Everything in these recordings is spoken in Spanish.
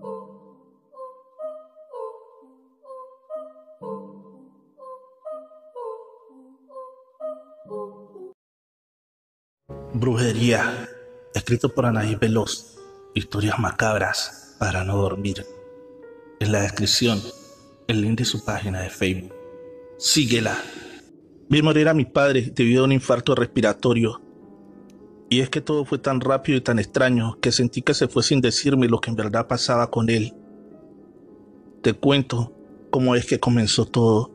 Brujería, escrito por Anaí Veloz. Historias macabras para no dormir. En la descripción, el link de su página de Facebook. Síguela. Vi morir a mi padre debido a un infarto respiratorio. Y es que todo fue tan rápido y tan extraño que sentí que se fue sin decirme lo que en verdad pasaba con él. Te cuento cómo es que comenzó todo.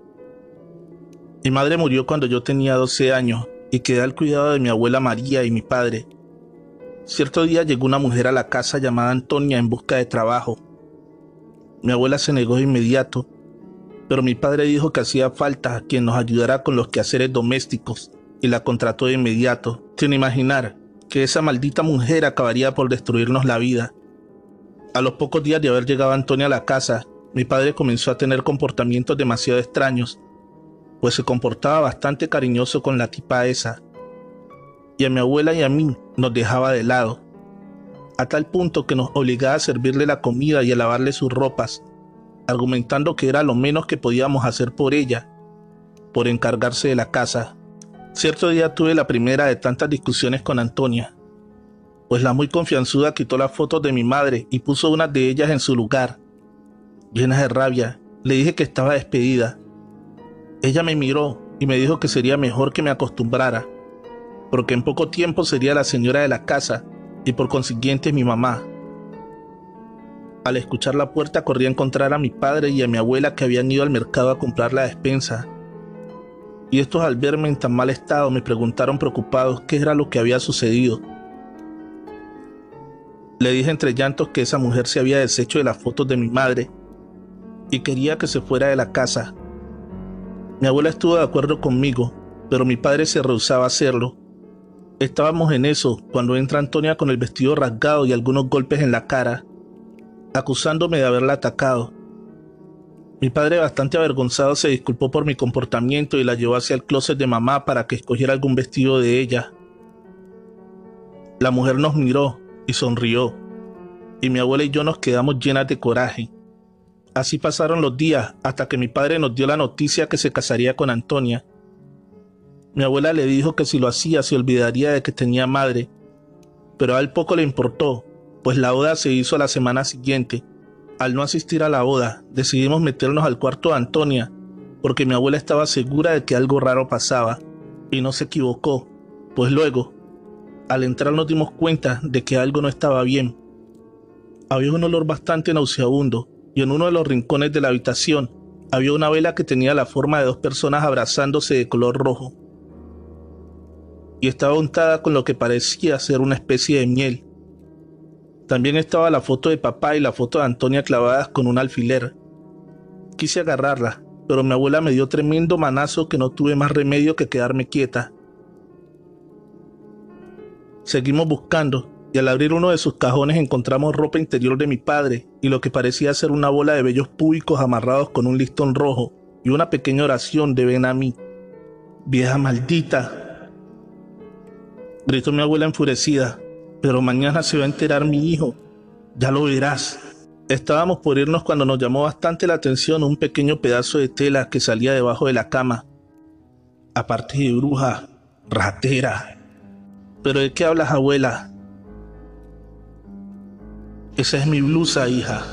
Mi madre murió cuando yo tenía 12 años y quedé al cuidado de mi abuela María y mi padre. Cierto día llegó una mujer a la casa llamada Antonia en busca de trabajo. Mi abuela se negó de inmediato, pero mi padre dijo que hacía falta quien nos ayudara con los quehaceres domésticos y la contrató de inmediato, sin imaginar que esa maldita mujer acabaría por destruirnos la vida. A los pocos días de haber llegado Antonia a la casa, mi padre comenzó a tener comportamientos demasiado extraños, pues se comportaba bastante cariñoso con la tipa esa, y a mi abuela y a mí nos dejaba de lado, a tal punto que nos obligaba a servirle la comida y a lavarle sus ropas, argumentando que era lo menos que podíamos hacer por ella, por encargarse de la casa. Cierto día tuve la primera de tantas discusiones con Antonia, pues la muy confianzuda quitó las fotos de mi madre y puso unas de ellas en su lugar. Llena de rabia, le dije que estaba despedida. Ella me miró y me dijo que sería mejor que me acostumbrara, porque en poco tiempo sería la señora de la casa y por consiguiente mi mamá. Al escuchar la puerta corrí a encontrar a mi padre y a mi abuela que habían ido al mercado a comprar la despensa. Y estos al verme en tan mal estado me preguntaron preocupados qué era lo que había sucedido. Le dije entre llantos que esa mujer se había deshecho de las fotos de mi madre y quería que se fuera de la casa. Mi abuela estuvo de acuerdo conmigo, pero mi padre se rehusaba a hacerlo. Estábamos en eso cuando entra Antonia con el vestido rasgado y algunos golpes en la cara, acusándome de haberla atacado. Mi padre, bastante avergonzado, se disculpó por mi comportamiento y la llevó hacia el closet de mamá para que escogiera algún vestido de ella. La mujer nos miró y sonrió, y mi abuela y yo nos quedamos llenas de coraje. Así pasaron los días hasta que mi padre nos dio la noticia que se casaría con Antonia. Mi abuela le dijo que si lo hacía se olvidaría de que tenía madre, pero a él poco le importó, pues la boda se hizo a la semana siguiente. Al no asistir a la boda, decidimos meternos al cuarto de Antonia, porque mi abuela estaba segura de que algo raro pasaba, y no se equivocó, pues luego, al entrar nos dimos cuenta de que algo no estaba bien. Había un olor bastante nauseabundo, y en uno de los rincones de la habitación había una vela que tenía la forma de dos personas abrazándose de color rojo, y estaba untada con lo que parecía ser una especie de miel. También estaba la foto de papá y la foto de Antonia clavadas con un alfiler. Quise agarrarla, pero mi abuela me dio tremendo manazo que no tuve más remedio que quedarme quieta. Seguimos buscando, y al abrir uno de sus cajones encontramos ropa interior de mi padre y lo que parecía ser una bola de vellos púbicos amarrados con un listón rojo y una pequeña oración de ven a mí. ¡Vieja maldita!, gritó mi abuela enfurecida. Pero mañana se va a enterar mi hijo, ya lo verás. Estábamos por irnos cuando nos llamó bastante la atención un pequeño pedazo de tela que salía debajo de la cama. Aparte de bruja, ratera. ¿Pero de qué hablas, abuela? Esa es mi blusa, hija.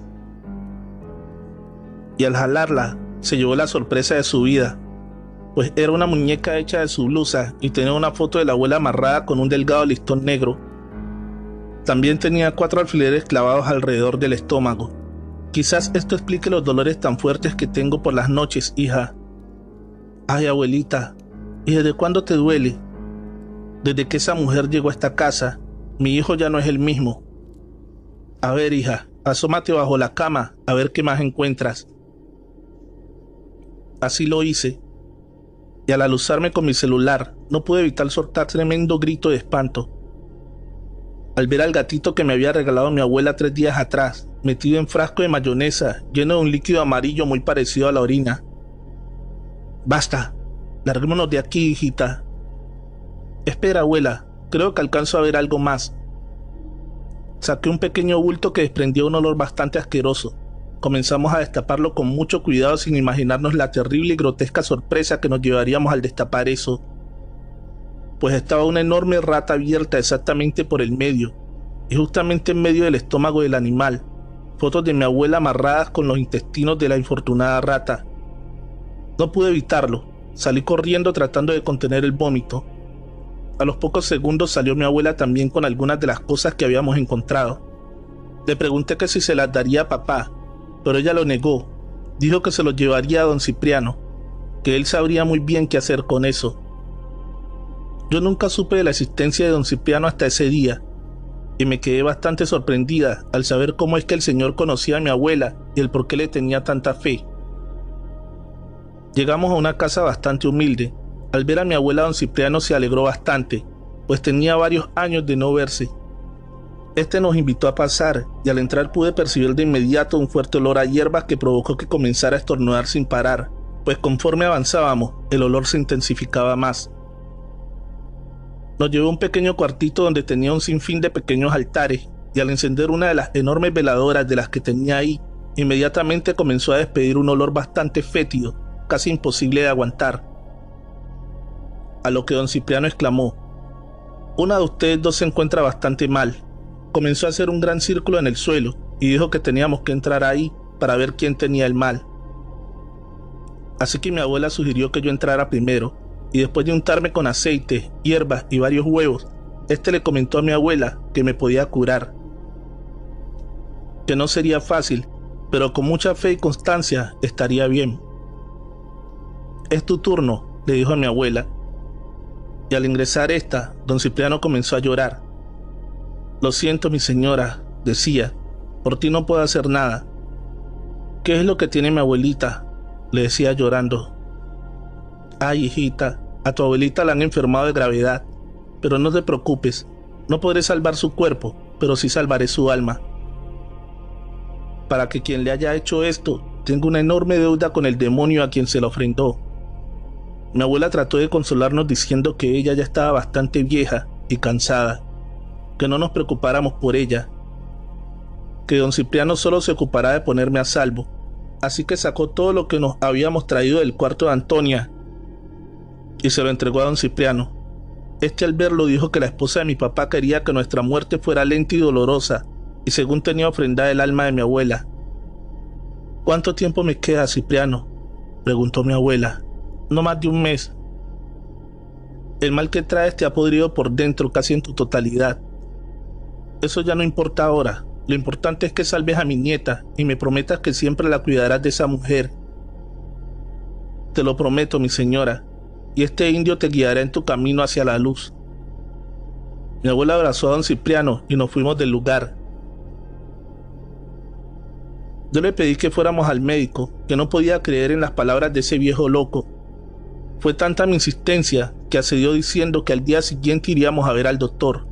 Y al jalarla, se llevó la sorpresa de su vida, pues era una muñeca hecha de su blusa y tenía una foto de la abuela amarrada con un delgado listón negro. También tenía 4 alfileres clavados alrededor del estómago. Quizás esto explique los dolores tan fuertes que tengo por las noches, hija. Ay, abuelita, ¿y desde cuándo te duele? Desde que esa mujer llegó a esta casa, mi hijo ya no es el mismo. A ver, hija, asómate bajo la cama a ver qué más encuentras. Así lo hice, y al aluzarme con mi celular, no pude evitar soltar tremendo grito de espanto. Al ver al gatito que me había regalado mi abuela 3 días atrás, metido en frasco de mayonesa, lleno de un líquido amarillo muy parecido a la orina. Basta, larguémonos de aquí, hijita. Espera, abuela, creo que alcanzo a ver algo más. Saqué un pequeño bulto que desprendía un olor bastante asqueroso. Comenzamos a destaparlo con mucho cuidado sin imaginarnos la terrible y grotesca sorpresa que nos llevaríamos al destapar eso. Pues estaba una enorme rata abierta exactamente por el medio, y justamente en medio del estómago del animal, fotos de mi abuela amarradas con los intestinos de la infortunada rata. No pude evitarlo, salí corriendo tratando de contener el vómito. A los pocos segundos salió mi abuela también con algunas de las cosas que habíamos encontrado. Le pregunté que si se las daría a papá, pero ella lo negó. Dijo que se los llevaría a don Cipriano, que él sabría muy bien qué hacer con eso. Yo nunca supe de la existencia de don Cipriano hasta ese día, y me quedé bastante sorprendida al saber cómo es que el señor conocía a mi abuela y el por qué le tenía tanta fe. Llegamos a una casa bastante humilde. Al ver a mi abuela, don Cipriano se alegró bastante, pues tenía varios años de no verse. Este nos invitó a pasar, y al entrar pude percibir de inmediato un fuerte olor a hierbas que provocó que comenzara a estornudar sin parar, pues conforme avanzábamos, el olor se intensificaba más. Nos llevó a un pequeño cuartito donde tenía un sinfín de pequeños altares, y al encender una de las enormes veladoras de las que tenía ahí, inmediatamente comenzó a despedir un olor bastante fétido, casi imposible de aguantar. A lo que don Cipriano exclamó: «Una de ustedes dos se encuentra bastante mal». Comenzó a hacer un gran círculo en el suelo y dijo que teníamos que entrar ahí para ver quién tenía el mal. Así que mi abuela sugirió que yo entrara primero, y después de untarme con aceite, hierbas y varios huevos, le comentó a mi abuela que me podía curar. Que no sería fácil, pero con mucha fe y constancia estaría bien. «Es tu turno», le dijo a mi abuela. Y al ingresar don Cipriano comenzó a llorar. «Lo siento, mi señora», decía, «por ti no puedo hacer nada». «¿Qué es lo que tiene mi abuelita?», le decía llorando. «Ay, hijita, a tu abuelita la han enfermado de gravedad, pero no te preocupes, no podré salvar su cuerpo, pero sí salvaré su alma. Para que quien le haya hecho esto tenga una enorme deuda con el demonio a quien se la ofrendó». Mi abuela trató de consolarnos diciendo que ella ya estaba bastante vieja y cansada, que no nos preocupáramos por ella, que don Cipriano solo se ocupará de ponerme a salvo. Así que sacó todo lo que nos habíamos traído del cuarto de Antonia y se lo entregó a don Cipriano. Al verlo dijo que la esposa de mi papá quería que nuestra muerte fuera lenta y dolorosa, y según tenía ofrendada el alma de mi abuela. «¿Cuánto tiempo me queda, Cipriano?», preguntó mi abuela. «No más de un mes. El mal que traes te ha podrido por dentro casi en tu totalidad. Eso ya no importa ahora. Lo importante es que salves a mi nieta y me prometas que siempre la cuidarás de esa mujer». «Te lo prometo, mi señora, y este indio te guiará en tu camino hacia la luz». Mi abuela abrazó a don Cipriano y nos fuimos del lugar. Yo le pedí que fuéramos al médico, que no podía creer en las palabras de ese viejo loco. Fue tanta mi insistencia que accedió diciendo que al día siguiente iríamos a ver al doctor.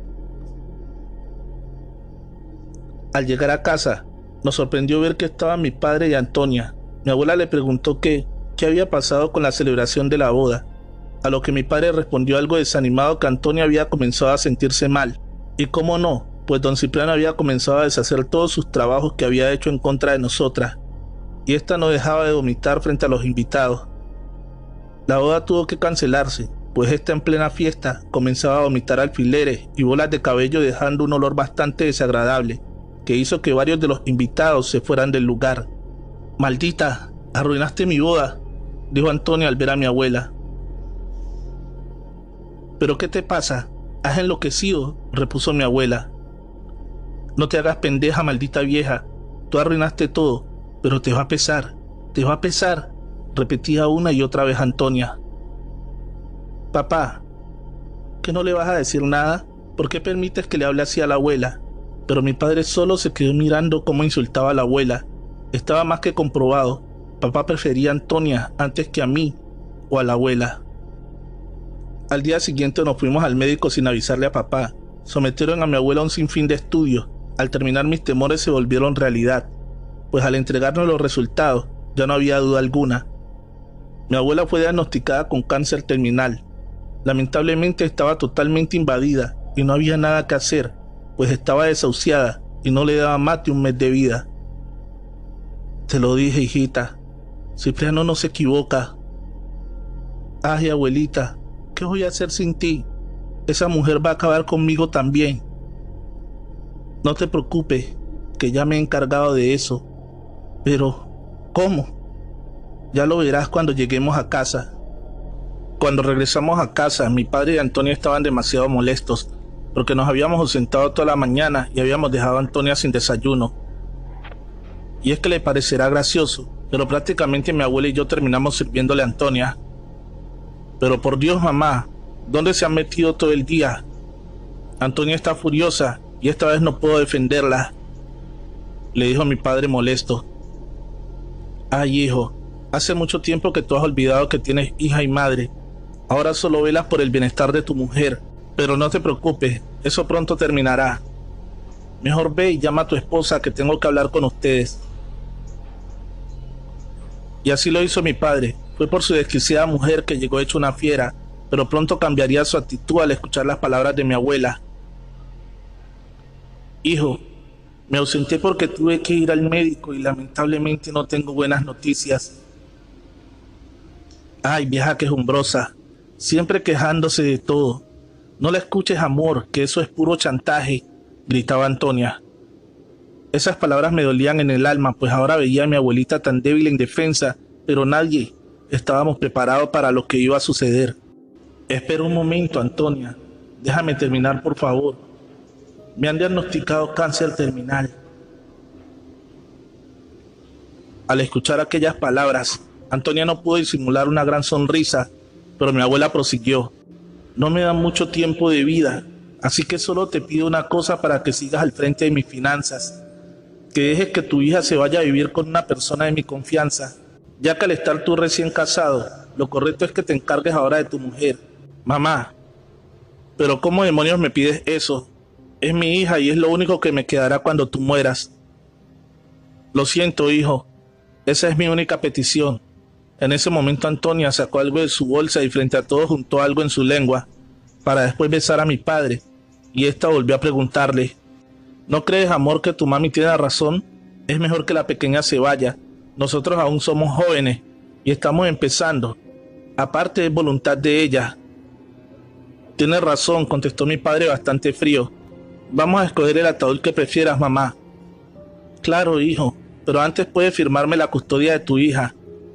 Al llegar a casa, nos sorprendió ver que estaban mi padre y Antonia. Mi abuela le preguntó qué había pasado con la celebración de la boda, a lo que mi padre respondió algo desanimado que Antonia había comenzado a sentirse mal. Y cómo no, pues don Cipriano había comenzado a deshacer todos sus trabajos que había hecho en contra de nosotras, y esta no dejaba de vomitar frente a los invitados. La boda tuvo que cancelarse, pues en plena fiesta comenzaba a vomitar alfileres y bolas de cabello, dejando un olor bastante desagradable, que hizo que varios de los invitados se fueran del lugar. «Maldita, arruinaste mi boda», dijo Antonia al ver a mi abuela. «¿Pero qué te pasa? ¿Has enloquecido?», repuso mi abuela. «No te hagas pendeja, maldita vieja. Tú arruinaste todo, pero te va a pesar, repetía una y otra vez Antonia. «Papá, ¿que no le vas a decir nada? ¿Por qué permites que le hable así a la abuela?». Pero mi padre solo se quedó mirando cómo insultaba a la abuela. Estaba más que comprobado. Papá prefería a Antonia antes que a mí o a la abuela. Al día siguiente nos fuimos al médico sin avisarle a papá. Sometieron a mi abuela a un sinfín de estudios. Al terminar, mis temores se volvieron realidad, pues al entregarnos los resultados ya no había duda alguna. Mi abuela fue diagnosticada con cáncer terminal. Lamentablemente estaba totalmente invadida y no había nada que hacer, pues estaba desahuciada y no le daba más de un mes de vida. Te lo dije, hijita, Cipriano no se equivoca. Ay, abuelita, ¿qué voy a hacer sin ti? Esa mujer va a acabar conmigo también. No te preocupes, que ya me he encargado de eso. Pero, ¿cómo? Ya lo verás cuando lleguemos a casa. Cuando regresamos a casa, mi padre y Antonia estaban demasiado molestos, porque nos habíamos ausentado toda la mañana y habíamos dejado a Antonia sin desayuno. Y es que le parecerá gracioso, pero prácticamente mi abuela y yo terminamos sirviéndole a Antonia. Pero por Dios, mamá, ¿dónde se han metido todo el día? Antonia está furiosa y esta vez no puedo defenderla, le dijo mi padre molesto. Ay, hijo, hace mucho tiempo que tú has olvidado que tienes hija y madre. Ahora solo velas por el bienestar de tu mujer, pero no te preocupes, eso pronto terminará. Mejor ve y llama a tu esposa, que tengo que hablar con ustedes. Y así lo hizo mi padre. Fue por su desquiciada mujer, que llegó hecha una fiera, pero pronto cambiaría su actitud al escuchar las palabras de mi abuela. Hijo, me ausenté porque tuve que ir al médico y lamentablemente no tengo buenas noticias. Ay, vieja quejumbrosa, siempre quejándose de todo. No la escuches, amor, que eso es puro chantaje, gritaba Antonia. Esas palabras me dolían en el alma, pues ahora veía a mi abuelita tan débil e indefensa, pero nadie estábamos preparados para lo que iba a suceder. Espera un momento, Antonia. Déjame terminar, por favor. Me han diagnosticado cáncer terminal. Al escuchar aquellas palabras, Antonia no pudo disimular una gran sonrisa, pero mi abuela prosiguió. No me dan mucho tiempo de vida, así que solo te pido una cosa para que sigas al frente de mis finanzas. Que dejes que tu hija se vaya a vivir con una persona de mi confianza, ya que al estar tú recién casado, lo correcto es que te encargues ahora de tu mujer. Mamá, pero ¿cómo demonios me pides eso? Es mi hija y es lo único que me quedará cuando tú mueras. Lo siento, hijo, esa es mi única petición. En ese momento Antonia sacó algo de su bolsa y frente a todos juntó algo en su lengua, para después besar a mi padre, y ésta volvió a preguntarle: ¿No crees, amor, que tu mami tiene razón? Es mejor que la pequeña se vaya. Nosotros aún somos jóvenes y estamos empezando. Aparte, es voluntad de ella. Tienes razón, contestó mi padre bastante frío. Vamos a escoger el ataúd que prefieras, mamá. Claro, hijo, pero antes puedes firmarme la custodia de tu hija.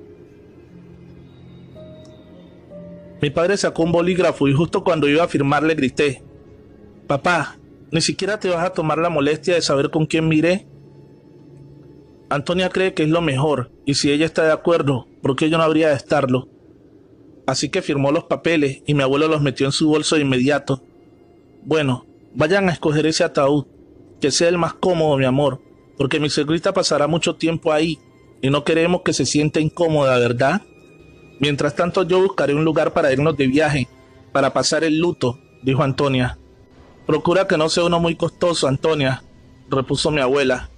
Mi padre sacó un bolígrafo y justo cuando iba a firmar le grité: Papá, ¿ni siquiera te vas a tomar la molestia de saber con quién miré? Antonia cree que es lo mejor, y si ella está de acuerdo, ¿por qué yo no habría de estarlo? Así que firmó los papeles y mi abuelo los metió en su bolso de inmediato. Bueno, vayan a escoger ese ataúd, que sea el más cómodo, mi amor, porque mi suegrita pasará mucho tiempo ahí y no queremos que se sienta incómoda, ¿verdad? Mientras tanto yo buscaré un lugar para irnos de viaje, para pasar el luto, dijo Antonia. Procura que no sea uno muy costoso, Antonia, repuso mi abuela.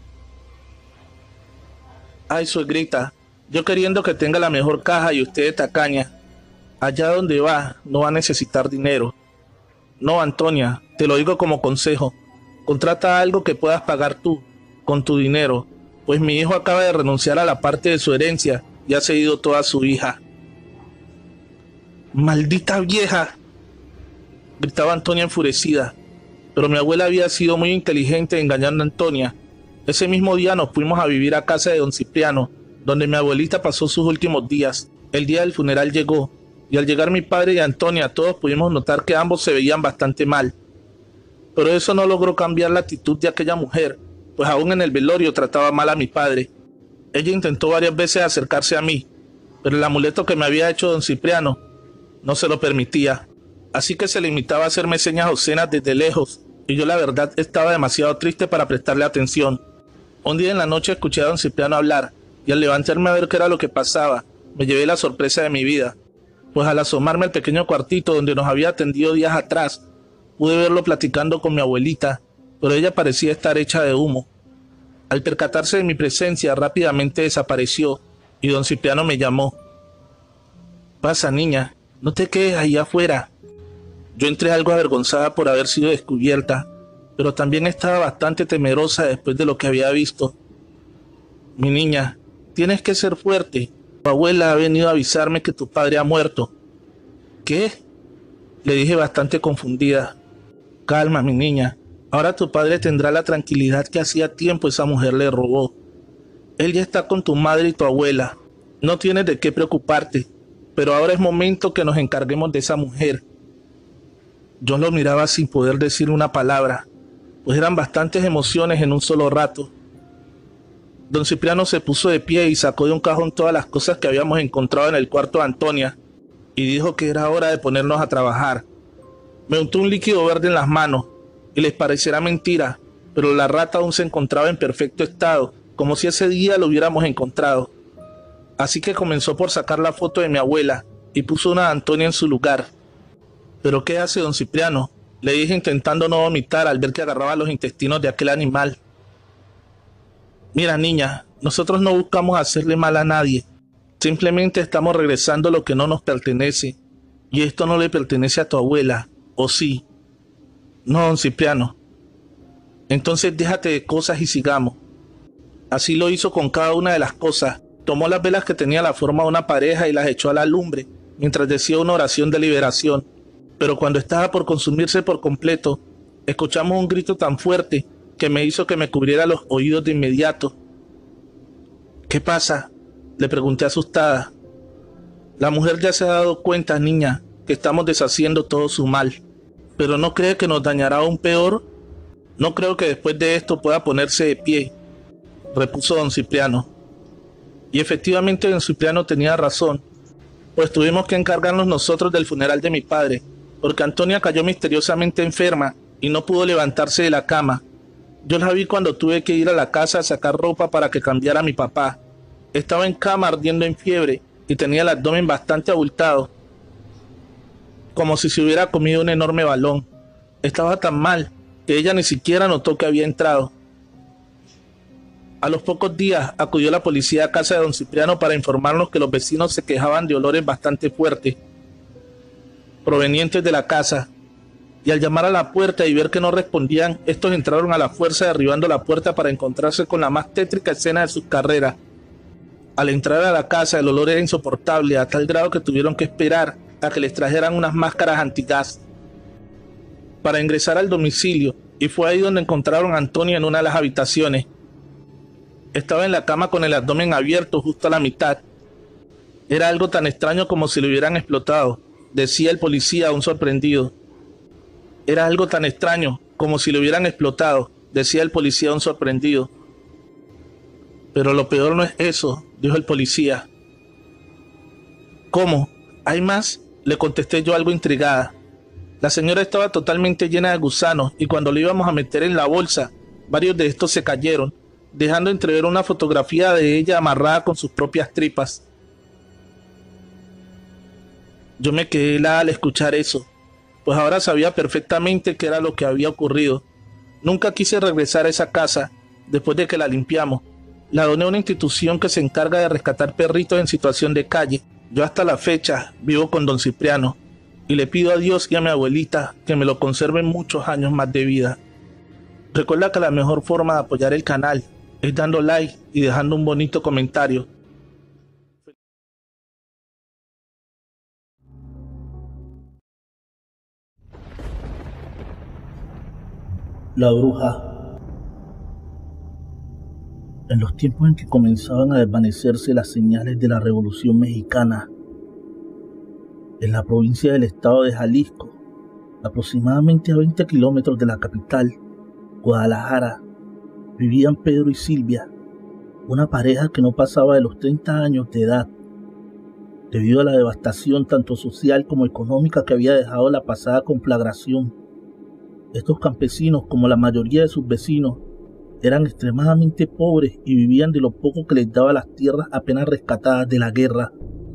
Ay, suegrita, yo queriendo que tenga la mejor caja y usted de tacaña. Allá donde va, no va a necesitar dinero. No, Antonia, te lo digo como consejo. Contrata algo que puedas pagar tú, con tu dinero, pues mi hijo acaba de renunciar a la parte de su herencia y ha cedido toda a su hija. ¡Maldita vieja!, gritaba Antonia enfurecida. Pero mi abuela había sido muy inteligente engañando a Antonia. Ese mismo día nos fuimos a vivir a casa de don Cipriano, donde mi abuelita pasó sus últimos días. El día del funeral llegó, y al llegar mi padre y Antonia todos pudimos notar que ambos se veían bastante mal. Pero eso no logró cambiar la actitud de aquella mujer, pues aún en el velorio trataba mal a mi padre. Ella intentó varias veces acercarse a mí, pero el amuleto que me había hecho don Cipriano no se lo permitía, así que se limitaba a hacerme señas obscenas desde lejos, y yo la verdad estaba demasiado triste para prestarle atención. Un día en la noche escuché a don Cipriano hablar, y al levantarme a ver qué era lo que pasaba, me llevé la sorpresa de mi vida, pues al asomarme al pequeño cuartito donde nos había atendido días atrás, pude verlo platicando con mi abuelita, pero ella parecía estar hecha de humo. Al percatarse de mi presencia, rápidamente desapareció, y don Cipriano me llamó. Pasa, niña, no te quedes ahí afuera. Yo entré algo avergonzada por haber sido descubierta, pero también estaba bastante temerosa después de lo que había visto. Mi niña, tienes que ser fuerte. Tu abuela ha venido a avisarme que tu padre ha muerto. ¿Qué? Le dije bastante confundida. Calma, mi niña. Ahora tu padre tendrá la tranquilidad que hacía tiempo esa mujer le robó. Él ya está con tu madre y tu abuela. No tienes de qué preocuparte, pero ahora es momento que nos encarguemos de esa mujer. Yo lo miraba sin poder decir una palabra, pues eran bastantes emociones en un solo rato. Don Cipriano se puso de pie y sacó de un cajón todas las cosas que habíamos encontrado en el cuarto de Antonia y dijo que era hora de ponernos a trabajar. Me untó un líquido verde en las manos y les parecerá mentira, pero la rata aún se encontraba en perfecto estado, como si ese día lo hubiéramos encontrado. Así que comenzó por sacar la foto de mi abuela y puso una de Antonia en su lugar. ¿Pero qué hace don Cipriano?, le dije intentando no vomitar al ver que agarraba los intestinos de aquel animal. Mira, niña, nosotros no buscamos hacerle mal a nadie. Simplemente estamos regresando lo que no nos pertenece. Y esto no le pertenece a tu abuela, ¿o sí? No, don Cipriano. Entonces déjate de cosas y sigamos. Así lo hizo con cada una de las cosas. Tomó las velas que tenía la forma de una pareja y las echó a la lumbre, mientras decía una oración de liberación. Pero cuando estaba por consumirse por completo, escuchamos un grito tan fuerte que me hizo que me cubriera los oídos de inmediato. ¿Qué pasa?, le pregunté asustada. La mujer ya se ha dado cuenta, niña, que estamos deshaciendo todo su mal. ¿Pero no cree que nos dañará aún peor? No creo que después de esto pueda ponerse de pie, repuso don Cipriano. Y efectivamente don Cipriano tenía razón, pues tuvimos que encargarnos nosotros del funeral de mi padre, porque Antonia cayó misteriosamente enferma y no pudo levantarse de la cama. Yo la vi cuando tuve que ir a la casa a sacar ropa para que cambiara a mi papá. Estaba en cama ardiendo en fiebre y tenía el abdomen bastante abultado, como si se hubiera comido un enorme balón. Estaba tan mal que ella ni siquiera notó que había entrado. A los pocos días acudió la policía a casa de don Cipriano para informarnos que los vecinos se quejaban de olores bastante fuertes, provenientes de la casa, y al llamar a la puerta y ver que no respondían, estos entraron a la fuerza derribando la puerta para encontrarse con la más tétrica escena de sus carreras. Al entrar a la casa el olor era insoportable, a tal grado que tuvieron que esperar a que les trajeran unas máscaras antigas para ingresar al domicilio, y fue ahí donde encontraron a Antonia en una de las habitaciones. Estaba en la cama con el abdomen abierto justo a la mitad. Era algo tan extraño como si lo hubieran explotado, decía el policía aún sorprendido. Era algo tan extraño como si lo hubieran explotado, decía el policía aún sorprendido. Pero lo peor no es eso, dijo el policía. ¿Cómo? ¿Hay más?, le contesté yo algo intrigada. La señora estaba totalmente llena de gusanos y cuando lo íbamos a meter en la bolsa, varios de estos se cayeron, dejando entrever una fotografía de ella amarrada con sus propias tripas. Yo me quedé helada al escuchar eso, pues ahora sabía perfectamente qué era lo que había ocurrido. Nunca quise regresar a esa casa después de que la limpiamos. La doné a una institución que se encarga de rescatar perritos en situación de calle. Yo hasta la fecha vivo con don Cipriano y le pido a Dios y a mi abuelita que me lo conserven muchos años más de vida. Recuerda que la mejor forma de apoyar el canal es dando like y dejando un bonito comentario. La bruja. En los tiempos en que comenzaban a desvanecerse las señales de la Revolución Mexicana, en la provincia del estado de Jalisco, aproximadamente a 20 kilómetros de la capital, Guadalajara, vivían Pedro y Silvia, una pareja que no pasaba de los 30 años de edad. Debido a la devastación tanto social como económica que había dejado la pasada conflagración, estos campesinos, como la mayoría de sus vecinos, eran extremadamente pobres y vivían de lo poco que les daba las tierras apenas rescatadas de la guerra.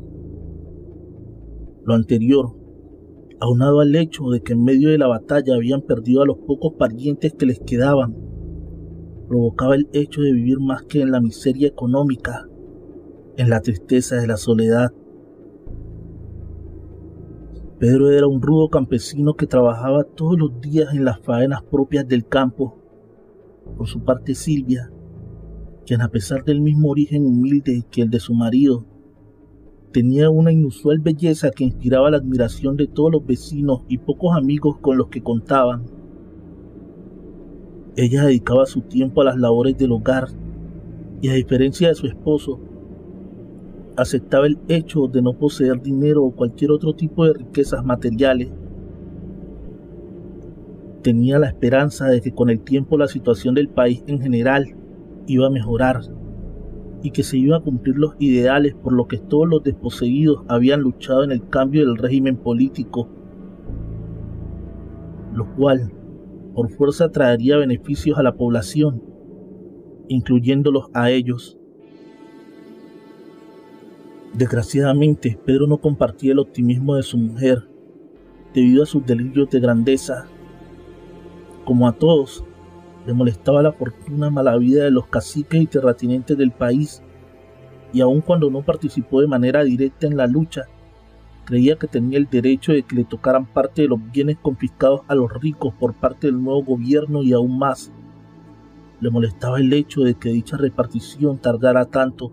Lo anterior, aunado al hecho de que en medio de la batalla habían perdido a los pocos parientes que les quedaban, provocaba el hecho de vivir más que en la miseria económica, en la tristeza de la soledad. Pedro era un rudo campesino que trabajaba todos los días en las faenas propias del campo. Por su parte, Silvia, quien a pesar del mismo origen humilde que el de su marido, tenía una inusual belleza que inspiraba la admiración de todos los vecinos y pocos amigos con los que contaban. Ella dedicaba su tiempo a las labores del hogar y, a diferencia de su esposo, aceptaba el hecho de no poseer dinero o cualquier otro tipo de riquezas materiales. Tenía la esperanza de que con el tiempo la situación del país en general iba a mejorar y que se iban a cumplir los ideales por los que todos los desposeídos habían luchado en el cambio del régimen político, lo cual por fuerza traería beneficios a la población, incluyéndolos a ellos. Desgraciadamente, Pedro no compartía el optimismo de su mujer, debido a sus delirios de grandeza. Como a todos, le molestaba la fortuna mala vida de los caciques y terratenientes del país, y aun cuando no participó de manera directa en la lucha, creía que tenía el derecho de que le tocaran parte de los bienes confiscados a los ricos por parte del nuevo gobierno, y aún más, le molestaba el hecho de que dicha repartición tardara tanto.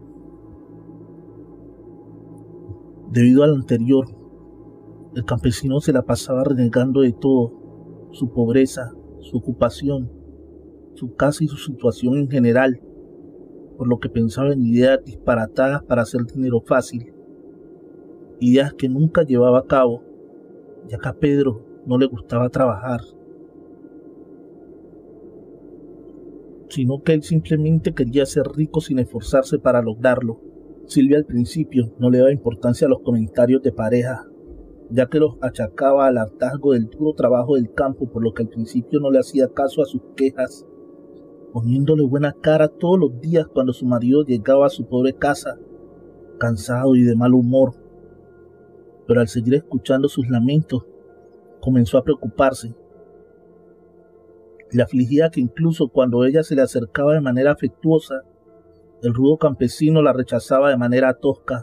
Debido al anterior, el campesino se la pasaba renegando de todo: su pobreza, su ocupación, su casa y su situación en general, por lo que pensaba en ideas disparatadas para hacer dinero fácil, ideas que nunca llevaba a cabo, ya que a Pedro no le gustaba trabajar, sino que él simplemente quería ser rico sin esforzarse para lograrlo. Silvia al principio no le daba importancia a los comentarios de pareja, ya que los achacaba al hartazgo del duro trabajo del campo, por lo que al principio no le hacía caso a sus quejas, poniéndole buena cara todos los días cuando su marido llegaba a su pobre casa, cansado y de mal humor. Pero al seguir escuchando sus lamentos, comenzó a preocuparse. Le afligía que incluso cuando ella se le acercaba de manera afectuosa, el rudo campesino la rechazaba de manera tosca.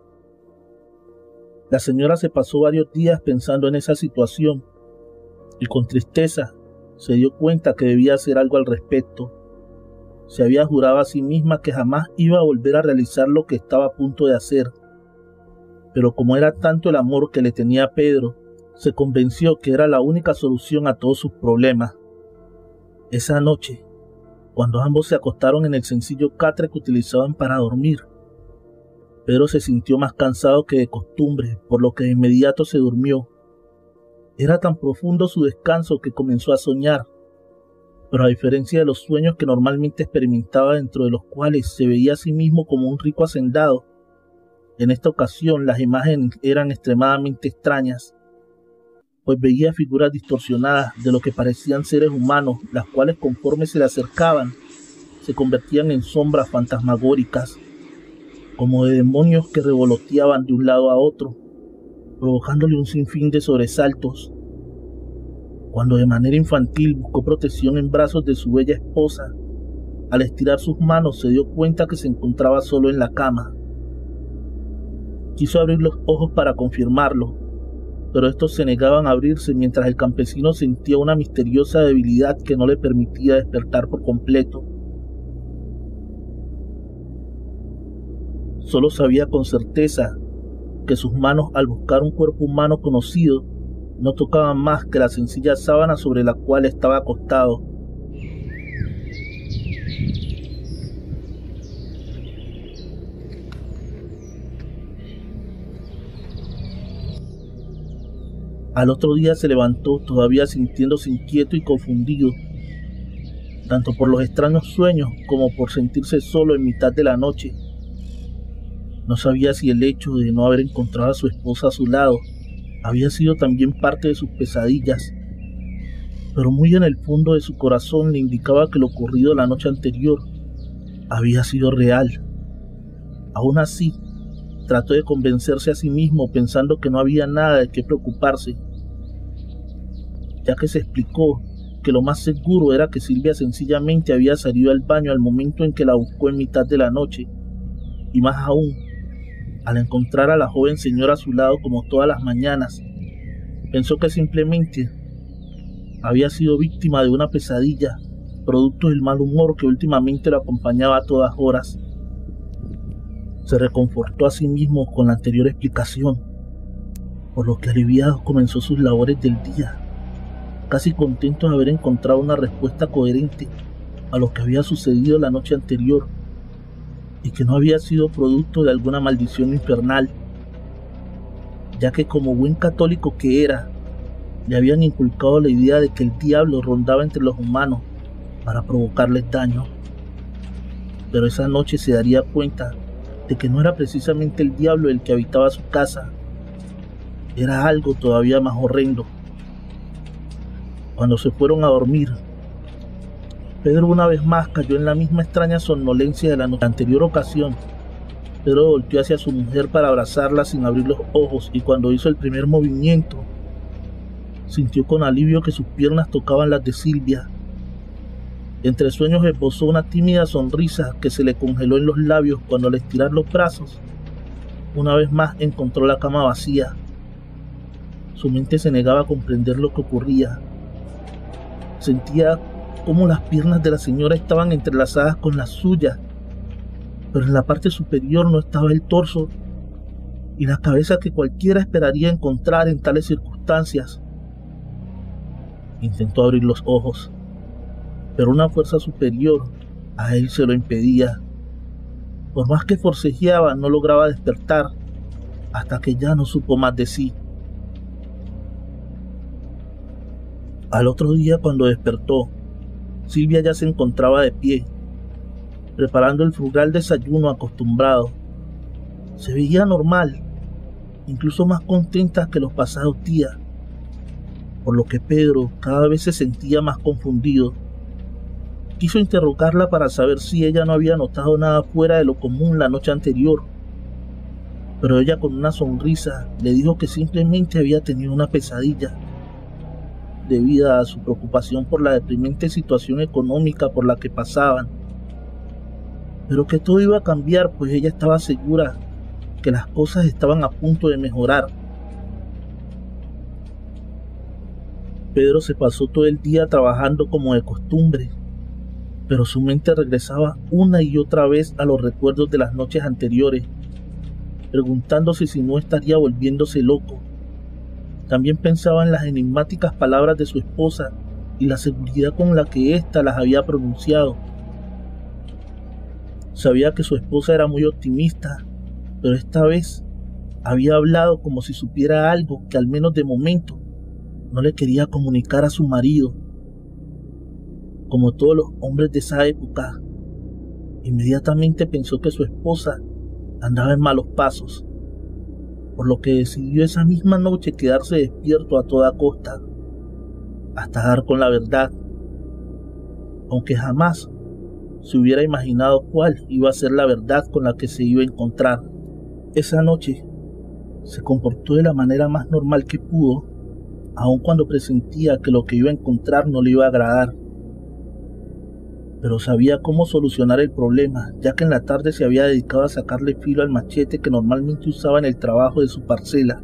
La señora se pasó varios días pensando en esa situación y con tristeza se dio cuenta que debía hacer algo al respecto. Se había jurado a sí misma que jamás iba a volver a realizar lo que estaba a punto de hacer, pero como era tanto el amor que le tenía a Pedro, se convenció que era la única solución a todos sus problemas. Esa noche, cuando ambos se acostaron en el sencillo catre que utilizaban para dormir, Pedro se sintió más cansado que de costumbre, por lo que de inmediato se durmió. Era tan profundo su descanso que comenzó a soñar, pero a diferencia de los sueños que normalmente experimentaba, dentro de los cuales se veía a sí mismo como un rico hacendado, en esta ocasión las imágenes eran extremadamente extrañas, pues veía figuras distorsionadas de lo que parecían seres humanos, las cuales conforme se le acercaban, se convertían en sombras fantasmagóricas, como de demonios que revoloteaban de un lado a otro, provocándole un sinfín de sobresaltos. Cuando de manera infantil buscó protección en brazos de su bella esposa, al estirar sus manos se dio cuenta que se encontraba solo en la cama. Quiso abrir los ojos para confirmarlo, pero estos se negaban a abrirse mientras el campesino sentía una misteriosa debilidad que no le permitía despertar por completo. Solo sabía con certeza que sus manos, al buscar un cuerpo humano conocido, no tocaban más que la sencilla sábana sobre la cual estaba acostado. Al otro día se levantó todavía sintiéndose inquieto y confundido, tanto por los extraños sueños como por sentirse solo en mitad de la noche. No sabía si el hecho de no haber encontrado a su esposa a su lado había sido también parte de sus pesadillas, pero muy en el fondo de su corazón le indicaba que lo ocurrido la noche anterior había sido real. Aún así, trató de convencerse a sí mismo pensando que no había nada de qué preocuparse, ya que se explicó que lo más seguro era que Silvia sencillamente había salido al baño al momento en que la buscó en mitad de la noche, y más aún, Al encontrar a la joven señora a su lado como todas las mañanas, pensó que simplemente había sido víctima de una pesadilla, producto del mal humor que últimamente lo acompañaba a todas horas. Se reconfortó a sí mismo con la anterior explicación, por lo que aliviado comenzó sus labores del día, casi contento de haber encontrado una respuesta coherente a lo que había sucedido la noche anterior y que no había sido producto de alguna maldición infernal, ya que como buen católico que era, le habían inculcado la idea de que el diablo rondaba entre los humanos para provocarles daño. Pero esa noche se daría cuenta de que no era precisamente el diablo el que habitaba su casa, era algo todavía más horrendo. Cuando se fueron a dormir, Pedro una vez más cayó en la misma extraña somnolencia de la anterior ocasión. Pedro volteó hacia su mujer para abrazarla sin abrir los ojos, y cuando hizo el primer movimiento, sintió con alivio que sus piernas tocaban las de Silvia. Entre sueños esbozó una tímida sonrisa que se le congeló en los labios cuando al estirar los brazos, una vez más encontró la cama vacía. Su mente se negaba a comprender lo que ocurría. Sentía cómo las piernas de la señora estaban entrelazadas con las suyas, pero en la parte superior no estaba el torso y la cabeza que cualquiera esperaría encontrar en tales circunstancias. Intentó abrir los ojos, pero una fuerza superior a él se lo impedía. Por más que forcejeaba, no lograba despertar, hasta que ya no supo más de sí. Al otro día, cuando despertó, Silvia ya se encontraba de pie, preparando el frugal desayuno acostumbrado. Se veía normal, incluso más contenta que los pasados días, por lo que Pedro cada vez se sentía más confundido. Quiso interrogarla para saber si ella no había notado nada fuera de lo común la noche anterior, pero ella con una sonrisa le dijo que simplemente había tenido una pesadilla, debido a su preocupación por la deprimente situación económica por la que pasaban, pero que todo iba a cambiar, pues ella estaba segura que las cosas estaban a punto de mejorar. Pedro se pasó todo el día trabajando como de costumbre, pero su mente regresaba una y otra vez a los recuerdos de las noches anteriores, preguntándose si no estaría volviéndose loco. También pensaba en las enigmáticas palabras de su esposa y la seguridad con la que ésta las había pronunciado. Sabía que su esposa era muy optimista, pero esta vez había hablado como si supiera algo que al menos de momento no le quería comunicar a su marido. Como todos los hombres de esa época, inmediatamente pensó que su esposa andaba en malos pasos, por lo que decidió esa misma noche quedarse despierto a toda costa, hasta dar con la verdad, aunque jamás se hubiera imaginado cuál iba a ser la verdad con la que se iba a encontrar. Esa noche se comportó de la manera más normal que pudo, aun cuando presentía que lo que iba a encontrar no le iba a agradar. Pero sabía cómo solucionar el problema, ya que en la tarde se había dedicado a sacarle filo al machete que normalmente usaba en el trabajo de su parcela.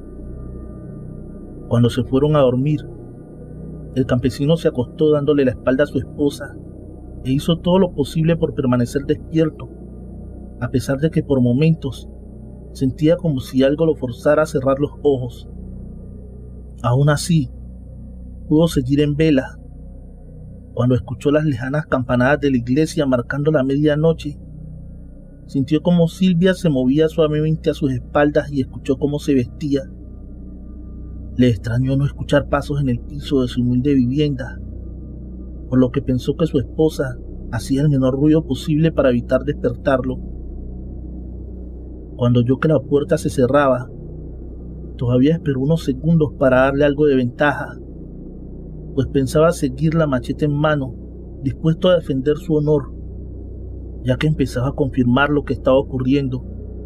Cuando se fueron a dormir, el campesino se acostó dándole la espalda a su esposa e hizo todo lo posible por permanecer despierto, a pesar de que por momentos sentía como si algo lo forzara a cerrar los ojos. Aún así, pudo seguir en vela. Cuando escuchó las lejanas campanadas de la iglesia marcando la medianoche, sintió como Silvia se movía suavemente a sus espaldas y escuchó cómo se vestía. Le extrañó no escuchar pasos en el piso de su humilde vivienda, por lo que pensó que su esposa hacía el menor ruido posible para evitar despertarlo. Cuando oyó que la puerta se cerraba, todavía esperó unos segundos para darle algo de ventaja, pues pensaba seguir la machete en mano, dispuesto a defender su honor, ya que empezaba a confirmar lo que estaba ocurriendo.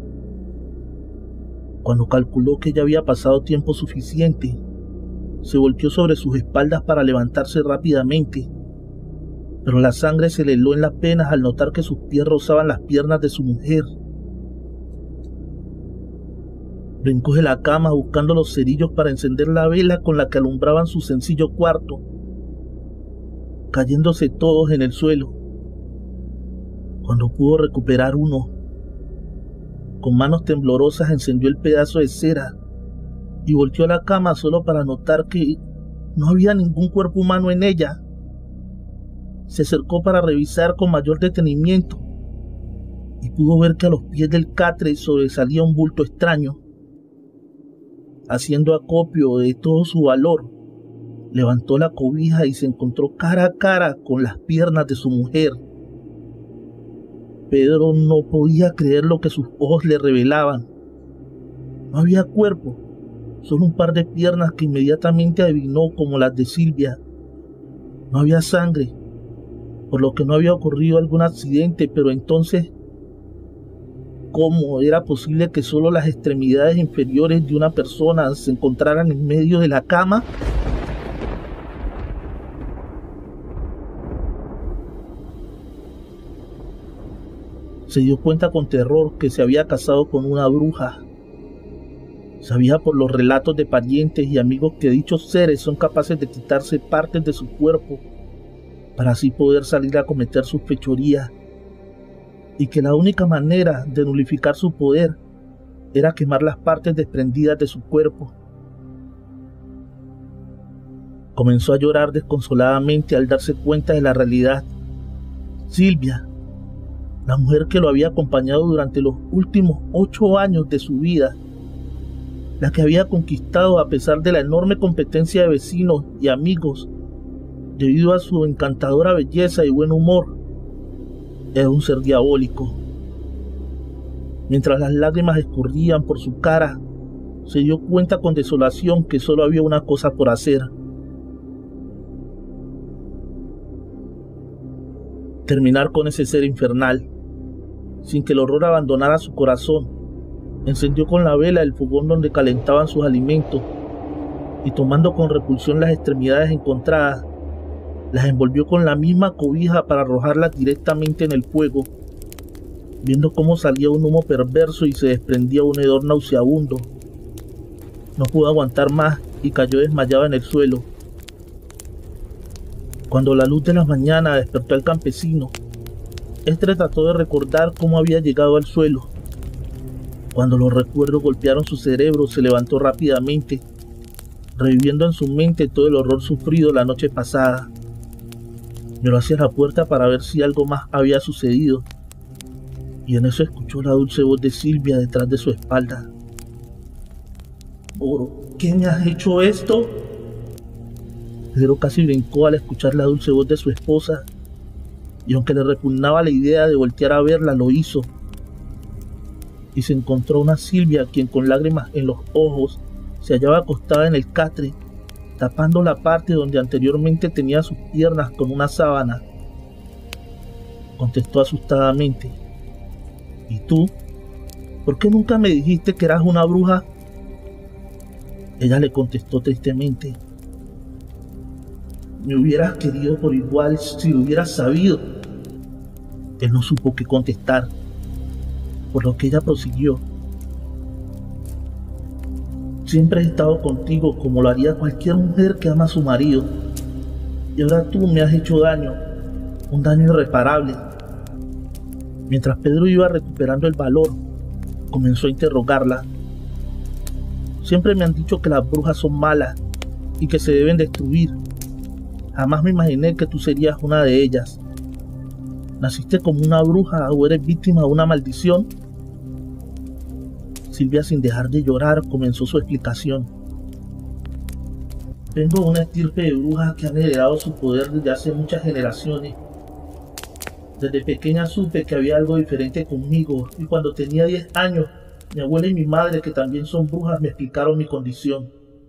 Cuando calculó que ya había pasado tiempo suficiente, se volteó sobre sus espaldas para levantarse rápidamente, pero la sangre se le heló en las venas al notar que sus pies rozaban las piernas de su mujer. Brincó de la cama buscando los cerillos para encender la vela con la que alumbraban su sencillo cuarto, cayéndose todos en el suelo. Cuando pudo recuperar uno, con manos temblorosas encendió el pedazo de cera y volteó a la cama solo para notar que no había ningún cuerpo humano en ella. Se acercó para revisar con mayor detenimiento y pudo ver que a los pies del catre sobresalía un bulto extraño. Haciendo acopio de todo su valor, levantó la cobija y se encontró cara a cara con las piernas de su mujer. Pedro no podía creer lo que sus ojos le revelaban. No había cuerpo, solo un par de piernas que inmediatamente adivinó como las de Silvia. No había sangre, por lo que no había ocurrido algún accidente, pero entonces, ¿cómo era posible que solo las extremidades inferiores de una persona se encontraran en medio de la cama? Se dio cuenta con terror que se había casado con una bruja. Sabía por los relatos de parientes y amigos que dichos seres son capaces de quitarse partes de su cuerpo para así poder salir a cometer sus fechorías, y que la única manera de nulificar su poder era quemar las partes desprendidas de su cuerpo. Comenzó a llorar desconsoladamente al darse cuenta de la realidad. Silvia, la mujer que lo había acompañado durante los últimos 8 años de su vida, la que había conquistado a pesar de la enorme competencia de vecinos y amigos, debido a su encantadora belleza y buen humor, era un ser diabólico. Mientras las lágrimas escurrían por su cara, se dio cuenta con desolación que solo había una cosa por hacer: terminar con ese ser infernal. Sin que el horror abandonara su corazón, encendió con la vela el fogón donde calentaban sus alimentos y, tomando con repulsión las extremidades encontradas, las envolvió con la misma cobija para arrojarlas directamente en el fuego, viendo cómo salía un humo perverso y se desprendía un hedor nauseabundo. No pudo aguantar más y cayó desmayado en el suelo. Cuando la luz de la mañana despertó al campesino, este trató de recordar cómo había llegado al suelo. Cuando los recuerdos golpearon su cerebro, se levantó rápidamente, reviviendo en su mente todo el horror sufrido la noche pasada. Miró hacia la puerta para ver si algo más había sucedido, y en eso escuchó la dulce voz de Silvia detrás de su espalda. ¿Por qué me has hecho esto? Pedro casi brincó al escuchar la dulce voz de su esposa, y aunque le repugnaba la idea de voltear a verla, lo hizo. Y se encontró una Silvia quien, con lágrimas en los ojos, se hallaba acostada en el catre, tapando la parte donde anteriormente tenía sus piernas con una sábana. Contestó asustadamente: ¿Y tú? ¿Por qué nunca me dijiste que eras una bruja? Ella le contestó tristemente: me hubieras querido por igual si lo hubieras sabido. Él no supo qué contestar, por lo que ella prosiguió: siempre he estado contigo como lo haría cualquier mujer que ama a su marido, y ahora tú me has hecho daño, un daño irreparable. Mientras Pedro iba recuperando el valor, comenzó a interrogarla. Siempre me han dicho que las brujas son malas y que se deben destruir. Jamás me imaginé que tú serías una de ellas. ¿Naciste como una bruja o eres víctima de una maldición? Silvia, sin dejar de llorar, comenzó su explicación. Vengo de una estirpe de brujas que han heredado su poder desde hace muchas generaciones. Desde pequeña supe que había algo diferente conmigo, y cuando tenía 10 años, mi abuela y mi madre, que también son brujas, me explicaron mi condición.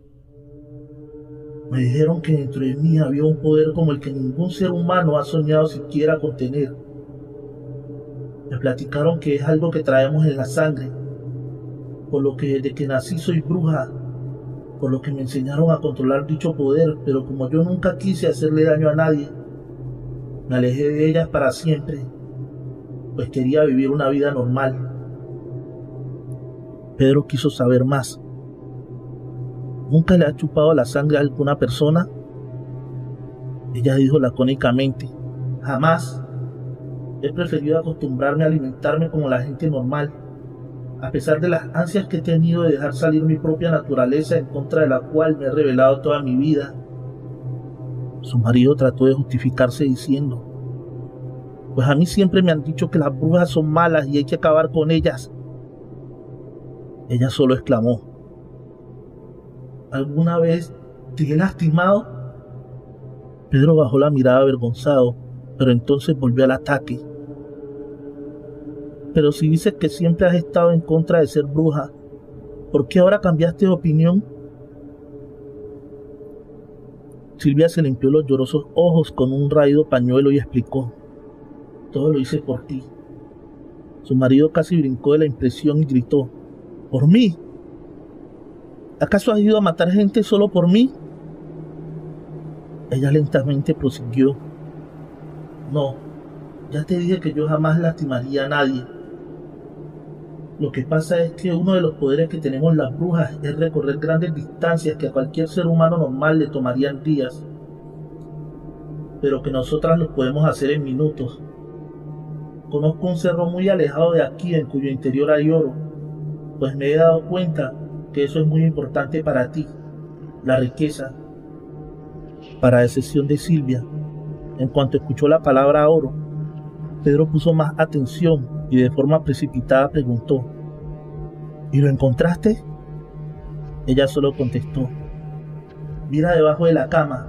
Me dijeron que dentro de mí había un poder como el que ningún ser humano ha soñado siquiera con tener. Me platicaron que es algo que traemos en la sangre, por lo que desde que nací soy bruja, por lo que me enseñaron a controlar dicho poder, pero como yo nunca quise hacerle daño a nadie, me alejé de ellas para siempre, pues quería vivir una vida normal. Pedro quiso saber más. ¿Nunca le ha chupado la sangre a alguna persona? Ella dijo lacónicamente: jamás. He preferido acostumbrarme a alimentarme como la gente normal, a pesar de las ansias que he tenido de dejar salir mi propia naturaleza en contra de la cual me he rebelado toda mi vida. Su marido trató de justificarse diciendo: pues a mí siempre me han dicho que las brujas son malas y hay que acabar con ellas. Ella solo exclamó: ¿alguna vez te he lastimado? Pedro bajó la mirada avergonzado, pero entonces volvió al ataque. Pero si dices que siempre has estado en contra de ser bruja, ¿por qué ahora cambiaste de opinión? Silvia se limpió los llorosos ojos con un raído pañuelo y explicó: todo lo hice por ti. Su marido casi brincó de la impresión y gritó: ¿por mí? ¿Acaso has ido a matar gente solo por mí? Ella lentamente prosiguió: no, ya te dije que yo jamás lastimaría a nadie. Lo que pasa es que uno de los poderes que tenemos las brujas es recorrer grandes distancias que a cualquier ser humano normal le tomarían días, pero que nosotras los podemos hacer en minutos. Conozco un cerro muy alejado de aquí en cuyo interior hay oro, pues me he dado cuenta que eso es muy importante para ti, la riqueza. Para excepción de Silvia, en cuanto escuchó la palabra oro, Pedro puso más atención y de forma precipitada preguntó: ¿y lo encontraste? Ella solo contestó: mira debajo de la cama.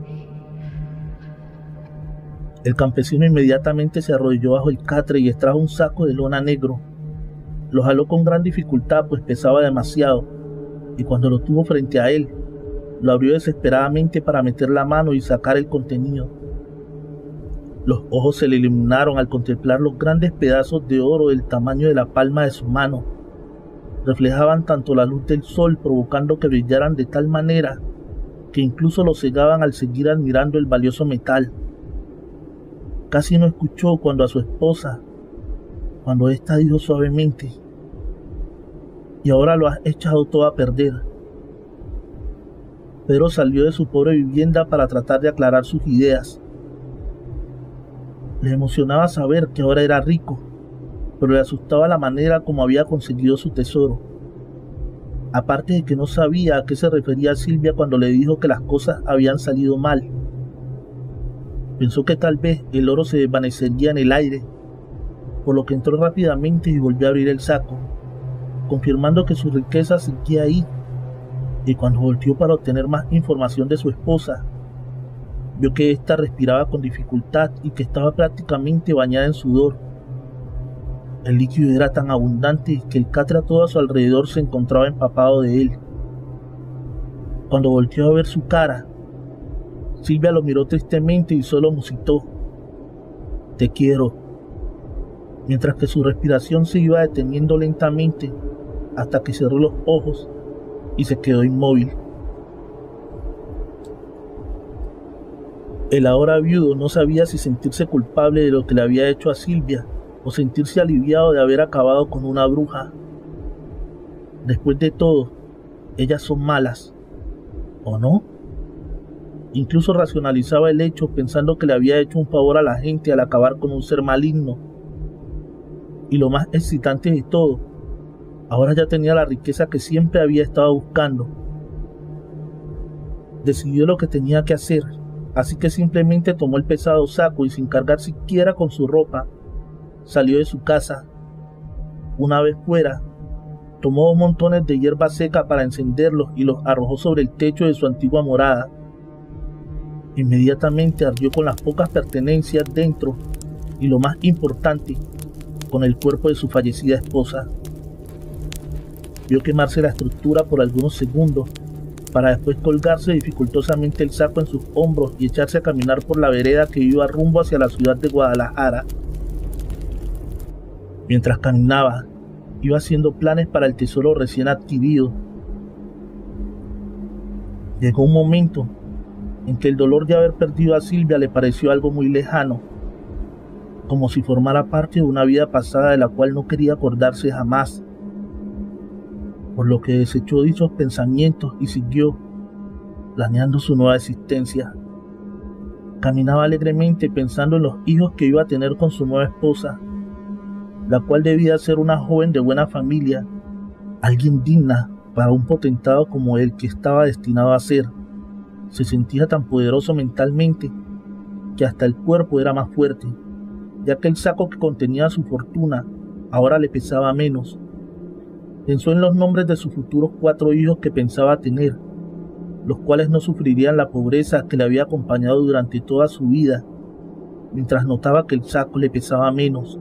El campesino inmediatamente se arrodilló bajo el catre y extrajo un saco de lona negro. Lo jaló con gran dificultad, pues pesaba demasiado, y cuando lo tuvo frente a él, lo abrió desesperadamente para meter la mano y sacar el contenido. Los ojos se le iluminaron al contemplar los grandes pedazos de oro del tamaño de la palma de su mano. Reflejaban tanto la luz del sol, provocando que brillaran de tal manera que incluso lo cegaban al seguir admirando el valioso metal. Casi no escuchó cuando a su esposa, cuando ésta dijo suavemente: y ahora lo has echado todo a perder. Pedro salió de su pobre vivienda para tratar de aclarar sus ideas. Le emocionaba saber que ahora era rico, pero le asustaba la manera como había conseguido su tesoro. Aparte de que no sabía a qué se refería Silvia cuando le dijo que las cosas habían salido mal. Pensó que tal vez el oro se desvanecería en el aire, por lo que entró rápidamente y volvió a abrir el saco, confirmando que su riqueza seguía ahí. Y cuando volteó para obtener más información de su esposa, vio que ésta respiraba con dificultad y que estaba prácticamente bañada en sudor. El líquido era tan abundante que el catre a todo a su alrededor se encontraba empapado de él. Cuando volteó a ver su cara, Silvia lo miró tristemente y solo musitó: te quiero, mientras que su respiración se iba deteniendo lentamente hasta que cerró los ojos y se quedó inmóvil. El ahora viudo no sabía si sentirse culpable de lo que le había hecho a Silvia o sentirse aliviado de haber acabado con una bruja. Después de todo, ellas son malas, ¿o no? Incluso racionalizaba el hecho pensando que le había hecho un favor a la gente al acabar con un ser maligno. Y lo más excitante de todo, ahora ya tenía la riqueza que siempre había estado buscando. Decidió lo que tenía que hacer, así que simplemente tomó el pesado saco y sin cargar siquiera con su ropa, salió de su casa. Una vez fuera, tomó 2 montones de hierba seca para encenderlos y los arrojó sobre el techo de su antigua morada. Inmediatamente ardió con las pocas pertenencias dentro y, lo más importante, con el cuerpo de su fallecida esposa. Vio quemarse la estructura por algunos segundos, para después colgarse dificultosamente el saco en sus hombros y echarse a caminar por la vereda que iba rumbo hacia la ciudad de Guadalajara. Mientras caminaba, iba haciendo planes para el tesoro recién adquirido. Llegó un momento en que el dolor de haber perdido a Silvia le pareció algo muy lejano, como si formara parte de una vida pasada de la cual no quería acordarse jamás. por lo que desechó dichos pensamientos y siguió planeando su nueva existencia. Caminaba alegremente pensando en los hijos que iba a tener con su nueva esposa, la cual debía ser una joven de buena familia, alguien digna para un potentado como él que estaba destinado a ser. Se sentía tan poderoso mentalmente que hasta el cuerpo era más fuerte, ya que el saco que contenía su fortuna ahora le pesaba menos. Pensó en los nombres de sus futuros 4 hijos que pensaba tener, los cuales no sufrirían la pobreza que le había acompañado durante toda su vida, mientras notaba que el saco le pesaba menos.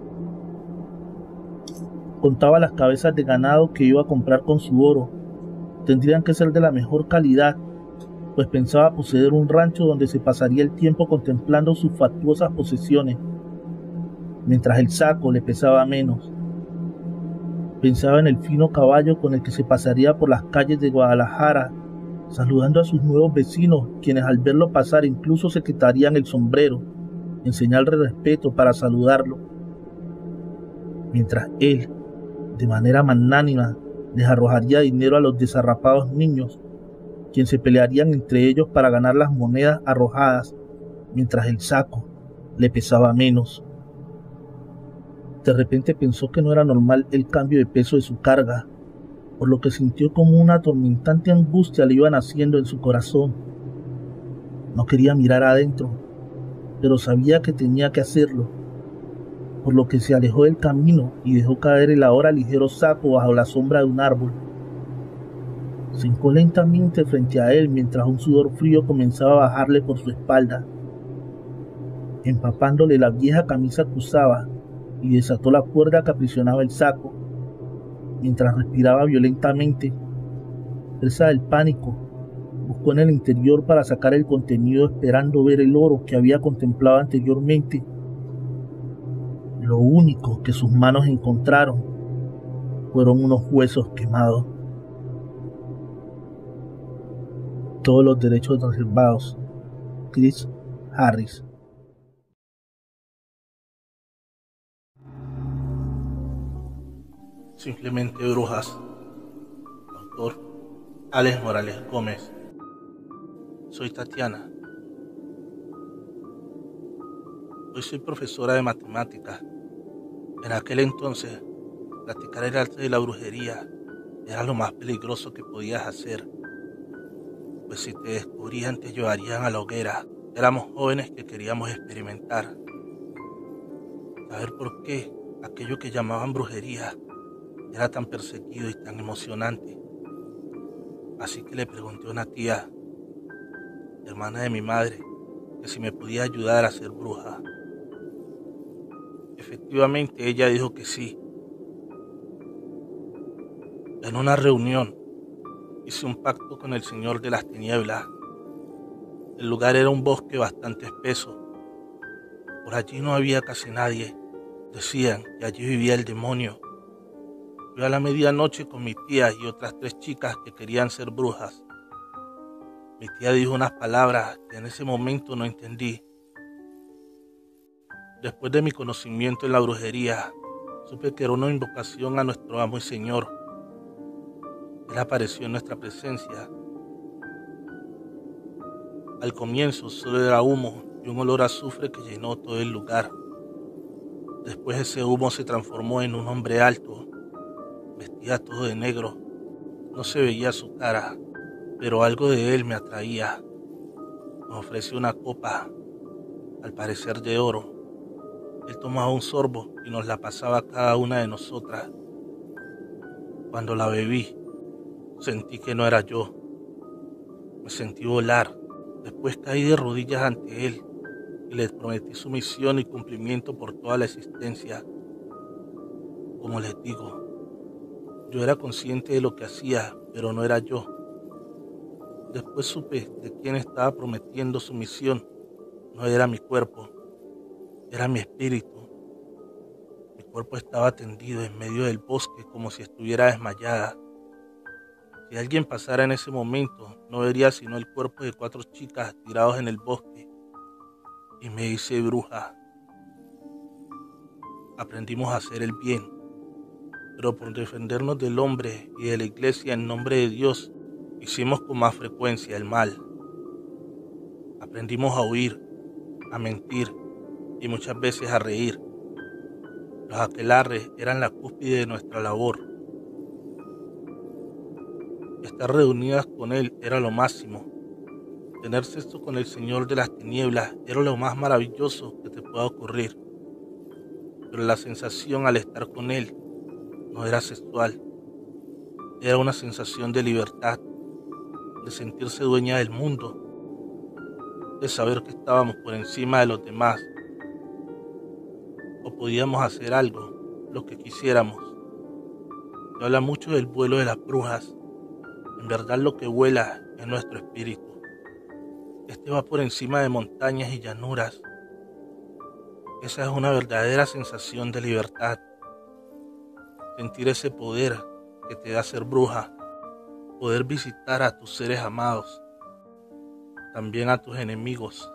Contaba las cabezas de ganado que iba a comprar con su oro. Tendrían que ser de la mejor calidad, pues pensaba poseer un rancho donde se pasaría el tiempo contemplando sus fastuosas posesiones, mientras el saco le pesaba menos. Pensaba en el fino caballo con el que se pasaría por las calles de Guadalajara, saludando a sus nuevos vecinos, quienes al verlo pasar incluso se quitarían el sombrero, en señal de respeto para saludarlo, mientras él, de manera magnánima, les arrojaría dinero a los desarrapados niños, quienes se pelearían entre ellos para ganar las monedas arrojadas, mientras el saco le pesaba menos. De repente pensó que no era normal el cambio de peso de su carga, por lo que sintió como una atormentante angustia le iba naciendo en su corazón. No quería mirar adentro, pero sabía que tenía que hacerlo, por lo que se alejó del camino y dejó caer el ahora ligero saco bajo la sombra de un árbol. Se hincó lentamente frente a él mientras un sudor frío comenzaba a bajarle por su espalda, empapándole la vieja camisa que usaba, y desató la cuerda que aprisionaba el saco. Mientras respiraba violentamente, presa del pánico, buscó en el interior para sacar el contenido esperando ver el oro que había contemplado anteriormente. Lo único que sus manos encontraron fueron unos huesos quemados. Todos los derechos reservados. Chris Harris. Simplemente brujas. Autor Alex Morales Gómez. Soy Tatiana. Hoy soy profesora de matemáticas. En aquel entonces, practicar el arte de la brujería era lo más peligroso que podías hacer, pues si te descubrían te llevarían a la hoguera. Éramos jóvenes que queríamos experimentar, saber por qué aquello que llamaban brujería era tan perseguido y tan emocionante. Así que le pregunté a una tía, hermana de mi madre, que si me podía ayudar a ser bruja. Efectivamente, ella dijo que sí. En una reunión hice un pacto con el Señor de las Tinieblas. El lugar era un bosque bastante espeso. Por allí no había casi nadie. Decían que allí vivía el demonio. Fui a la medianoche con mi tía y otras 3 chicas que querían ser brujas. Mi tía dijo unas palabras que en ese momento no entendí. Después de mi conocimiento en la brujería, supe que era una invocación a nuestro amo y Señor. Él apareció en nuestra presencia. Al comienzo solo era humo y un olor a azufre que llenó todo el lugar. Después ese humo se transformó en un hombre alto, vestía todo de negro. No se veía su cara, pero algo de él me atraía. Nos ofreció una copa, al parecer de oro. Él tomaba un sorbo y nos la pasaba a cada una de nosotras. Cuando la bebí, sentí que no era yo. Me sentí volar. Después caí de rodillas ante él y le prometí sumisión y cumplimiento por toda la existencia. Como les digo, yo era consciente de lo que hacía, pero no era yo. Después supe de quién estaba prometiendo sumisión. No era mi cuerpo, era mi espíritu. Mi cuerpo estaba tendido en medio del bosque como si estuviera desmayada. Si alguien pasara en ese momento, no vería sino el cuerpo de 4 chicas tirados en el bosque. Y me hice bruja. Aprendimos a hacer el bien. pero por defendernos del hombre y de la iglesia en nombre de Dios, hicimos con más frecuencia el mal. Aprendimos a huir, a mentir y muchas veces a reír. Los aquelarres eran la cúspide de nuestra labor. Estar reunidas con Él era lo máximo. Tener sexo con el Señor de las tinieblas era lo más maravilloso que te pueda ocurrir. Pero la sensación al estar con Él no era sexual. Era una sensación de libertad, de sentirse dueña del mundo, de saber que estábamos por encima de los demás o podíamos hacer algo, lo que quisiéramos. Se habla mucho del vuelo de las brujas. En verdad lo que vuela es nuestro espíritu. Este va por encima de montañas y llanuras. Esa es una verdadera sensación de libertad. Sentir ese poder que te da ser bruja. Poder visitar a tus seres amados. También a tus enemigos.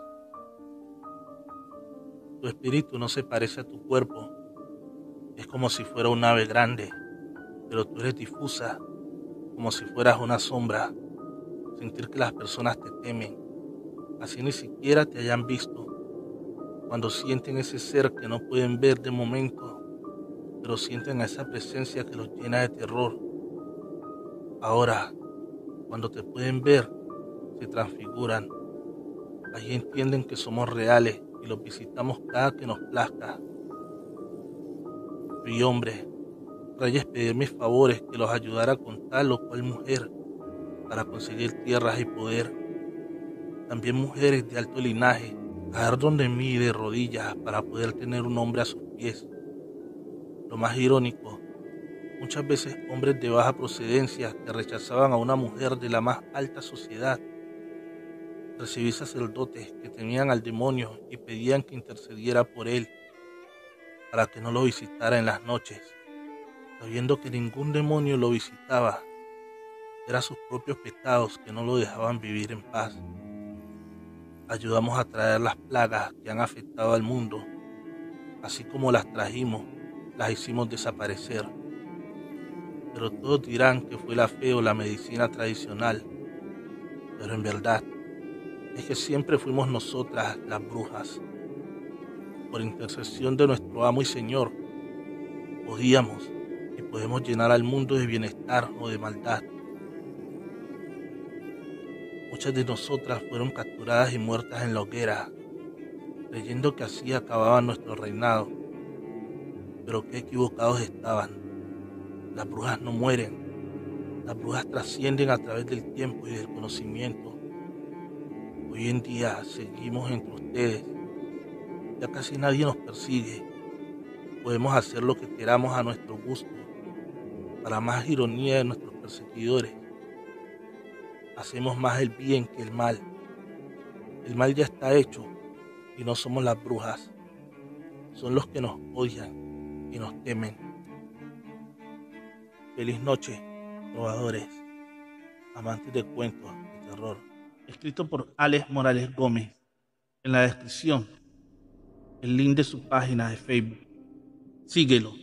Tu espíritu no se parece a tu cuerpo. Es como si fuera un ave grande, pero tú eres difusa, como si fueras una sombra. Sentir que las personas te temen, así ni siquiera te hayan visto. Cuando sienten ese ser que no pueden ver de momento, pero sienten esa presencia que los llena de terror. Ahora, cuando te pueden ver, se transfiguran. Allí entienden que somos reales y los visitamos cada que nos plazca. Fui hombre, reyes pedí mis favores que los ayudara con tal o cual mujer para conseguir tierras y poder. También mujeres de alto linaje caer donde mí de rodillas para poder tener un hombre a sus pies. Lo más irónico, muchas veces hombres de baja procedencia que rechazaban a una mujer de la más alta sociedad. Recibí sacerdotes que temían al demonio y pedían que intercediera por él para que no lo visitara en las noches, sabiendo que ningún demonio lo visitaba. Eran sus propios pecados que no lo dejaban vivir en paz. Ayudamos a traer las plagas que han afectado al mundo. Así como las trajimos, las hicimos desaparecer. Pero todos dirán que fue la fe o la medicina tradicional. Pero en verdad, es que siempre fuimos nosotras las brujas. Por intercesión de nuestro amo y Señor, podíamos y podemos llenar al mundo de bienestar o de maldad. Muchas de nosotras fueron capturadas y muertas en la hoguera, creyendo que así acababa nuestro reinado. Pero qué equivocados estaban. Las brujas no mueren. Las brujas trascienden a través del tiempo y del conocimiento. Hoy en día seguimos entre ustedes. Ya casi nadie nos persigue. Podemos hacer lo que queramos a nuestro gusto. Para más ironía de nuestros perseguidores, hacemos más el bien que el mal. El mal ya está hecho y no somos las brujas. Son los que nos odian y nos temen. Feliz noche, trovadores, amantes de cuentos de terror. Escrito por Alex Morales Gómez. En la descripción, el link de su página de Facebook. Síguelo.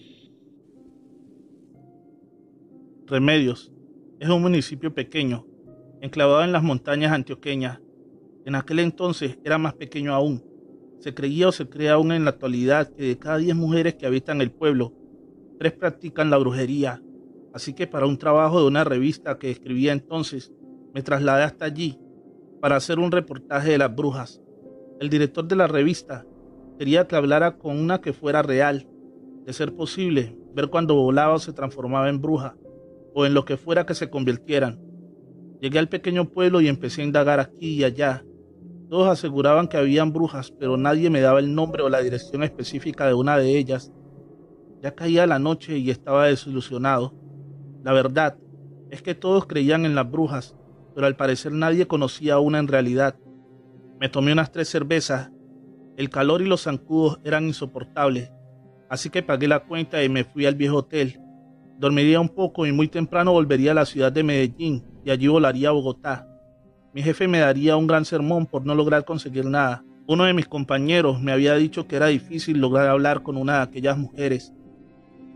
Remedios es un municipio pequeño, enclavado en las montañas antioqueñas. En aquel entonces era más pequeño aún. Se creía o se cree aún en la actualidad que de cada 10 mujeres que habitan el pueblo, 3 practican la brujería. Así que para un trabajo de una revista que escribía entonces, me trasladé hasta allí para hacer un reportaje de las brujas. El director de la revista quería que hablara con una que fuera real, de ser posible, ver cuando volaba o se transformaba en bruja, o en lo que fuera que se convirtieran. Llegué al pequeño pueblo y empecé a indagar aquí y allá. Todos aseguraban que habían brujas, pero nadie me daba el nombre o la dirección específica de una de ellas. Ya caía la noche y estaba desilusionado. La verdad es que todos creían en las brujas, pero al parecer nadie conocía a una en realidad. Me tomé unas 3 cervezas. El calor y los zancudos eran insoportables, así que pagué la cuenta y me fui al viejo hotel. Dormiría un poco y muy temprano volvería a la ciudad de Medellín y allí volaría a Bogotá. Mi jefe me daría un gran sermón por no lograr conseguir nada. Uno de mis compañeros me había dicho que era difícil lograr hablar con una de aquellas mujeres.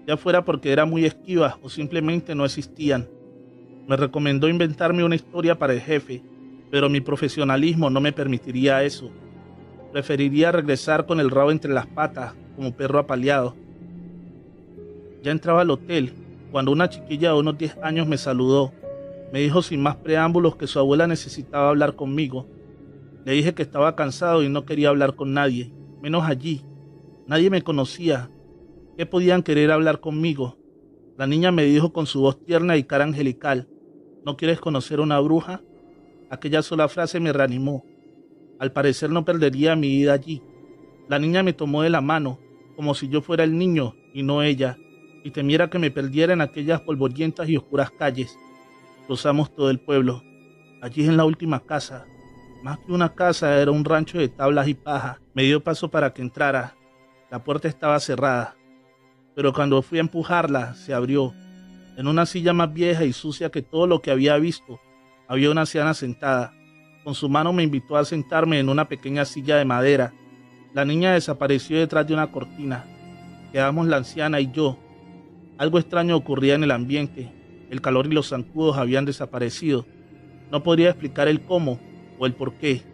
ya fuera porque eran muy esquivas o simplemente no existían. Me recomendó inventarme una historia para el jefe, pero mi profesionalismo no me permitiría eso. Preferiría regresar con el rabo entre las patas, como perro apaleado. Ya entraba al hotel, cuando una chiquilla de unos 10 años me saludó. Me dijo sin más preámbulos que su abuela necesitaba hablar conmigo. Le dije que estaba cansado y no quería hablar con nadie, menos allí. Nadie me conocía. ¿Qué podían querer hablar conmigo? La niña me dijo con su voz tierna y cara angelical: ¿no quieres conocer a una bruja? Aquella sola frase me reanimó. Al parecer no perdería mi vida allí. La niña me tomó de la mano, como si yo fuera el niño y no ella, y temiera que me perdiera en aquellas polvorientas y oscuras calles. Cruzamos todo el pueblo. Allí en la última casa, más que una casa, era un rancho de tablas y paja. Me dio paso para que entrara. La puerta estaba cerrada, pero cuando fui a empujarla, se abrió. En una silla más vieja y sucia que todo lo que había visto, había una anciana sentada. Con su mano me invitó a sentarme en una pequeña silla de madera. La niña desapareció detrás de una cortina. Quedamos la anciana y yo. Algo extraño ocurría en el ambiente. El calor y los zancudos habían desaparecido. No podría explicar el cómo o el por qué.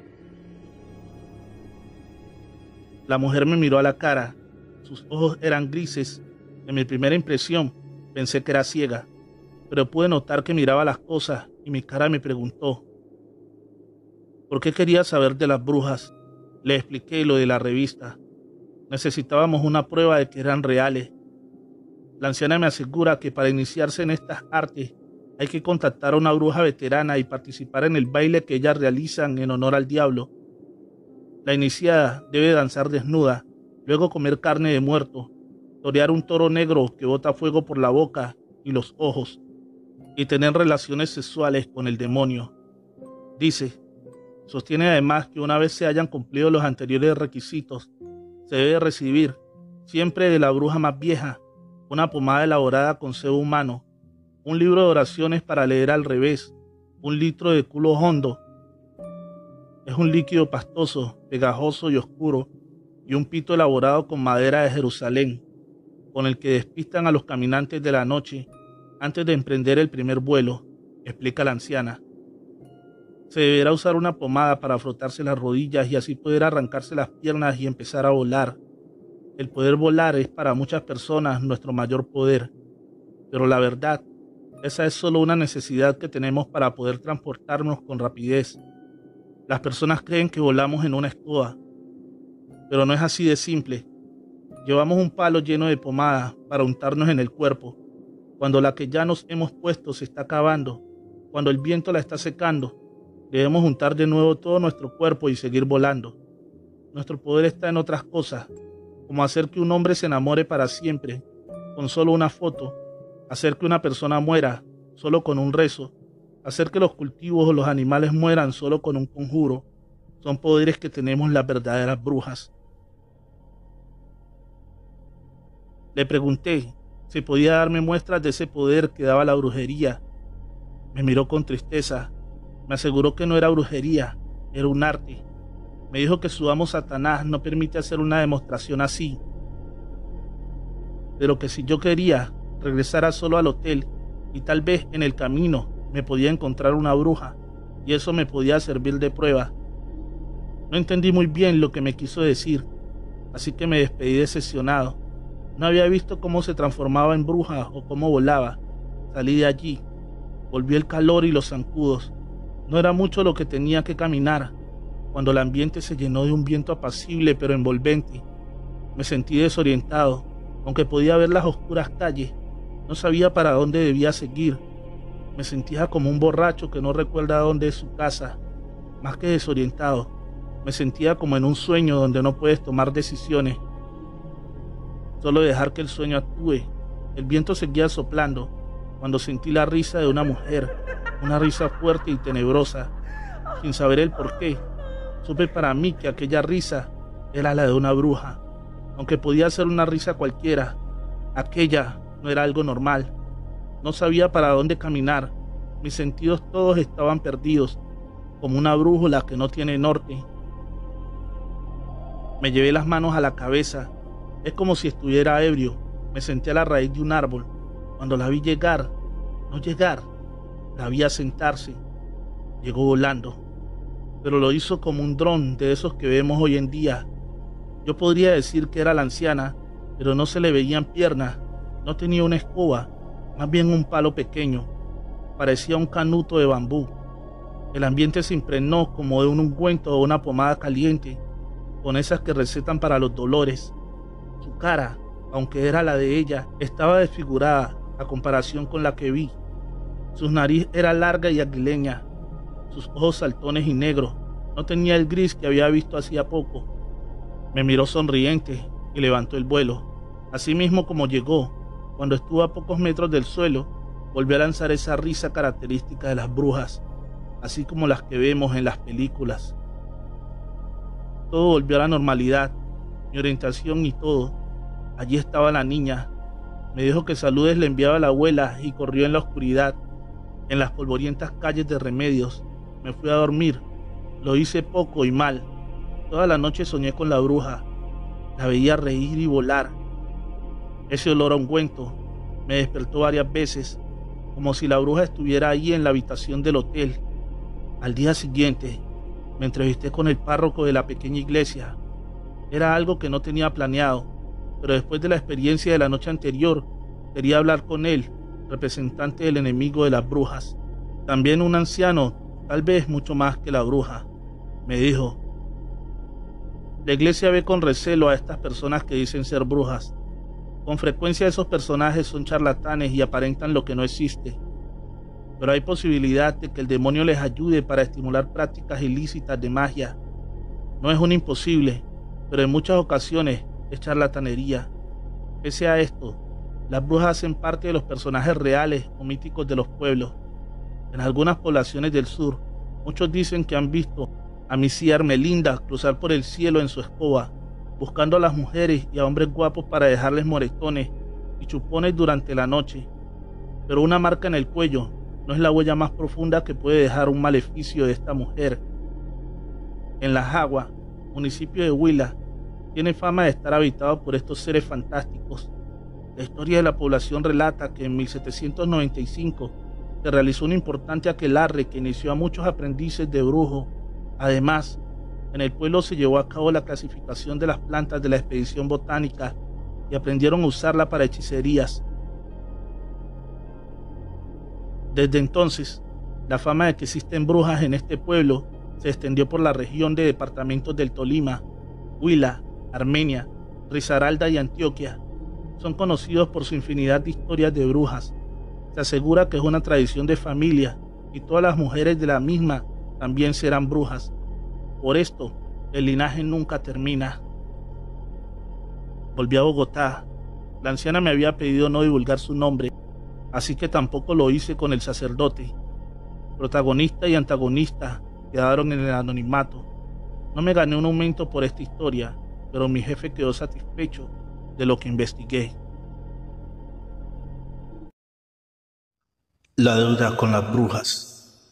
La mujer me miró a la cara. Sus ojos eran grises. En mi primera impresión pensé que era ciega, pero pude notar que miraba las cosas y mi cara me preguntó: ¿por qué quería saber de las brujas? Le expliqué lo de la revista. Necesitábamos una prueba de que eran reales. La anciana me asegura que para iniciarse en estas artes hay que contactar a una bruja veterana y participar en el baile que ellas realizan en honor al diablo. La iniciada debe danzar desnuda, luego comer carne de muerto, torear un toro negro que bota fuego por la boca y los ojos, y tener relaciones sexuales con el demonio. Sostiene además que una vez se hayan cumplido los anteriores requisitos, se debe recibir, siempre de la bruja más vieja, una pomada elaborada con sebo humano, un libro de oraciones para leer al revés, un litro de culo hondo. Es un líquido pastoso, pegajoso y oscuro, y un pito elaborado con madera de Jerusalén, con el que despistan a los caminantes de la noche antes de emprender el primer vuelo, explica la anciana. Se deberá usar una pomada para frotarse las rodillas y así poder arrancarse las piernas y empezar a volar. El poder volar es para muchas personas nuestro mayor poder, pero la verdad, esa es solo una necesidad que tenemos para poder transportarnos con rapidez. Las personas creen que volamos en una escoba, pero no es así de simple. Llevamos un palo lleno de pomada para untarnos en el cuerpo. Cuando la que ya nos hemos puesto se está acabando, cuando el viento la está secando, debemos untar de nuevo todo nuestro cuerpo y seguir volando. Nuestro poder está en otras cosas, como hacer que un hombre se enamore para siempre, con solo una foto, hacer que una persona muera, solo con un rezo, hacer que los cultivos o los animales mueran solo con un conjuro. Son poderes que tenemos las verdaderas brujas. Le pregunté si podía darme muestras de ese poder que daba la brujería. Me miró con tristeza. Me aseguró que no era brujería, era un arte. Me dijo que su amo Satanás no permite hacer una demostración así, pero que si yo quería, regresara solo al hotel y tal vez en el camino me podía encontrar una bruja y eso me podía servir de prueba. No entendí muy bien lo que me quiso decir, así que me despedí decepcionado. No había visto cómo se transformaba en bruja o cómo volaba. Salí de allí, volvió el calor y los zancudos. No era mucho lo que tenía que caminar, cuando el ambiente se llenó de un viento apacible pero envolvente. Me sentí desorientado, aunque podía ver las oscuras calles. No sabía para dónde debía seguir. Me sentía como un borracho que no recuerda dónde es su casa. Más que desorientado, me sentía como en un sueño donde no puedes tomar decisiones. Solo dejar que el sueño actúe. El viento seguía soplando, cuando sentí la risa de una mujer, una risa fuerte y tenebrosa. Sin saber el porqué, supe para mí que aquella risa era la de una bruja. Aunque podía ser una risa cualquiera, aquella no era algo normal. No sabía para dónde caminar. Mis sentidos todos estaban perdidos, como una brújula que no tiene norte. Me llevé las manos a la cabeza. Es como si estuviera ebrio. Me senté a la raíz de un árbol. Cuando la vi llegar, no llegar, la vi sentarse. Llegó volando, pero lo hizo como un dron de esos que vemos hoy en día. Yo podría decir que era la anciana, pero no se le veían piernas, no tenía una escoba, más bien un palo pequeño. Parecía un canuto de bambú. El ambiente se impregnó como de un ungüento o una pomada caliente, con esas que recetan para los dolores. Su cara, aunque era la de ella, estaba desfigurada a comparación con la que vi. Su nariz era larga y aguileña, sus ojos saltones y negros, no tenía el gris que había visto hacía poco. Me miró sonriente y levantó el vuelo. Así mismo como llegó, cuando estuvo a pocos metros del suelo, volvió a lanzar esa risa característica de las brujas, así como las que vemos en las películas. Todo volvió a la normalidad, mi orientación y todo. Allí estaba la niña. Me dijo que saludes le enviaba a la abuela y corrió en la oscuridad, en las polvorientas calles de Remedios. Me fui a dormir. Lo hice poco y mal. Toda la noche soñé con la bruja. La veía reír y volar. Ese olor a ungüento me despertó varias veces, como si la bruja estuviera ahí en la habitación del hotel. Al día siguiente, me entrevisté con el párroco de la pequeña iglesia. Era algo que no tenía planeado, pero después de la experiencia de la noche anterior, quería hablar con él, representante del enemigo de las brujas. También un anciano, tal vez mucho más que la bruja. Me dijo: la iglesia ve con recelo a estas personas que dicen ser brujas. Con frecuencia esos personajes son charlatanes y aparentan lo que no existe. Pero hay posibilidad de que el demonio les ayude para estimular prácticas ilícitas de magia. No es un imposible, pero en muchas ocasiones es charlatanería. Pese a esto, las brujas hacen parte de los personajes reales o míticos de los pueblos. En algunas poblaciones del sur, muchos dicen que han visto a Misia Ermelinda cruzar por el cielo en su escoba, buscando a las mujeres y a hombres guapos para dejarles moretones y chupones durante la noche. Pero una marca en el cuello no es la huella más profunda que puede dejar un maleficio de esta mujer. En La Jagua, municipio de Huila, tiene fama de estar habitado por estos seres fantásticos. La historia de la población relata que en 1795 se realizó un importante aquelarre que inició a muchos aprendices de brujo. Además, en el pueblo se llevó a cabo la clasificación de las plantas de la expedición botánica y aprendieron a usarla para hechicerías. Desde entonces, la fama de que existen brujas en este pueblo se extendió por la región de departamentos del Tolima, Huila, Armenia, Risaralda y Antioquia. Son conocidos por su infinidad de historias de brujas. Se asegura que es una tradición de familia y todas las mujeres de la misma también serán brujas. Por esto, el linaje nunca termina. Volví a Bogotá. La anciana me había pedido no divulgar su nombre, así que tampoco lo hice con el sacerdote. Protagonista y antagonista quedaron en el anonimato. No me gané un aumento por esta historia, pero mi jefe quedó satisfecho de lo que investigué. La deuda con las brujas.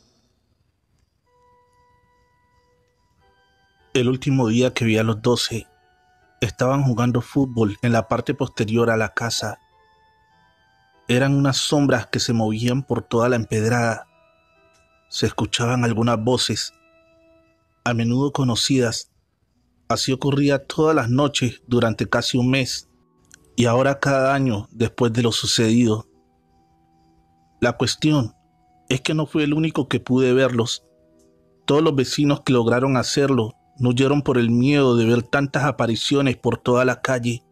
El último día que vi a los 12, estaban jugando fútbol en la parte posterior a la casa. Eran unas sombras que se movían por toda la empedrada. Se escuchaban algunas voces, a menudo conocidas. Así ocurría todas las noches durante casi un mes, y ahora cada año después de lo sucedido. La cuestión es que no fui el único que pude verlos. Todos los vecinos que lograron hacerlo no huyeron por el miedo de ver tantas apariciones por toda la calle.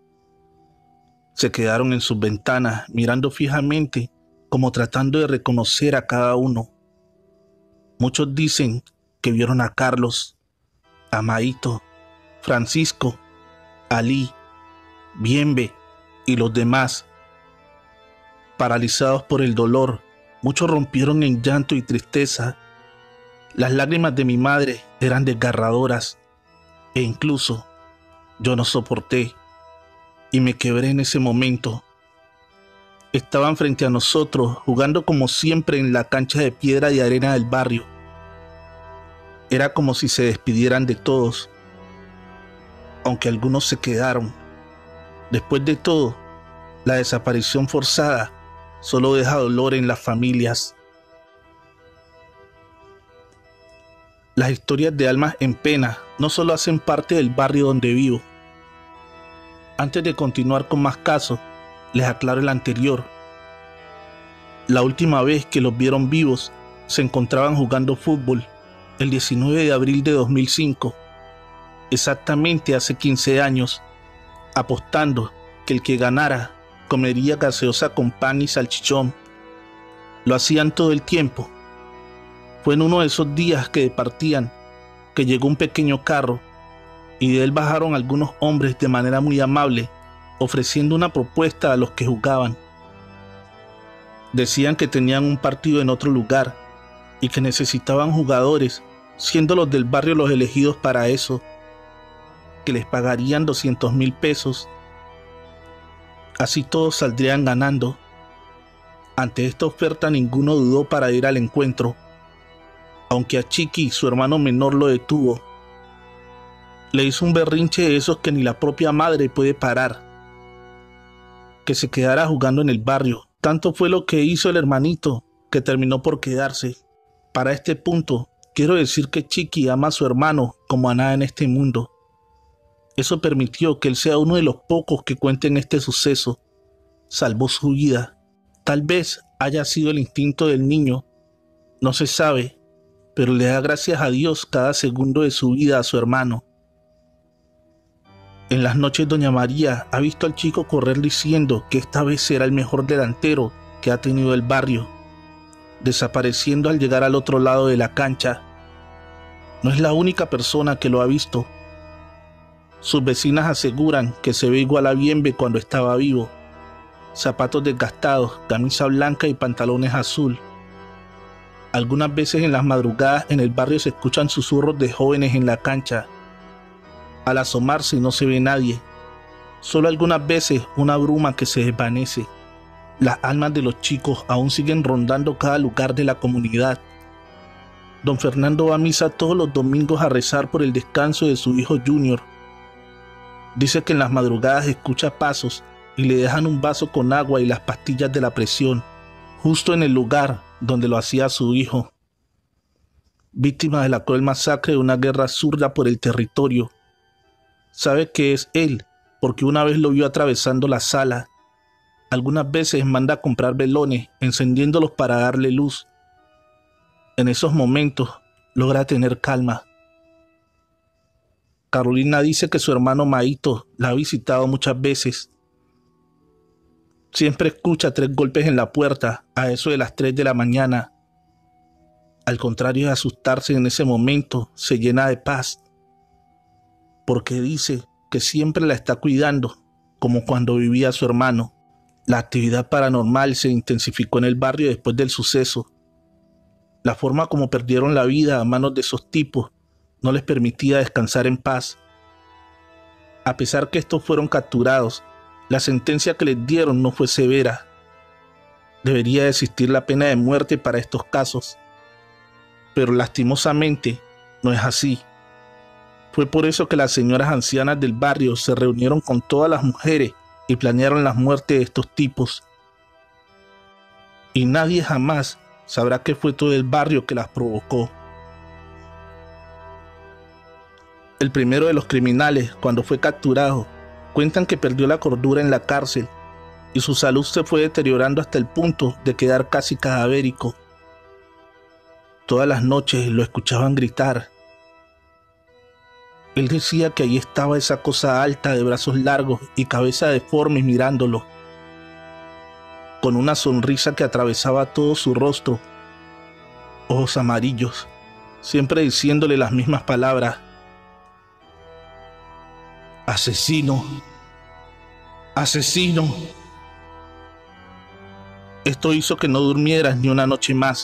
Se quedaron en sus ventanas mirando fijamente, como tratando de reconocer a cada uno. Muchos dicen que vieron a Carlos, a Maito, Francisco, Ali, Bienve y los demás. Paralizados por el dolor, muchos rompieron en llanto y tristeza. Las lágrimas de mi madre eran desgarradoras e incluso yo no soporté y me quebré en ese momento. Estaban frente a nosotros jugando como siempre en la cancha de piedra y arena del barrio. Era como si se despidieran de todos, aunque algunos se quedaron. Después de todo, La desaparición forzada solo deja dolor en las familias. Las historias de almas en pena no solo hacen parte del barrio donde vivo. Antes de continuar con más casos, les aclaro el anterior. La última vez que los vieron vivos se encontraban jugando fútbol el 19 de abril de 2005, exactamente hace 15 años, apostando que el que ganara comería gaseosa con pan y salchichón. Lo hacían todo el tiempo. Fue en uno de esos días que departían que llegó un pequeño carro y de él bajaron algunos hombres de manera muy amable, ofreciendo una propuesta a los que jugaban. Decían que tenían un partido en otro lugar y que necesitaban jugadores, siendo los del barrio los elegidos para eso, que les pagarían 200,000 pesos. Así todos saldrían ganando. Ante esta oferta ninguno dudó para ir al encuentro, aunque a Chiqui, su hermano menor, lo detuvo. Le hizo un berrinche de esos que ni la propia madre puede parar. Que se quedara jugando en el barrio. Tanto fue lo que hizo el hermanito, que terminó por quedarse. Para este punto, quiero decir que Chiqui ama a su hermano como a nada en este mundo. Eso permitió que él sea uno de los pocos que cuenten este suceso. Salvó su vida. Tal vez haya sido el instinto del niño. No se sabe, pero le da gracias a Dios cada segundo de su vida a su hermano. En las noches doña María ha visto al chico correr diciendo que esta vez será el mejor delantero que ha tenido el barrio, desapareciendo al llegar al otro lado de la cancha. No es la única persona que lo ha visto. Sus vecinas aseguran que se ve igual a Bienve cuando estaba vivo. Zapatos desgastados, camisa blanca y pantalones azul. Algunas veces en las madrugadas en el barrio se escuchan susurros de jóvenes en la cancha. Al asomarse no se ve nadie, solo algunas veces una bruma que se desvanece. Las almas de los chicos aún siguen rondando cada lugar de la comunidad. Don Fernando va a misa todos los domingos a rezar por el descanso de su hijo Junior. Dice que en las madrugadas escucha pasos y le dejan un vaso con agua y las pastillas de la presión, justo en el lugar donde lo hacía su hijo. Víctima de la cruel masacre de una guerra zurda por el territorio. Sabe que es él, porque una vez lo vio atravesando la sala. Algunas veces manda a comprar velones, encendiéndolos para darle luz. En esos momentos logra tener calma. Carolina dice que su hermano Maito la ha visitado muchas veces. Siempre escucha 3 golpes en la puerta a eso de las 3 de la mañana. Al contrario de asustarse en ese momento, se llena de paz. Porque dice que siempre la está cuidando, como cuando vivía su hermano. La actividad paranormal se intensificó en el barrio después del suceso. La forma como perdieron la vida a manos de esos tipos no les permitía descansar en paz. A pesar que estos fueron capturados, la sentencia que les dieron no fue severa. Debería existir la pena de muerte para estos casos, pero lastimosamente no es así. Fue por eso que las señoras ancianas del barrio se reunieron con todas las mujeres y planearon la muerte de estos tipos. Y nadie jamás sabrá que fue todo el barrio que las provocó. El primero de los criminales, cuando fue capturado, cuentan que perdió la cordura en la cárcel y su salud se fue deteriorando hasta el punto de quedar casi cadavérico. Todas las noches lo escuchaban gritar. Él decía que ahí estaba esa cosa alta de brazos largos y cabeza deforme mirándolo, con una sonrisa que atravesaba todo su rostro, ojos amarillos, siempre diciéndole las mismas palabras: asesino, asesino. Esto hizo que no durmieras ni una noche más.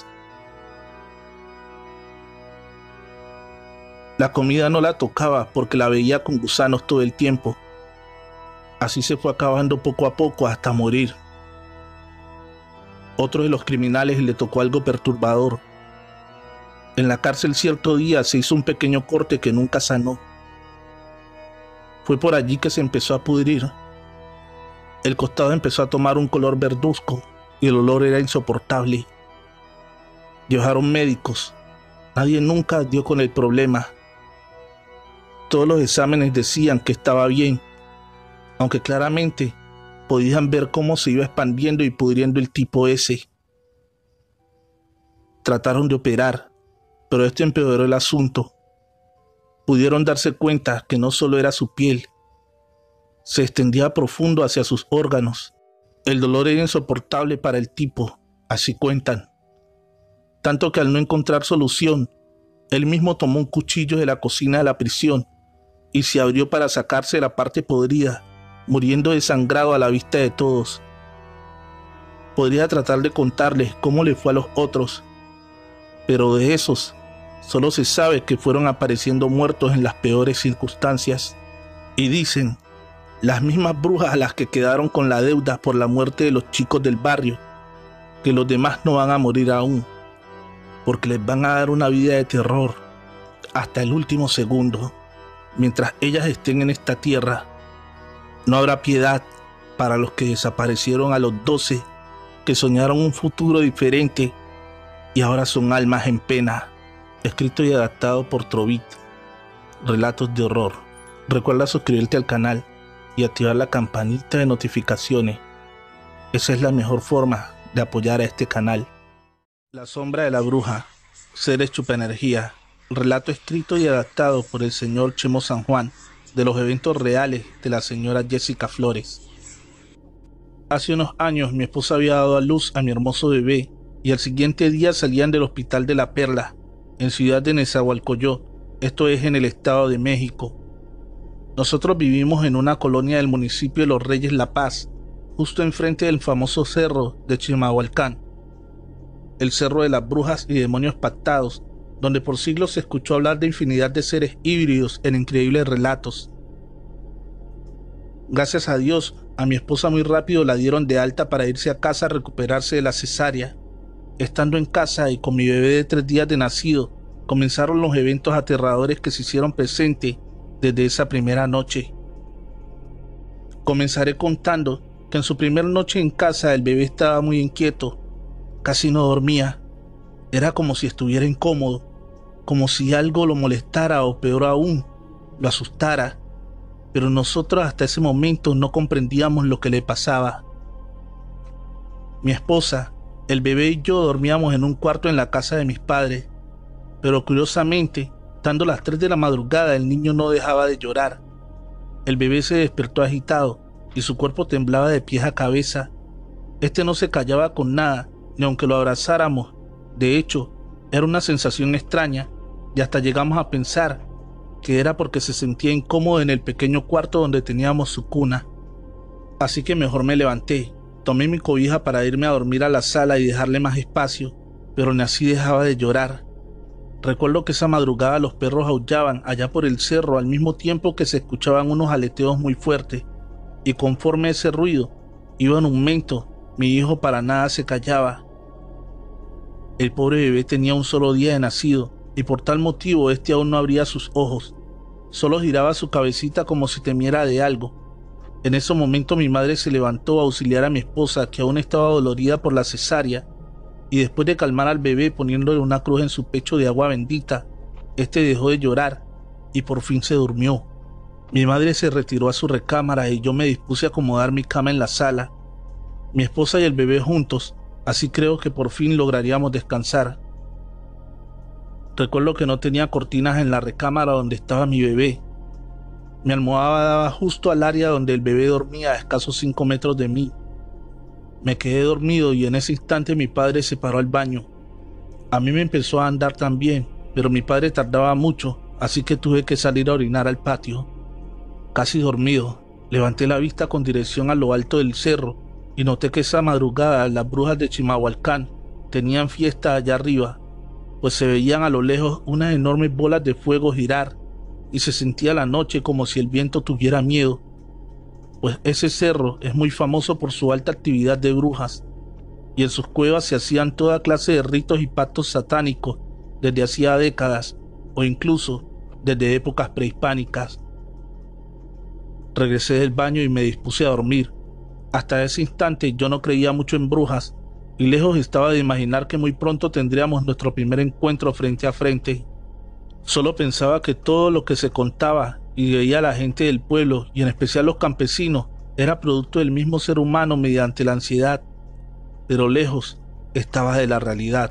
La comida no la tocaba porque la veía con gusanos todo el tiempo. Así se fue acabando poco a poco hasta morir. Otro de los criminales le tocó algo perturbador. En la cárcel cierto día se hizo un pequeño corte que nunca sanó. Fue por allí que se empezó a pudrir. El costado empezó a tomar un color verduzco y el olor era insoportable. Llevaron médicos. Nadie nunca dio con el problema. Todos los exámenes decían que estaba bien, aunque claramente podían ver cómo se iba expandiendo y pudriendo el tipo ese. Trataron de operar, pero esto empeoró el asunto. Pudieron darse cuenta que no solo era su piel, se extendía profundo hacia sus órganos. El dolor era insoportable para el tipo, así cuentan. Tanto que al no encontrar solución, él mismo tomó un cuchillo de la cocina de la prisión y se abrió para sacarse la parte podrida, muriendo desangrado a la vista de todos. Podría tratar de contarles cómo le fue a los otros, pero de esos solo se sabe que fueron apareciendo muertos en las peores circunstancias. Y dicen, las mismas brujas a las que quedaron con la deuda por la muerte de los chicos del barrio, que los demás no van a morir aún, porque les van a dar una vida de terror hasta el último segundo. Mientras ellas estén en esta tierra, no habrá piedad para los que desaparecieron a los 12, que soñaron un futuro diferente y ahora son almas en pena. Escrito y adaptado por Trovit. Relatos de horror. Recuerda suscribirte al canal y activar la campanita de notificaciones. Esa es la mejor forma de apoyar a este canal. La sombra de la bruja. Seres chupaenergía. Relato escrito y adaptado por el señor Chemo San Juan, de los eventos reales de la señora Jessica Flores. Hace unos años mi esposa había dado a luz a mi hermoso bebé y al siguiente día salían del hospital de La Perla, en ciudad de Nezahualcóyotl, esto es en el estado de México. Nosotros vivimos en una colonia del municipio de Los Reyes La Paz, justo enfrente del famoso cerro de Chimalhuacán, el cerro de las brujas y demonios pactados, donde por siglos se escuchó hablar de infinidad de seres híbridos en increíbles relatos. Gracias a Dios, a mi esposa muy rápido la dieron de alta para irse a casa a recuperarse de la cesárea. Estando en casa y con mi bebé de 3 días de nacido, comenzaron los eventos aterradores que se hicieron presentes desde esa primera noche. Comenzaré contando que en su primera noche en casa el bebé estaba muy inquieto, casi no dormía. Era como si estuviera incómodo, como si algo lo molestara o peor aún, lo asustara. Pero nosotros hasta ese momento no comprendíamos lo que le pasaba. Mi esposa, el bebé y yo dormíamos en un cuarto en la casa de mis padres, pero curiosamente, dando las 3 de la madrugada, el niño no dejaba de llorar. El bebé se despertó agitado y su cuerpo temblaba de pies a cabeza. Este no se callaba con nada, ni aunque lo abrazáramos. De hecho, era una sensación extraña y hasta llegamos a pensar que era porque se sentía incómodo en el pequeño cuarto donde teníamos su cuna. Así que mejor me levanté, tomé mi cobija para irme a dormir a la sala y dejarle más espacio, pero ni así dejaba de llorar. Recuerdo que esa madrugada los perros aullaban allá por el cerro al mismo tiempo que se escuchaban unos aleteos muy fuertes, y conforme ese ruido iba en aumento, mi hijo para nada se callaba. El pobre bebé tenía un solo día de nacido y por tal motivo este aún no abría sus ojos, solo giraba su cabecita como si temiera de algo. En ese momento mi madre se levantó a auxiliar a mi esposa, que aún estaba dolorida por la cesárea, y después de calmar al bebé poniéndole una cruz en su pecho de agua bendita, este dejó de llorar y por fin se durmió. Mi madre se retiró a su recámara y yo me dispuse a acomodar mi cama en la sala. Mi esposa y el bebé juntos, así creo que por fin lograríamos descansar. Recuerdo que no tenía cortinas en la recámara donde estaba mi bebé. Mi almohada daba justo al área donde el bebé dormía, a escasos 5 metros de mí. Me quedé dormido y en ese instante mi padre se paró al baño. A mí me empezó a andar también, pero mi padre tardaba mucho, así que tuve que salir a orinar al patio. Casi dormido, levanté la vista con dirección a lo alto del cerro y noté que esa madrugada las brujas de Chimalhuacán tenían fiesta allá arriba, pues se veían a lo lejos unas enormes bolas de fuego girar y se sentía la noche como si el viento tuviera miedo, pues ese cerro es muy famoso por su alta actividad de brujas y en sus cuevas se hacían toda clase de ritos y pactos satánicos desde hacía décadas o incluso desde épocas prehispánicas. Regresé del baño y me dispuse a dormir. Hasta ese instante yo no creía mucho en brujas y lejos estaba de imaginar que muy pronto tendríamos nuestro primer encuentro frente a frente. Solo pensaba que todo lo que se contaba y veía la gente del pueblo, y en especial los campesinos, era producto del mismo ser humano mediante la ansiedad, pero lejos estaba de la realidad.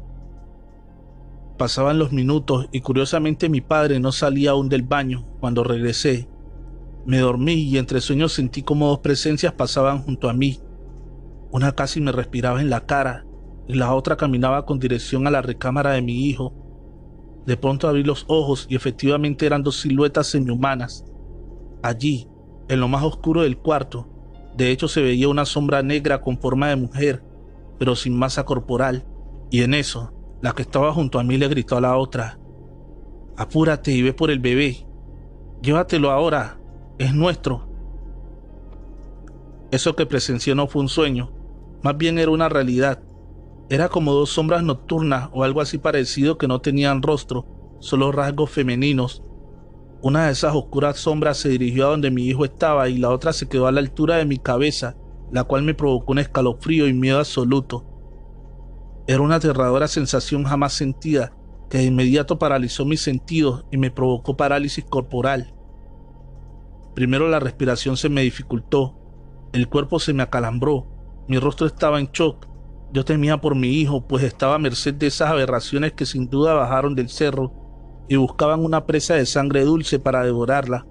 Pasaban los minutos y curiosamente mi padre no salía aún del baño cuando regresé. Me dormí y entre sueños sentí como dos presencias pasaban junto a mí. Una casi me respiraba en la cara y la otra caminaba con dirección a la recámara de mi hijo. De pronto abrí los ojos y efectivamente eran dos siluetas semihumanas. Allí, en lo más oscuro del cuarto, de hecho se veía una sombra negra con forma de mujer, pero sin masa corporal, y en eso, la que estaba junto a mí le gritó a la otra: «Apúrate y ve por el bebé. Llévatelo ahora, es nuestro». Eso que presencié no fue un sueño, más bien era una realidad. Era como dos sombras nocturnas o algo así parecido que no tenían rostro, solo rasgos femeninos. Una de esas oscuras sombras se dirigió a donde mi hijo estaba y la otra se quedó a la altura de mi cabeza, la cual me provocó un escalofrío y miedo absoluto. Era una aterradora sensación jamás sentida que de inmediato paralizó mis sentidos y me provocó parálisis corporal. Primero la respiración se me dificultó, el cuerpo se me acalambró, mi rostro estaba en shock. Yo temía por mi hijo, pues estaba a merced de esas aberraciones que sin duda bajaron del cerro y buscaban una presa de sangre dulce para devorarla.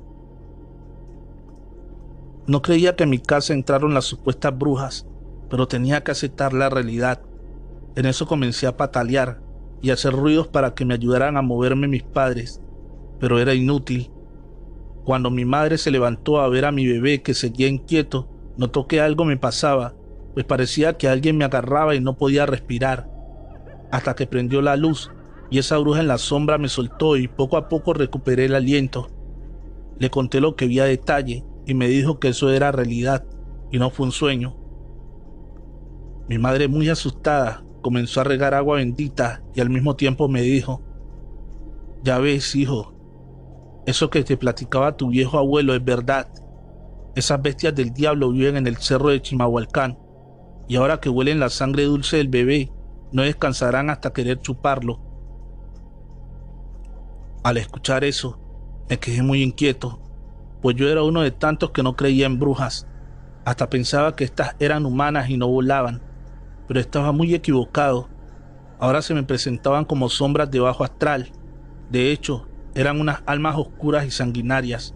No creía que en mi casa entraron las supuestas brujas, pero tenía que aceptar la realidad. En eso comencé a patalear y a hacer ruidos para que me ayudaran a moverme mis padres, pero era inútil. Cuando mi madre se levantó a ver a mi bebé que seguía inquieto, notó que algo me pasaba, pues parecía que alguien me agarraba y no podía respirar, hasta que prendió la luz y esa bruja en la sombra me soltó y poco a poco recuperé el aliento. Le conté lo que vi a detalle y me dijo que eso era realidad y no fue un sueño. Mi madre, muy asustada, comenzó a regar agua bendita y al mismo tiempo me dijo: «Ya ves, hijo, eso que te platicaba tu viejo abuelo es verdad. Esas bestias del diablo viven en el cerro de Chimalhuacán, y ahora que huelen la sangre dulce del bebé, no descansarán hasta querer chuparlo». Al escuchar eso, me quedé muy inquieto, pues yo era uno de tantos que no creía en brujas. Hasta pensaba que estas eran humanas y no volaban, pero estaba muy equivocado. Ahora se me presentaban como sombras de bajo astral. De hecho, eran unas almas oscuras y sanguinarias.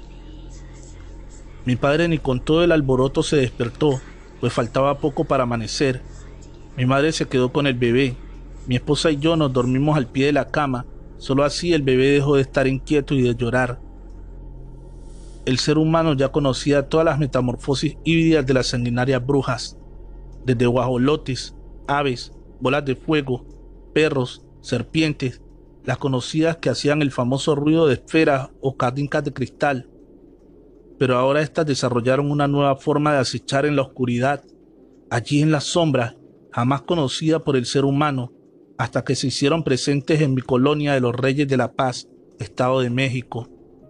Mi padre ni con todo el alboroto se despertó, pues faltaba poco para amanecer. Mi madre se quedó con el bebé. Mi esposa y yo nos dormimos al pie de la cama. Solo así el bebé dejó de estar inquieto y de llorar. El ser humano ya conocía todas las metamorfosis híbridas de las sanguinarias brujas, desde guajolotes, aves, bolas de fuego, perros, serpientes, las conocidas que hacían el famoso ruido de esferas o canicas de cristal. Pero ahora estas desarrollaron una nueva forma de acechar en la oscuridad, allí en las sombras, jamás conocida por el ser humano, hasta que se hicieron presentes en mi colonia de los Reyes de la Paz, Estado de México.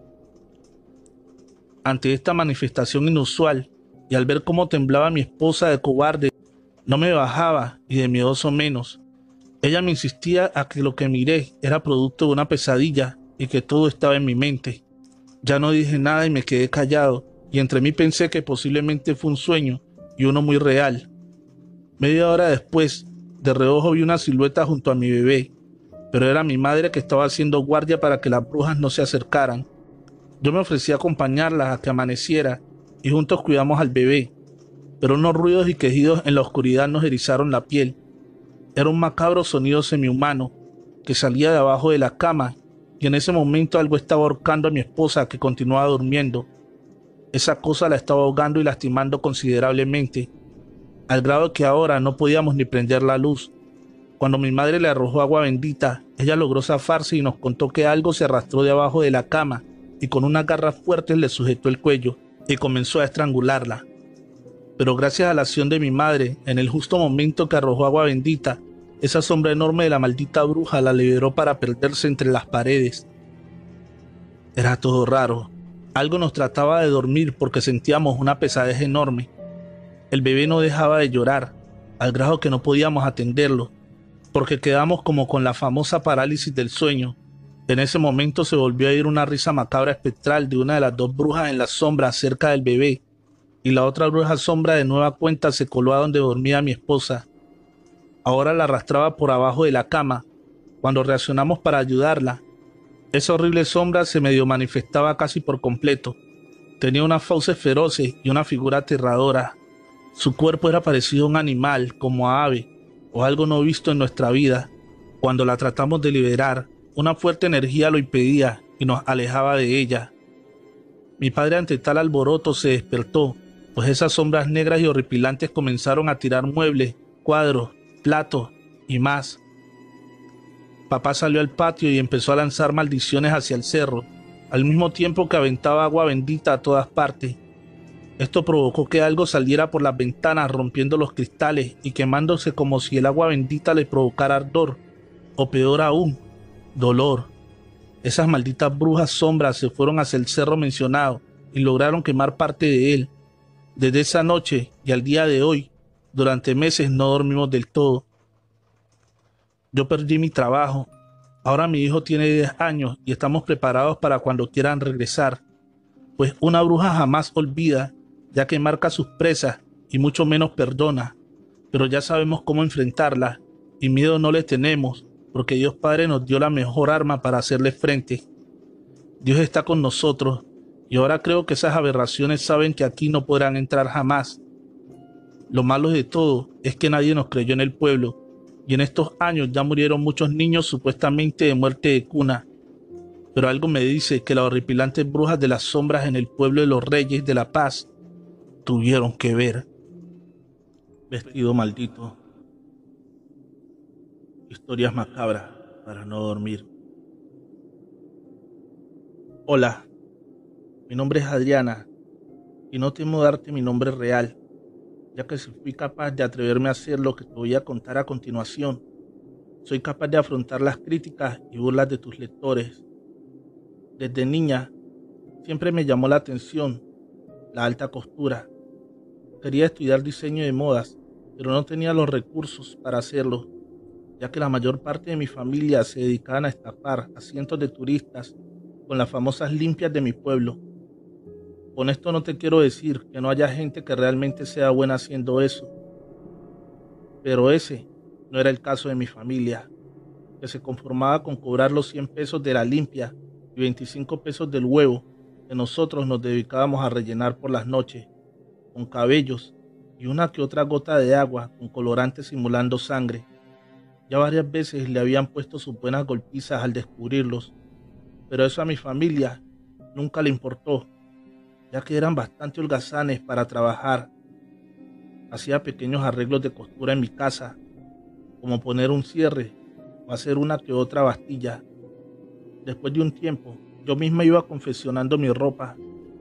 Ante esta manifestación inusual, y al ver cómo temblaba mi esposa de cobarde, no me bajaba y de miedoso menos. Ella me insistía a que lo que miré era producto de una pesadilla y que todo estaba en mi mente. Ya no dije nada y me quedé callado, y entre mí pensé que posiblemente fue un sueño y uno muy real. Media hora después, de reojo vi una silueta junto a mi bebé, pero era mi madre que estaba haciendo guardia para que las brujas no se acercaran. Yo me ofrecí a acompañarlas a que amaneciera y juntos cuidamos al bebé, pero unos ruidos y quejidos en la oscuridad nos erizaron la piel. Era un macabro sonido semihumano que salía de abajo de la cama, y en ese momento algo estaba ahorcando a mi esposa, que continuaba durmiendo. Esa cosa la estaba ahogando y lastimando considerablemente, al grado que ahora no podíamos ni prender la luz. Cuando mi madre le arrojó agua bendita, ella logró zafarse y nos contó que algo se arrastró de abajo de la cama y con unas garras fuertes le sujetó el cuello y comenzó a estrangularla. Pero gracias a la acción de mi madre, en el justo momento que arrojó agua bendita, esa sombra enorme de la maldita bruja la liberó para perderse entre las paredes. Era todo raro. Algo nos trataba de dormir porque sentíamos una pesadez enorme. El bebé no dejaba de llorar, al grado que no podíamos atenderlo, porque quedamos como con la famosa parálisis del sueño. En ese momento se volvió a oír una risa macabra espectral de una de las dos brujas en la sombra cerca del bebé, y la otra bruja sombra de nueva cuenta se coló a donde dormía mi esposa. Ahora la arrastraba por abajo de la cama. Cuando reaccionamos para ayudarla, esa horrible sombra se medio manifestaba casi por completo. Tenía unas fauces feroces y una figura aterradora. Su cuerpo era parecido a un animal, como a ave, o algo no visto en nuestra vida. Cuando la tratamos de liberar, una fuerte energía lo impedía y nos alejaba de ella. Mi padre ante tal alboroto se despertó, pues esas sombras negras y horripilantes comenzaron a tirar muebles, cuadros, platos y más. Papá salió al patio y empezó a lanzar maldiciones hacia el cerro, al mismo tiempo que aventaba agua bendita a todas partes. Esto provocó que algo saliera por las ventanas rompiendo los cristales y quemándose como si el agua bendita le provocara ardor, o peor aún, dolor. Esas malditas brujas sombras se fueron hacia el cerro mencionado y lograron quemar parte de él. Desde esa noche y al día de hoy, durante meses no dormimos del todo. Yo perdí mi trabajo. Ahora mi hijo tiene 10 años y estamos preparados para cuando quieran regresar. Pues una bruja jamás olvida, ya que marca sus presas y mucho menos perdona. Pero ya sabemos cómo enfrentarla y miedo no le tenemos, porque Dios Padre nos dio la mejor arma para hacerle frente. Dios está con nosotros y ahora creo que esas aberraciones saben que aquí no podrán entrar jamás. Lo malo de todo es que nadie nos creyó en el pueblo y en estos años ya murieron muchos niños supuestamente de muerte de cuna. Pero algo me dice que las horripilantes brujas de las sombras en el pueblo de los Reyes de la Paz tuvieron que ver. Vestido maldito. Historias macabras para no dormir. Hola, mi nombre es Adriana y no temo darte mi nombre real, ya que si fui capaz de atreverme a hacer lo que te voy a contar a continuación, soy capaz de afrontar las críticas y burlas de tus lectores. Desde niña, siempre me llamó la atención la alta costura. Quería estudiar diseño de modas, pero no tenía los recursos para hacerlo, ya que la mayor parte de mi familia se dedicaban a estafar a cientos de turistas con las famosas limpias de mi pueblo. Con esto no te quiero decir que no haya gente que realmente sea buena haciendo eso, pero ese no era el caso de mi familia, que se conformaba con cobrar los 100 pesos de la limpia y 25 pesos del huevo que nosotros nos dedicábamos a rellenar por las noches, con cabellos y una que otra gota de agua con colorante simulando sangre. Ya varias veces le habían puesto sus buenas golpizas al descubrirlos, pero eso a mi familia nunca le importó, ya que eran bastante holgazanes para trabajar. Hacía pequeños arreglos de costura en mi casa, como poner un cierre o hacer una que otra bastilla. Después de un tiempo, yo misma iba confeccionando mi ropa.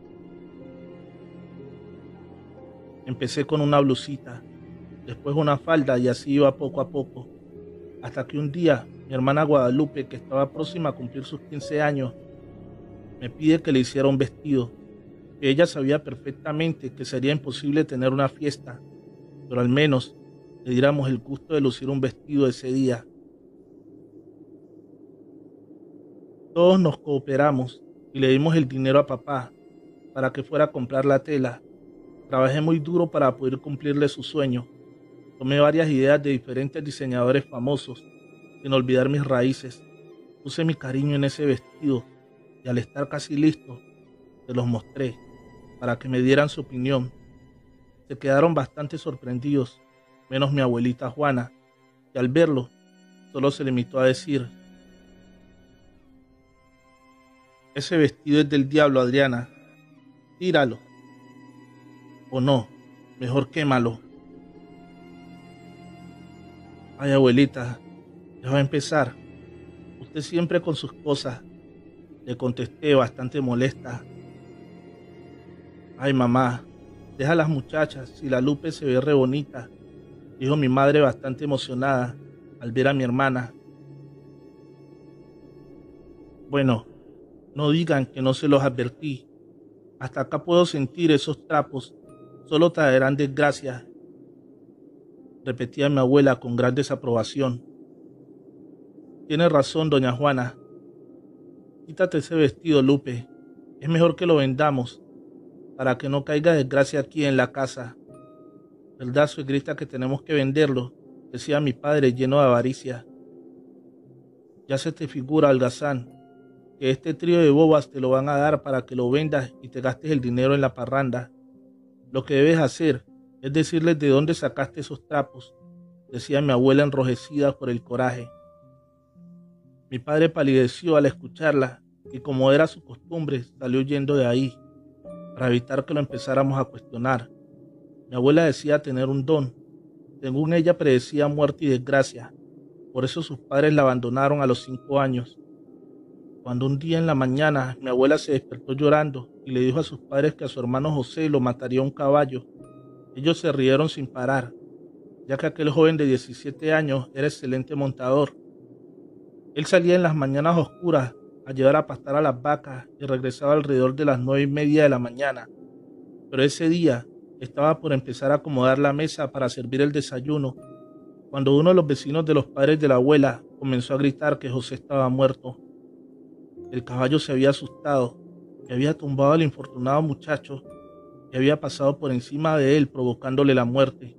Empecé con una blusita, después una falda y así iba poco a poco, hasta que un día mi hermana Guadalupe, que estaba próxima a cumplir sus 15 años, me pide que le hiciera un vestido, que ella sabía perfectamente que sería imposible tener una fiesta, pero al menos le diéramos el gusto de lucir un vestido ese día. Todos nos cooperamos y le dimos el dinero a papá para que fuera a comprar la tela. Trabajé muy duro para poder cumplirle su sueño. Tomé varias ideas de diferentes diseñadores famosos, sin olvidar mis raíces. Puse mi cariño en ese vestido y al estar casi listo, se los mostré para que me dieran su opinión. Se quedaron bastante sorprendidos, menos mi abuelita Juana, que al verlo solo se limitó a decir: ese vestido es del diablo, Adriana, tíralo. O no, mejor quémalo. Ay, abuelita, ya va a empezar. Usted siempre con sus cosas, le contesté bastante molesta. Ay, mamá, deja a las muchachas, si la Lupe se ve re bonita, dijo mi madre bastante emocionada al ver a mi hermana. Bueno, no digan que no se los advertí, Hasta acá puedo sentir esos trapos. Solo traerán desgracia, repetía mi abuela con gran desaprobación. Tiene razón, doña Juana. Quítate ese vestido, Lupe. Es mejor que lo vendamos, para que no caiga desgracia aquí en la casa. ¿Verdad, suegrita, que tenemos que venderlo?, decía mi padre lleno de avaricia. Ya se te figura, holgazán, que este trío de bobas te lo van a dar para que lo vendas y te gastes el dinero en la parranda. Lo que debes hacer es decirles de dónde sacaste esos trapos, decía mi abuela enrojecida por el coraje. Mi padre palideció al escucharla y, como era su costumbre, salió huyendo de ahí, para evitar que lo empezáramos a cuestionar. Mi abuela decía tener un don. Según ella, predecía muerte y desgracia. Por eso sus padres la abandonaron a los 5 años. Cuando un día en la mañana mi abuela se despertó llorando y le dijo a sus padres que a su hermano José lo mataría un caballo, ellos se rieron sin parar, ya que aquel joven de 17 años era excelente montador. Él salía en las mañanas oscuras a llevar a pastar a las vacas y regresaba alrededor de las 9:30 de la mañana. Pero ese día estaba por empezar a acomodar la mesa para servir el desayuno, cuando uno de los vecinos de los padres de la abuela comenzó a gritar que José estaba muerto. El caballo se había asustado y había tumbado al infortunado muchacho y había pasado por encima de él, provocándole la muerte.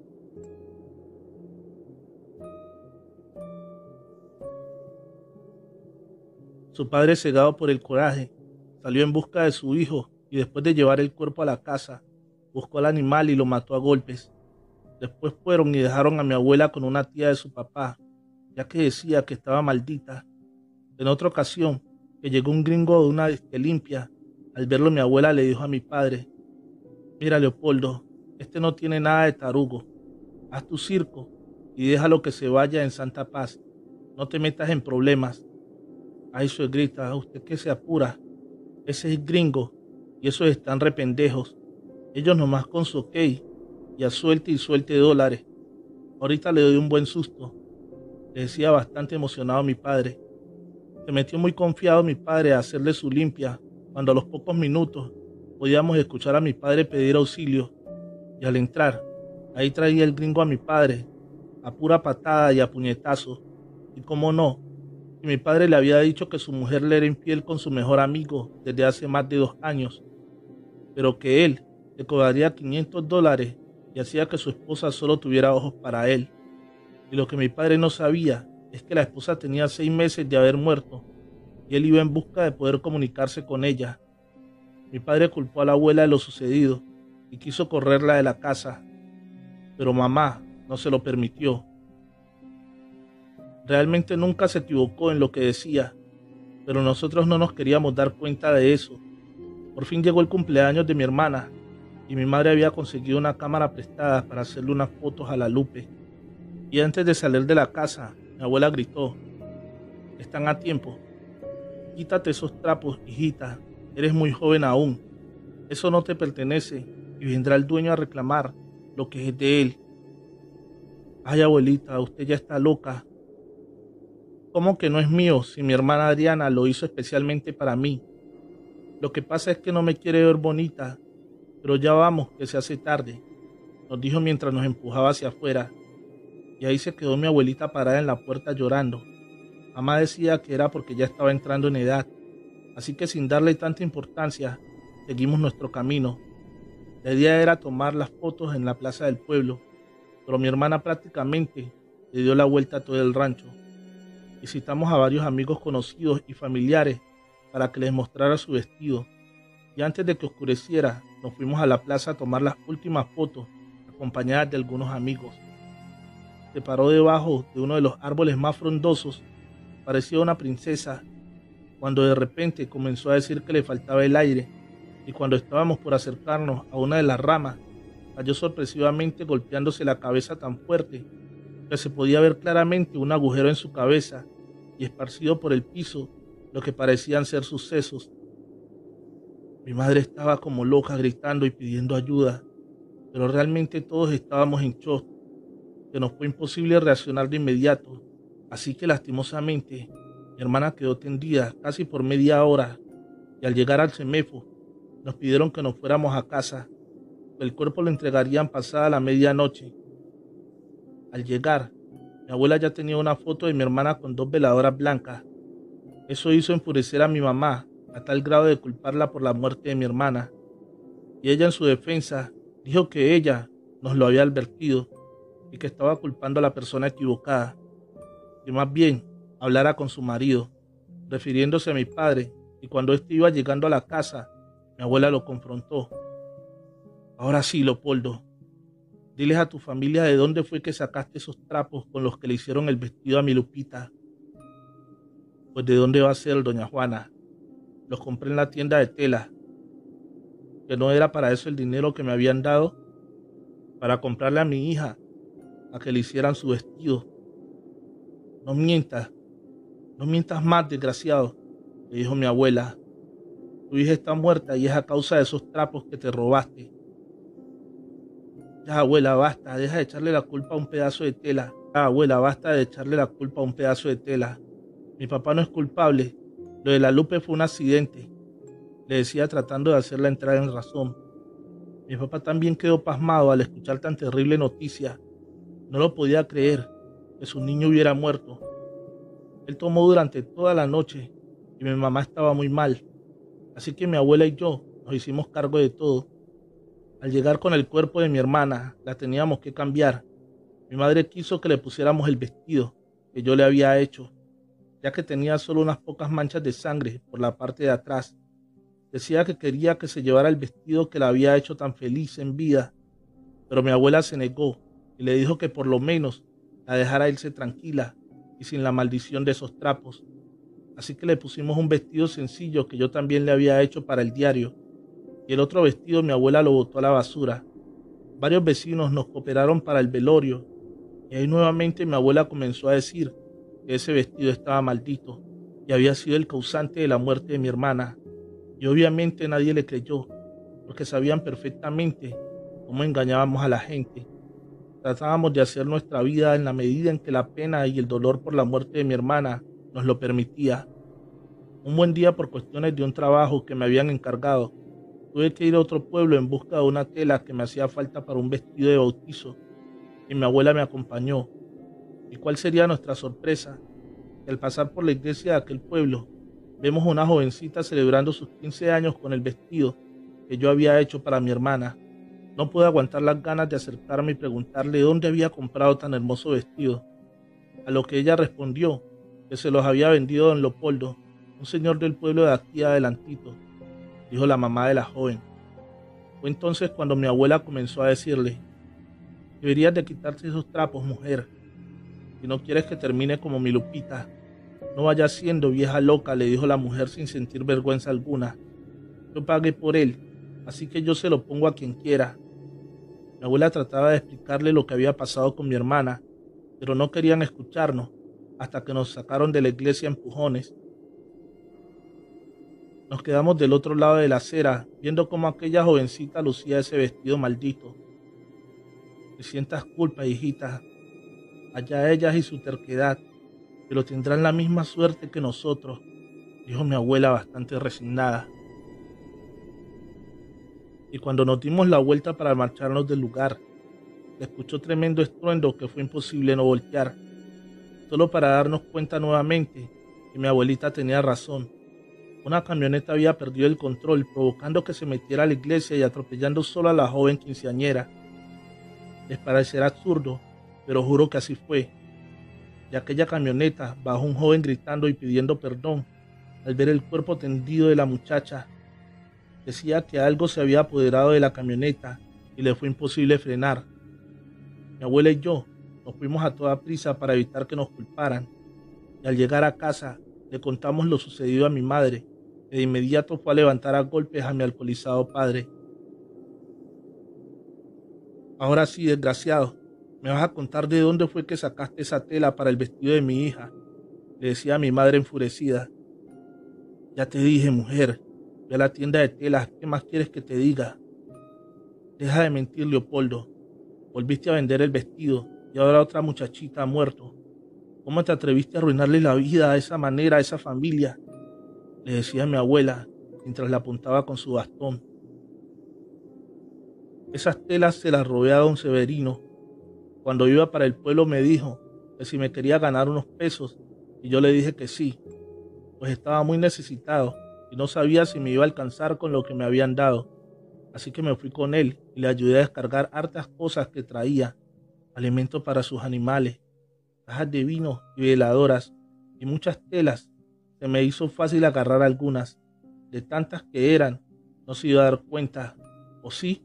Su padre, cegado por el coraje, salió en busca de su hijo y, después de llevar el cuerpo a la casa, buscó al animal y lo mató a golpes. Después fueron y dejaron a mi abuela con una tía de su papá, ya que decía que estaba maldita. En otra ocasión, que llegó un gringo de una disque limpia, al verlo mi abuela le dijo a mi padre: «Mira, Leopoldo, este no tiene nada de tarugo. Haz tu circo y déjalo que se vaya en santa paz. No te metas en problemas». «Ay, suegrita, usted que se apura. Ese es gringo y esos están rependejos. Ellos nomás con su ok y a suelte y suelte dólares. Ahorita le doy un buen susto», le decía bastante emocionado mi padre. Se metió muy confiado mi padre a hacerle su limpia, cuando a los pocos minutos podíamos escuchar a mi padre pedir auxilio, y al entrar, ahí traía el gringo a mi padre, a pura patada y a puñetazos. Y cómo no, y mi padre le había dicho que su mujer le era infiel con su mejor amigo desde hace más de 2 años, pero que él le cobraría $500 y hacía que su esposa solo tuviera ojos para él. Y lo que mi padre no sabía es que la esposa tenía 6 meses de haber muerto y él iba en busca de poder comunicarse con ella. Mi padre culpó a la abuela de lo sucedido y quiso correrla de la casa, pero mamá no se lo permitió. Realmente nunca se equivocó en lo que decía, pero nosotros no nos queríamos dar cuenta de eso. Por fin llegó el cumpleaños de mi hermana y mi madre había conseguido una cámara prestada para hacerle unas fotos a la Lupe. Y antes de salir de la casa, mi abuela gritó: «Están a tiempo. Quítate esos trapos, hijita. Eres muy joven aún. Eso no te pertenece y vendrá el dueño a reclamar lo que es de él». «Ay, abuelita, usted ya está loca». «¿Cómo que no es mío si mi hermana Adriana lo hizo especialmente para mí? Lo que pasa es que no me quiere ver bonita, pero ya vamos, que se hace tarde», nos dijo mientras nos empujaba hacia afuera. Y ahí se quedó mi abuelita parada en la puerta llorando. Mamá decía que era porque ya estaba entrando en edad, así que sin darle tanta importancia, seguimos nuestro camino. La idea era tomar las fotos en la plaza del pueblo, pero mi hermana prácticamente le dio la vuelta a todo el rancho. Visitamos a varios amigos conocidos y familiares para que les mostrara su vestido, y antes de que oscureciera nos fuimos a la plaza a tomar las últimas fotos, acompañadas de algunos amigos. Se paró debajo de uno de los árboles más frondosos, parecía una princesa, cuando de repente comenzó a decir que le faltaba el aire, y cuando estábamos por acercarnos a una de las ramas, cayó sorpresivamente golpeándose la cabeza tan fuerte que se podía ver claramente un agujero en su cabeza y esparcido por el piso lo que parecían ser sus sesos. Mi madre estaba como loca gritando y pidiendo ayuda, pero realmente todos estábamos en shock, que nos fue imposible reaccionar de inmediato, así que lastimosamente mi hermana quedó tendida casi por media hora y al llegar al CEMEFO Nos pidieron que nos fuéramos a casa. El cuerpo lo entregarían pasada la medianoche. Al llegar, mi abuela ya tenía una foto de mi hermana con 2 veladoras blancas. Eso hizo enfurecer a mi mamá a tal grado de culparla por la muerte de mi hermana. Y ella en su defensa dijo que ella nos lo había advertido y que estaba culpando a la persona equivocada, que más bien hablara con su marido, refiriéndose a mi padre, y cuando éste iba llegando a la casa, mi abuela lo confrontó. Ahora sí, Leopoldo, diles a tu familia de dónde fue que sacaste esos trapos con los que le hicieron el vestido a mi Lupita. Pues de dónde va a ser, doña Juana. Los compré en la tienda de tela, que no era para eso el dinero que me habían dado, para comprarle a mi hija, a que le hicieran su vestido. No mientas, no mientas más, desgraciado, le dijo mi abuela. Tu hija está muerta y es a causa de esos trapos que te robaste. Ya, abuela, basta, deja de echarle la culpa a un pedazo de tela. Ya, abuela, basta de echarle la culpa a un pedazo de tela. Mi papá no es culpable. Lo de la Lupe fue un accidente, le decía tratando de hacerla entrar en razón. Mi papá también quedó pasmado al escuchar tan terrible noticia. No lo podía creer, que su niño hubiera muerto. Él tomó durante toda la noche y mi mamá estaba muy mal. Así que mi abuela y yo nos hicimos cargo de todo. Al llegar con el cuerpo de mi hermana, la teníamos que cambiar. Mi madre quiso que le pusiéramos el vestido que yo le había hecho, ya que tenía solo unas pocas manchas de sangre por la parte de atrás. Decía que quería que se llevara el vestido que la había hecho tan feliz en vida, pero mi abuela se negó y le dijo que por lo menos la dejara irse tranquila y sin la maldición de esos trapos. Así que le pusimos un vestido sencillo que yo también le había hecho para el diario, y el otro vestido mi abuela lo botó a la basura. Varios vecinos nos cooperaron para el velorio, y ahí nuevamente mi abuela comenzó a decir que ese vestido estaba maldito y había sido el causante de la muerte de mi hermana. Y obviamente nadie le creyó, porque sabían perfectamente cómo engañábamos a la gente. Tratábamos de hacer nuestra vida en la medida en que la pena y el dolor por la muerte de mi hermana nos lo permitía. Un buen día, por cuestiones de un trabajo que me habían encargado, tuve que ir a otro pueblo en busca de una tela que me hacía falta para un vestido de bautizo, y mi abuela me acompañó. ¿Y cuál sería nuestra sorpresa? Que al pasar por la iglesia de aquel pueblo, vemos a una jovencita celebrando sus 15 años con el vestido que yo había hecho para mi hermana. No pude aguantar las ganas de acercarme y preguntarle dónde había comprado tan hermoso vestido, a lo que ella respondió que se los había vendido don Leopoldo, un señor del pueblo de aquí adelantito, dijo la mamá de la joven. Fue entonces cuando mi abuela comenzó a decirle: deberías de quitarte esos trapos, mujer, si no quieres que termine como mi Lupita. No vayas siendo vieja loca, le dijo la mujer sin sentir vergüenza alguna. Yo pagué por él, así que yo se lo pongo a quien quiera. Mi abuela trataba de explicarle lo que había pasado con mi hermana, pero no querían escucharnos hasta que nos sacaron de la iglesia a empujones. Nos quedamos del otro lado de la acera, viendo cómo aquella jovencita lucía ese vestido maldito. No sientas culpa, hijita. Allá ellas y su terquedad, pero tendrán la misma suerte que nosotros, dijo mi abuela bastante resignada. Y cuando nos dimos la vuelta para marcharnos del lugar, se escuchó tremendo estruendo que fue imposible no voltear, solo para darnos cuenta nuevamente que mi abuelita tenía razón. Una camioneta había perdido el control, provocando que se metiera a la iglesia y atropellando solo a la joven quinceañera. Les parecerá absurdo, pero juro que así fue. De aquella camioneta bajó un joven gritando y pidiendo perdón al ver el cuerpo tendido de la muchacha. Decía que algo se había apoderado de la camioneta y le fue imposible frenar. Mi abuela y yo nos fuimos a toda prisa para evitar que nos culparan, y al llegar a casa le contamos lo sucedido a mi madre, que de inmediato fue a levantar a golpes a mi alcoholizado padre. Ahora sí, desgraciado, me vas a contar de dónde fue que sacaste esa tela para el vestido de mi hija, le decía a mi madre enfurecida. Ya te dije, mujer, ve a la tienda de telas, ¿qué más quieres que te diga? Deja de mentir, Leopoldo. Volviste a vender el vestido y ahora otra muchachita ha muerto. ¿Cómo te atreviste a arruinarle la vida de esa manera a esa familia?, le decía a mi abuela mientras la apuntaba con su bastón. Esas telas se las robé a don Severino. Cuando iba para el pueblo me dijo que si me quería ganar unos pesos, y yo le dije que sí, pues estaba muy necesitado y no sabía si me iba a alcanzar con lo que me habían dado. Así que me fui con él y le ayudé a descargar hartas cosas que traía, alimentos para sus animales, cajas de vino y veladoras y muchas telas. Se me hizo fácil agarrar algunas, de tantas que eran, no se iba a dar cuenta, o sí,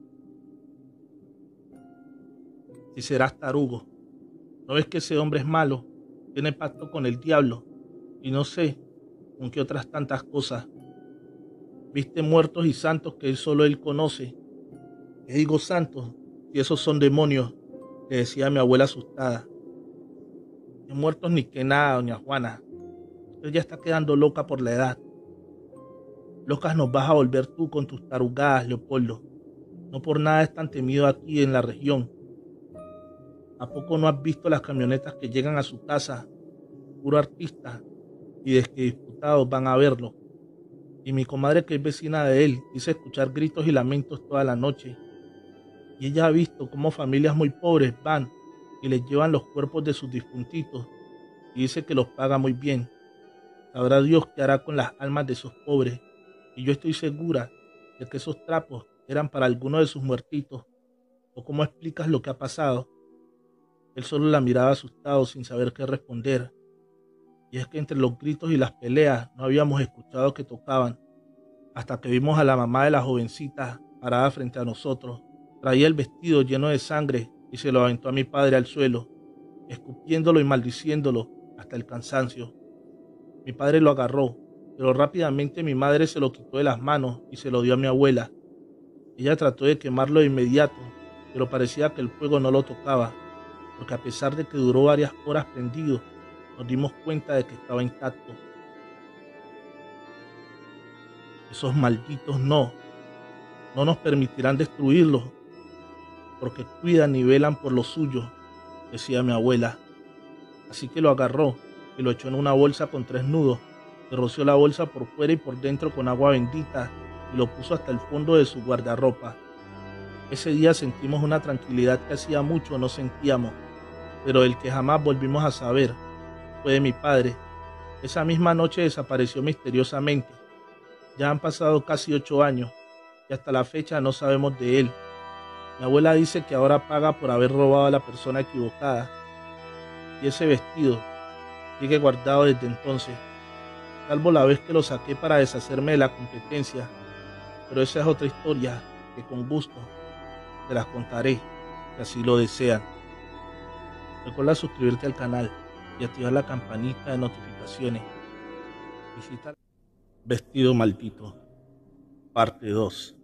si serás tarugo. ¿No ves que ese hombre es malo? Tiene pacto con el diablo y no sé con qué otras tantas cosas. Viste muertos y santos que solo él conoce. ¿Qué digo santos? Si esos son demonios, le decía a mi abuela asustada. Que muertos ni que nada, doña Juana. Usted ya está quedando loca por la edad. Locas nos vas a volver tú con tus tarugadas, Leopoldo. No por nada es tan temido aquí en la región. ¿A poco no has visto las camionetas que llegan a su casa? Puro artista y desde que diputados van a verlo. Y mi comadre, que es vecina de él, dice escuchar gritos y lamentos toda la noche. Y ella ha visto cómo familias muy pobres van y les llevan los cuerpos de sus difuntitos y dice que los paga muy bien. Sabrá Dios qué hará con las almas de esos pobres. Y yo estoy segura de que esos trapos eran para alguno de sus muertitos. ¿O cómo explicas lo que ha pasado? Él solo la miraba asustado sin saber qué responder. Y es que entre los gritos y las peleas no habíamos escuchado que tocaban, hasta que vimos a la mamá de la jovencita parada frente a nosotros. Traía el vestido lleno de sangre y se lo aventó a mi padre al suelo, escupiéndolo y maldiciéndolo hasta el cansancio. Mi padre lo agarró, pero rápidamente mi madre se lo quitó de las manos y se lo dio a mi abuela. Ella trató de quemarlo de inmediato, pero parecía que el fuego no lo tocaba, porque a pesar de que duró varias horas prendido, nos dimos cuenta de que estaba intacto. Esos malditos no nos permitirán destruirlos, porque cuidan y velan por lo suyo, decía mi abuela. Así que lo agarró y lo echó en una bolsa con 3 nudos, le roció la bolsa por fuera y por dentro con agua bendita y lo puso hasta el fondo de su guardarropa. Ese día sentimos una tranquilidad que hacía mucho no sentíamos, pero el que jamás volvimos a saber fue de mi padre. Esa misma noche desapareció misteriosamente. Ya han pasado casi 8 años y hasta la fecha no sabemos de él. Mi abuela dice que ahora paga por haber robado a la persona equivocada. Y ese vestido sigue guardado desde entonces, salvo la vez que lo saqué para deshacerme de la competencia. Pero esa es otra historia que con gusto te las contaré, si así lo desean. Recuerda suscribirte al canal y activar la campanita de notificaciones. Visita Vestido Maldito, parte 2.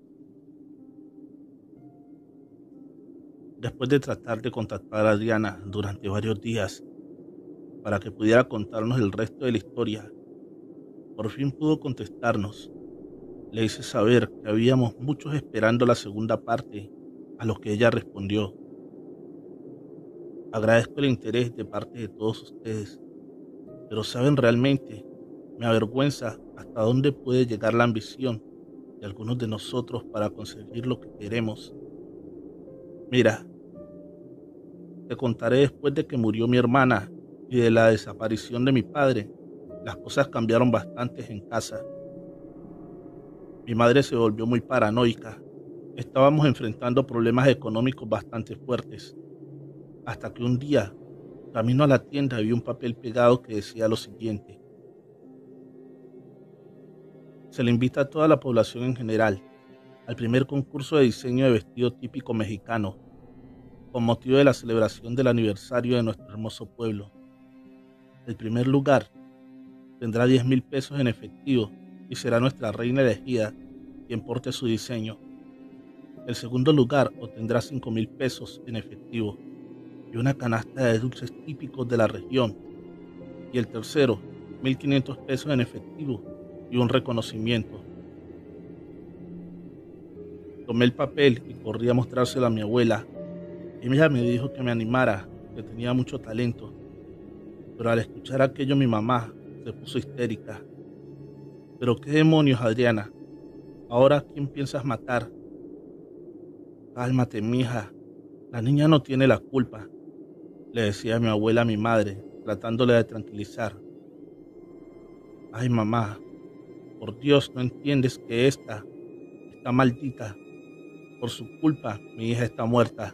Después de tratar de contactar a Adriana durante varios días para que pudiera contarnos el resto de la historia, por fin pudo contestarnos. Le hice saber que habíamos muchos esperando la segunda parte, a lo que ella respondió: agradezco el interés de parte de todos ustedes, pero saben, realmente me avergüenza hasta dónde puede llegar la ambición de algunos de nosotros para conseguir lo que queremos. Mira, te contaré después de que murió mi hermana y de la desaparición de mi padre. Las cosas cambiaron bastante en casa. Mi madre se volvió muy paranoica. Estábamos enfrentando problemas económicos bastante fuertes, hasta que un día, camino a la tienda, vi un papel pegado que decía lo siguiente: se le invita a toda la población en general al primer concurso de diseño de vestido típico mexicano, con motivo de la celebración del aniversario de nuestro hermoso pueblo. El primer lugar tendrá 10,000 pesos en efectivo y será nuestra reina elegida quien porte su diseño. El segundo lugar obtendrá 5,000 pesos en efectivo y una canasta de dulces típicos de la región. Y el tercero, 1,500 pesos en efectivo y un reconocimiento. Tomé el papel y corrí a mostrárselo a mi abuela. Ella me dijo que me animara, que tenía mucho talento. Pero al escuchar aquello mi mamá se puso histérica. ¿Pero qué demonios, Adriana? ¿Ahora quién piensas matar? Cálmate, mija. La niña no tiene la culpa, le decía mi abuela a mi madre, tratándole de tranquilizar. Ay, mamá, por Dios, ¿no entiendes que esta está maldita? Por su culpa, mi hija está muerta.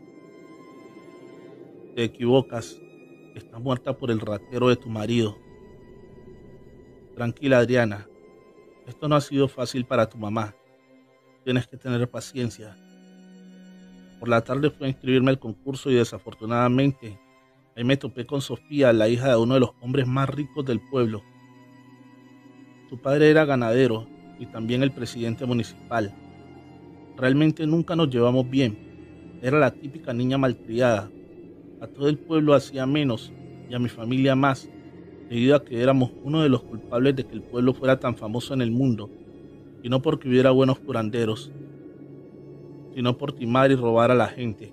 Te equivocas, está muerta por el ratero de tu marido. Tranquila, Adriana, esto no ha sido fácil para tu mamá. Tienes que tener paciencia. Por la tarde fui a inscribirme al concurso y desafortunadamente ahí me topé con Sofía, la hija de uno de los hombres más ricos del pueblo. Su padre era ganadero y también el presidente municipal. Realmente nunca nos llevamos bien. Era la típica niña malcriada. A todo el pueblo hacía menos y a mi familia más, debido a que éramos uno de los culpables de que el pueblo fuera tan famoso en el mundo, y no porque hubiera buenos curanderos, sino por timar y robar a la gente.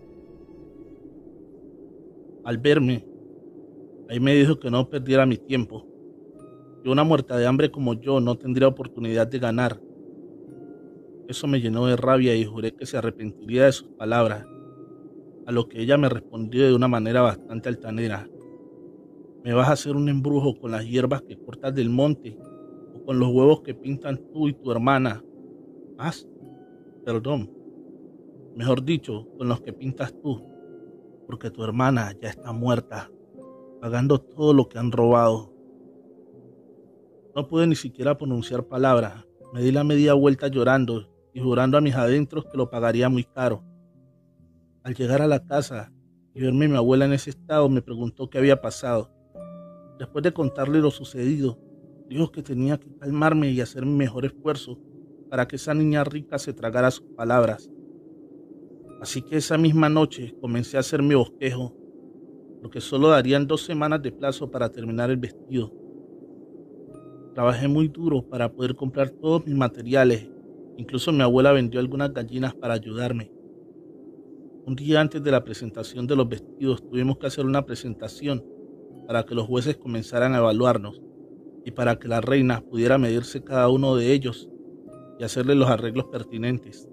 Al verme, ahí me dijo que no perdiera mi tiempo, que una muerta de hambre como yo no tendría oportunidad de ganar. Eso me llenó de rabia y juré que se arrepentiría de sus palabras, a lo que ella me respondió de una manera bastante altanera. ¿Me vas a hacer un embrujo con las hierbas que cortas del monte o con los huevos que pintan tú y tu hermana? Perdón, mejor dicho, con los que pintas tú, porque tu hermana ya está muerta, pagando todo lo que han robado. No pude ni siquiera pronunciar palabras. Me di la media vuelta llorando y jurando a mis adentros que lo pagaría muy caro. Al llegar a la casa y verme a mi abuela en ese estado, me preguntó qué había pasado. Después de contarle lo sucedido, dijo que tenía que calmarme y hacer mi mejor esfuerzo para que esa niña rica se tragara sus palabras. Así que esa misma noche comencé a hacer mi bosquejo, porque solo darían 2 semanas de plazo para terminar el vestido. Trabajé muy duro para poder comprar todos mis materiales, incluso mi abuela vendió algunas gallinas para ayudarme. Un día antes de la presentación de los vestidos tuvimos que hacer una presentación para que los jueces comenzaran a evaluarnos y para que la reina pudiera medirse cada uno de ellos y hacerle los arreglos pertinentes.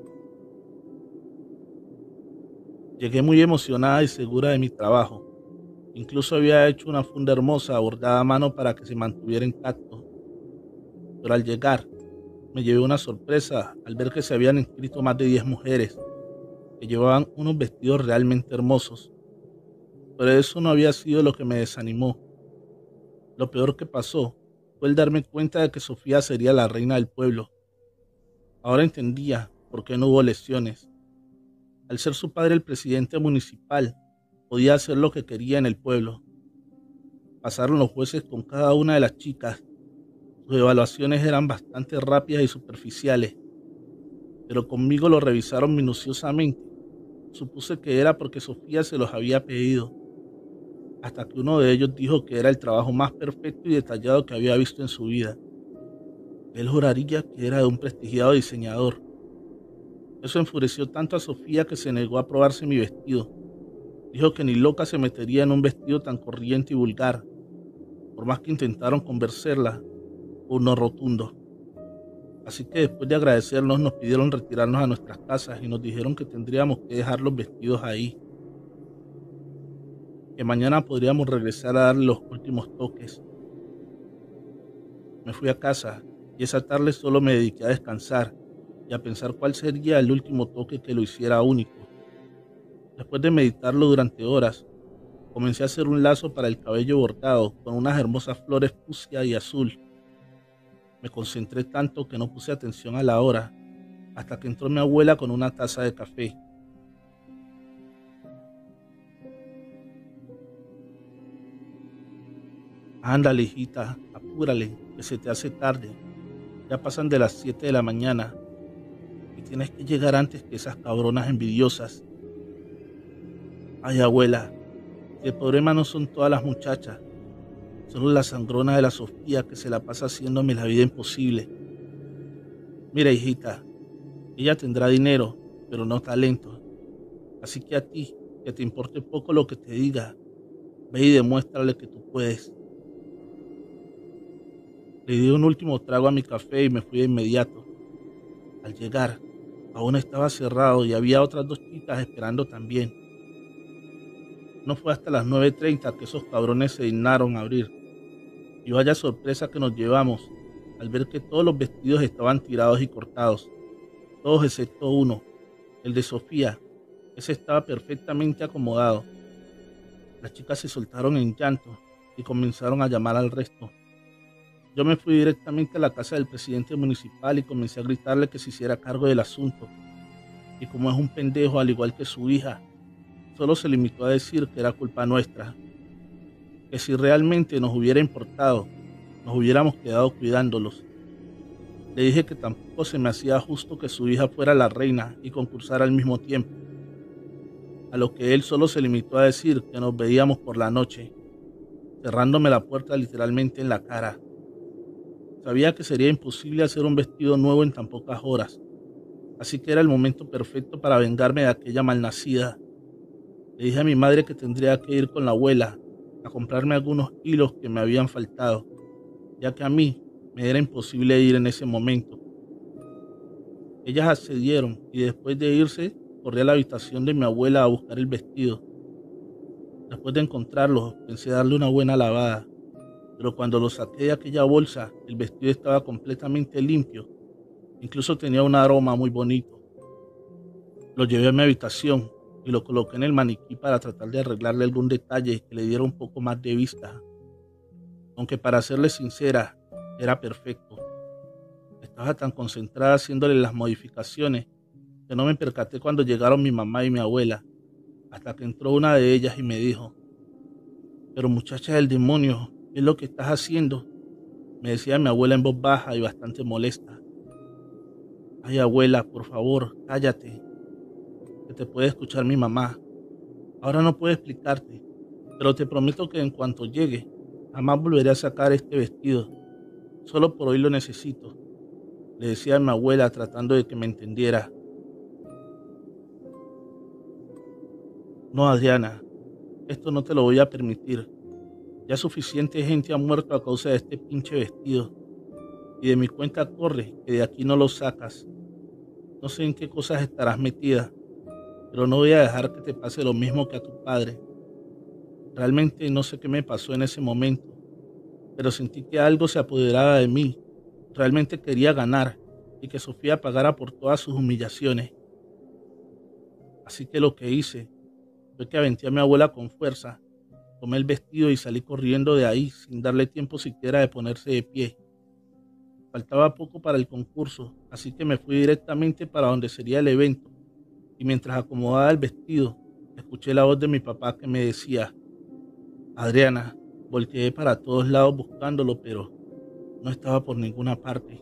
Llegué muy emocionada y segura de mi trabajo. Incluso había hecho una funda hermosa bordada a mano para que se mantuviera intacto. Pero al llegar, me llevé una sorpresa al ver que se habían inscrito más de 10 mujeres que llevaban unos vestidos realmente hermosos. Pero eso no había sido lo que me desanimó. Lo peor que pasó fue el darme cuenta de que Sofía sería la reina del pueblo. Ahora entendía por qué no hubo lesiones. Al ser su padre el presidente municipal, podía hacer lo que quería en el pueblo. Pasaron los jueces con cada una de las chicas. Sus evaluaciones eran bastante rápidas y superficiales, pero conmigo lo revisaron minuciosamente. Supuse que era porque Sofía se los había pedido, hasta que uno de ellos dijo que era el trabajo más perfecto y detallado que había visto en su vida. Él juraría que era de un prestigiado diseñador. Eso enfureció tanto a Sofía que se negó a probarse mi vestido. Dijo que ni loca se metería en un vestido tan corriente y vulgar. Por más que intentaron convencerla, fue un no rotundo. Así que después de agradecernos nos pidieron retirarnos a nuestras casas y nos dijeron que tendríamos que dejar los vestidos ahí, que mañana podríamos regresar a darle los últimos toques. Me fui a casa y esa tarde solo me dediqué a descansar y a pensar cuál sería el último toque que lo hiciera único. Después de meditarlo durante horas, comencé a hacer un lazo para el cabello bordado con unas hermosas flores fucsia y azul. Me concentré tanto que no puse atención a la hora, hasta que entró mi abuela con una taza de café. Ándale, hijita, apúrale, que se te hace tarde. Ya pasan de las 7 de la mañana y tienes que llegar antes que esas cabronas envidiosas. Ay, abuela, si el problema no son todas las muchachas, solo la sangrona de la Sofía que se la pasa haciéndome la vida imposible. Mira, hijita, ella tendrá dinero, pero no talento. Así que a ti, que te importe poco lo que te diga, ve y demuéstrale que tú puedes. Le di un último trago a mi café y me fui de inmediato. Al llegar, aún estaba cerrado y había otras 2 chicas esperando también. No fue hasta las 9:30 que esos cabrones se dignaron a abrir. Y vaya sorpresa que nos llevamos al ver que todos los vestidos estaban tirados y cortados, todos excepto uno, el de Sofía. Ese estaba perfectamente acomodado. Las chicas se soltaron en llanto y comenzaron a llamar al resto. Yo me fui directamente a la casa del presidente municipal y comencé a gritarle que se hiciera cargo del asunto. Y como es un pendejo al igual que su hija, solo se limitó a decir que era culpa nuestra, que si realmente nos hubiera importado, nos hubiéramos quedado cuidándolos. Le dije que tampoco se me hacía justo que su hija fuera la reina y concursara al mismo tiempo, a lo que él solo se limitó a decir que nos veíamos por la noche, cerrándome la puerta literalmente en la cara. Sabía que sería imposible hacer un vestido nuevo en tan pocas horas, así que era el momento perfecto para vengarme de aquella malnacida. Le dije a mi madre que tendría que ir con la abuela a comprarme algunos hilos que me habían faltado, ya que a mí me era imposible ir en ese momento. Ellas accedieron y después de irse, corrí a la habitación de mi abuela a buscar el vestido. Después de encontrarlo, pensé darle una buena lavada, pero cuando lo saqué de aquella bolsa, el vestido estaba completamente limpio, incluso tenía un aroma muy bonito. Lo llevé a mi habitación y lo coloqué en el maniquí para tratar de arreglarle algún detalle que le diera un poco más de vista. Aunque para serle sincera, era perfecto. Estaba tan concentrada haciéndole las modificaciones que no me percaté cuando llegaron mi mamá y mi abuela, hasta que entró una de ellas y me dijo: «Pero muchacha del demonio, ¿qué es lo que estás haciendo?», me decía mi abuela en voz baja y bastante molesta. «Ay, abuela, por favor, cállate, que te puede escuchar mi mamá. Ahora no puedo explicarte, pero te prometo que en cuanto llegue, jamás volveré a sacar este vestido. Solo por hoy lo necesito», le decía a mi abuela tratando de que me entendiera. «No, Adriana, esto no te lo voy a permitir. Ya suficiente gente ha muerto a causa de este pinche vestido. Y de mi cuenta corre que de aquí no lo sacas. No sé en qué cosas estarás metida, pero no voy a dejar que te pase lo mismo que a tu padre. Realmente no sé qué me pasó en ese momento, pero sentí que algo se apoderaba de mí. Realmente quería ganar y que Sofía pagara por todas sus humillaciones. Así que lo que hice fue que aventé a mi abuela con fuerza, tomé el vestido y salí corriendo de ahí sin darle tiempo siquiera de ponerse de pie. Faltaba poco para el concurso, así que me fui directamente para donde sería el evento, y mientras acomodaba el vestido, escuché la voz de mi papá que me decía: «Adriana». Volteé para todos lados buscándolo, pero no estaba por ninguna parte.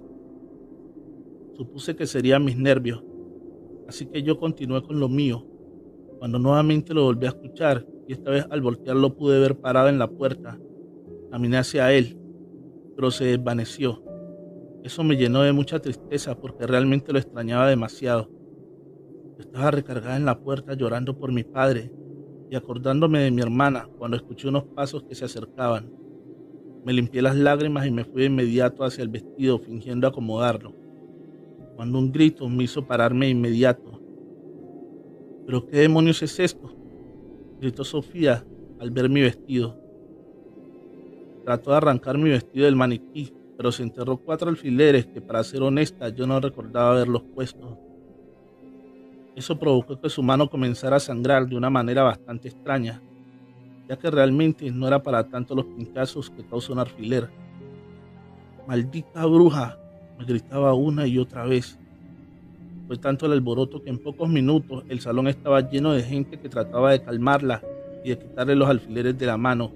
Supuse que serían mis nervios, así que yo continué con lo mío, cuando nuevamente lo volví a escuchar, y esta vez al voltear lo pude ver parado en la puerta. Caminé hacia él, pero se desvaneció. Eso me llenó de mucha tristeza porque realmente lo extrañaba demasiado. Estaba recargada en la puerta llorando por mi padre y acordándome de mi hermana cuando escuché unos pasos que se acercaban. Me limpié las lágrimas y me fui de inmediato hacia el vestido fingiendo acomodarlo, cuando un grito me hizo pararme de inmediato. «¿Pero qué demonios es esto?», gritó Sofía al ver mi vestido. Trató de arrancar mi vestido del maniquí, pero se enterró 4 alfileres que, para ser honesta, yo no recordaba haberlos puesto. Eso provocó que su mano comenzara a sangrar de una manera bastante extraña, ya que realmente no era para tanto los pinchazos que causa un alfiler. «¡Maldita bruja!», me gritaba una y otra vez. Fue tanto el alboroto que en pocos minutos el salón estaba lleno de gente que trataba de calmarla y de quitarle los alfileres de la mano.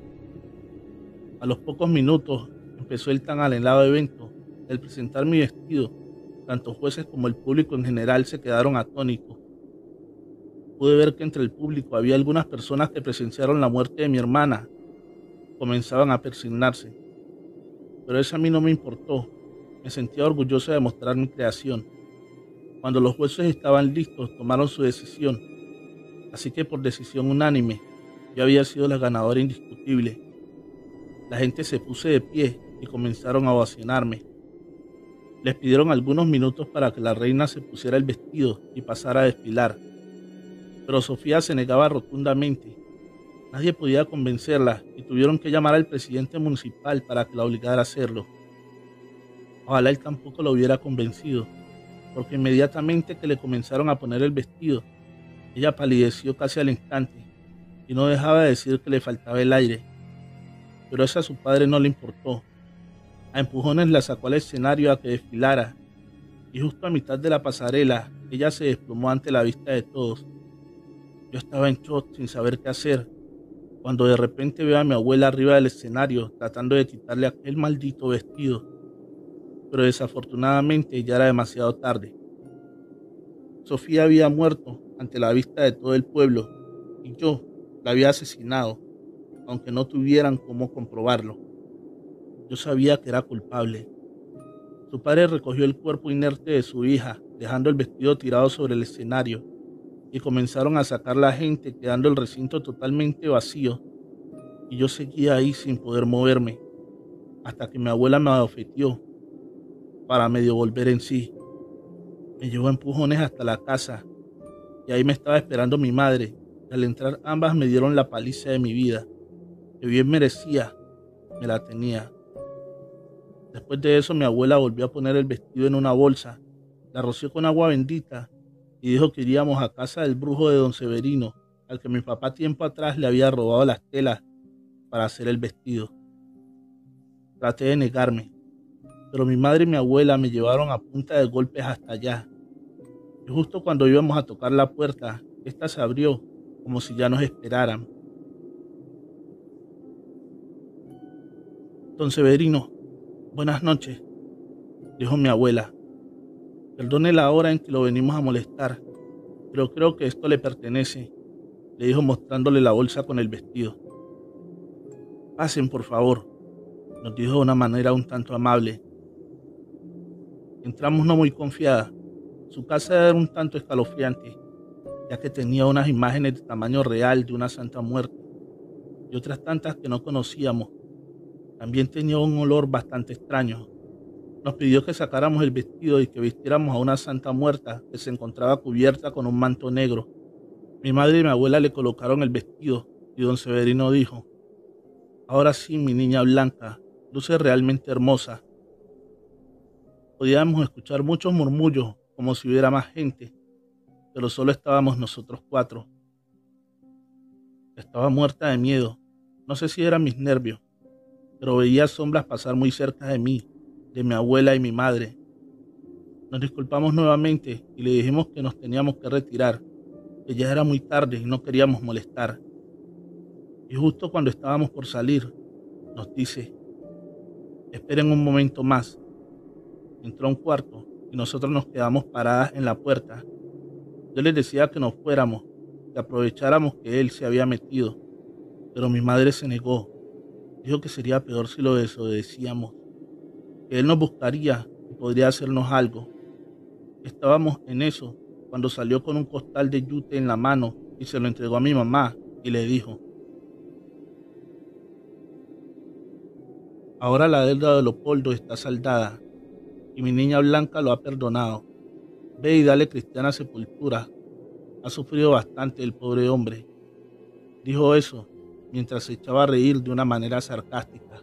A los pocos minutos empezó el tan anhelado evento. Al presentar mi vestido, tanto jueces como el público en general se quedaron atónitos. Pude ver que entre el público había algunas personas que presenciaron la muerte de mi hermana. Comenzaban a persignarse, pero eso a mí no me importó. Me sentía orgulloso de mostrar mi creación. Cuando los jueces estaban listos, tomaron su decisión, así que por decisión unánime, yo había sido la ganadora indiscutible. La gente se puso de pie y comenzaron a ovacionarme. Les pidieron algunos minutos para que la reina se pusiera el vestido y pasara a desfilar, pero Sofía se negaba rotundamente. Nadie podía convencerla y tuvieron que llamar al presidente municipal para que la obligara a hacerlo. Ojalá él tampoco la hubiera convencido, porque inmediatamente que le comenzaron a poner el vestido, ella palideció casi al instante y no dejaba de decir que le faltaba el aire. Pero eso a su padre no le importó. A empujones la sacó al escenario a que desfilara, y justo a mitad de la pasarela ella se desplomó ante la vista de todos. Yo estaba en shock sin saber qué hacer, cuando de repente veo a mi abuela arriba del escenario tratando de quitarle aquel maldito vestido, pero desafortunadamente ya era demasiado tarde. Sofía había muerto ante la vista de todo el pueblo y yo la había asesinado, aunque no tuvieran cómo comprobarlo. Yo sabía que era culpable. Su padre recogió el cuerpo inerte de su hija, dejando el vestido tirado sobre el escenario, y comenzaron a sacar la gente, quedando el recinto totalmente vacío, y yo seguía ahí sin poder moverme, hasta que mi abuela me abofeteó para medio volver en sí. Me llevó a empujones hasta la casa, y ahí me estaba esperando mi madre, y al entrar ambas me dieron la paliza de mi vida, que bien merecía, me la tenía. Después de eso mi abuela volvió a poner el vestido en una bolsa, la roció con agua bendita y dijo que iríamos a casa del brujo de don Severino, al que mi papá tiempo atrás le había robado las telas para hacer el vestido. Traté de negarme, pero mi madre y mi abuela me llevaron a punta de golpes hasta allá. Y justo cuando íbamos a tocar la puerta, esta se abrió como si ya nos esperaran. Don Severino, buenas noches, dijo mi abuela. Perdone la hora en que lo venimos a molestar, pero creo que esto le pertenece, le dijo mostrándole la bolsa con el vestido. Pasen, por favor, nos dijo de una manera un tanto amable. Entramos no muy confiada. Su casa era un tanto escalofriante, ya que tenía unas imágenes de tamaño real de una santa muerte y otras tantas que no conocíamos. También tenía un olor bastante extraño. Nos pidió que sacáramos el vestido y que vistiéramos a una santa muerta que se encontraba cubierta con un manto negro. Mi madre y mi abuela le colocaron el vestido y don Severino dijo: ahora sí, mi niña blanca, luce realmente hermosa. Podíamos escuchar muchos murmullos como si hubiera más gente, pero solo estábamos nosotros cuatro. Estaba muerta de miedo. No sé si eran mis nervios, pero veía sombras pasar muy cerca de mí, de mi abuela y mi madre. Nos disculpamos nuevamente y le dijimos que nos teníamos que retirar, que ya era muy tarde y no queríamos molestar. Y justo cuando estábamos por salir, nos dice: esperen un momento más. Entró a un cuarto y nosotros nos quedamos paradas en la puerta. Yo les decía que nos fuéramos, que aprovecháramos que él se había metido, pero mi madre se negó. Dijo que sería peor si lo desobedecíamos, que él nos buscaría y podría hacernos algo. Estábamos en eso cuando salió con un costal de yute en la mano y se lo entregó a mi mamá y le dijo: ahora la deuda de Leopoldo está saldada y mi niña blanca lo ha perdonado. Ve y dale cristiana sepultura. Ha sufrido bastante el pobre hombre. Dijo eso mientras se echaba a reír de una manera sarcástica.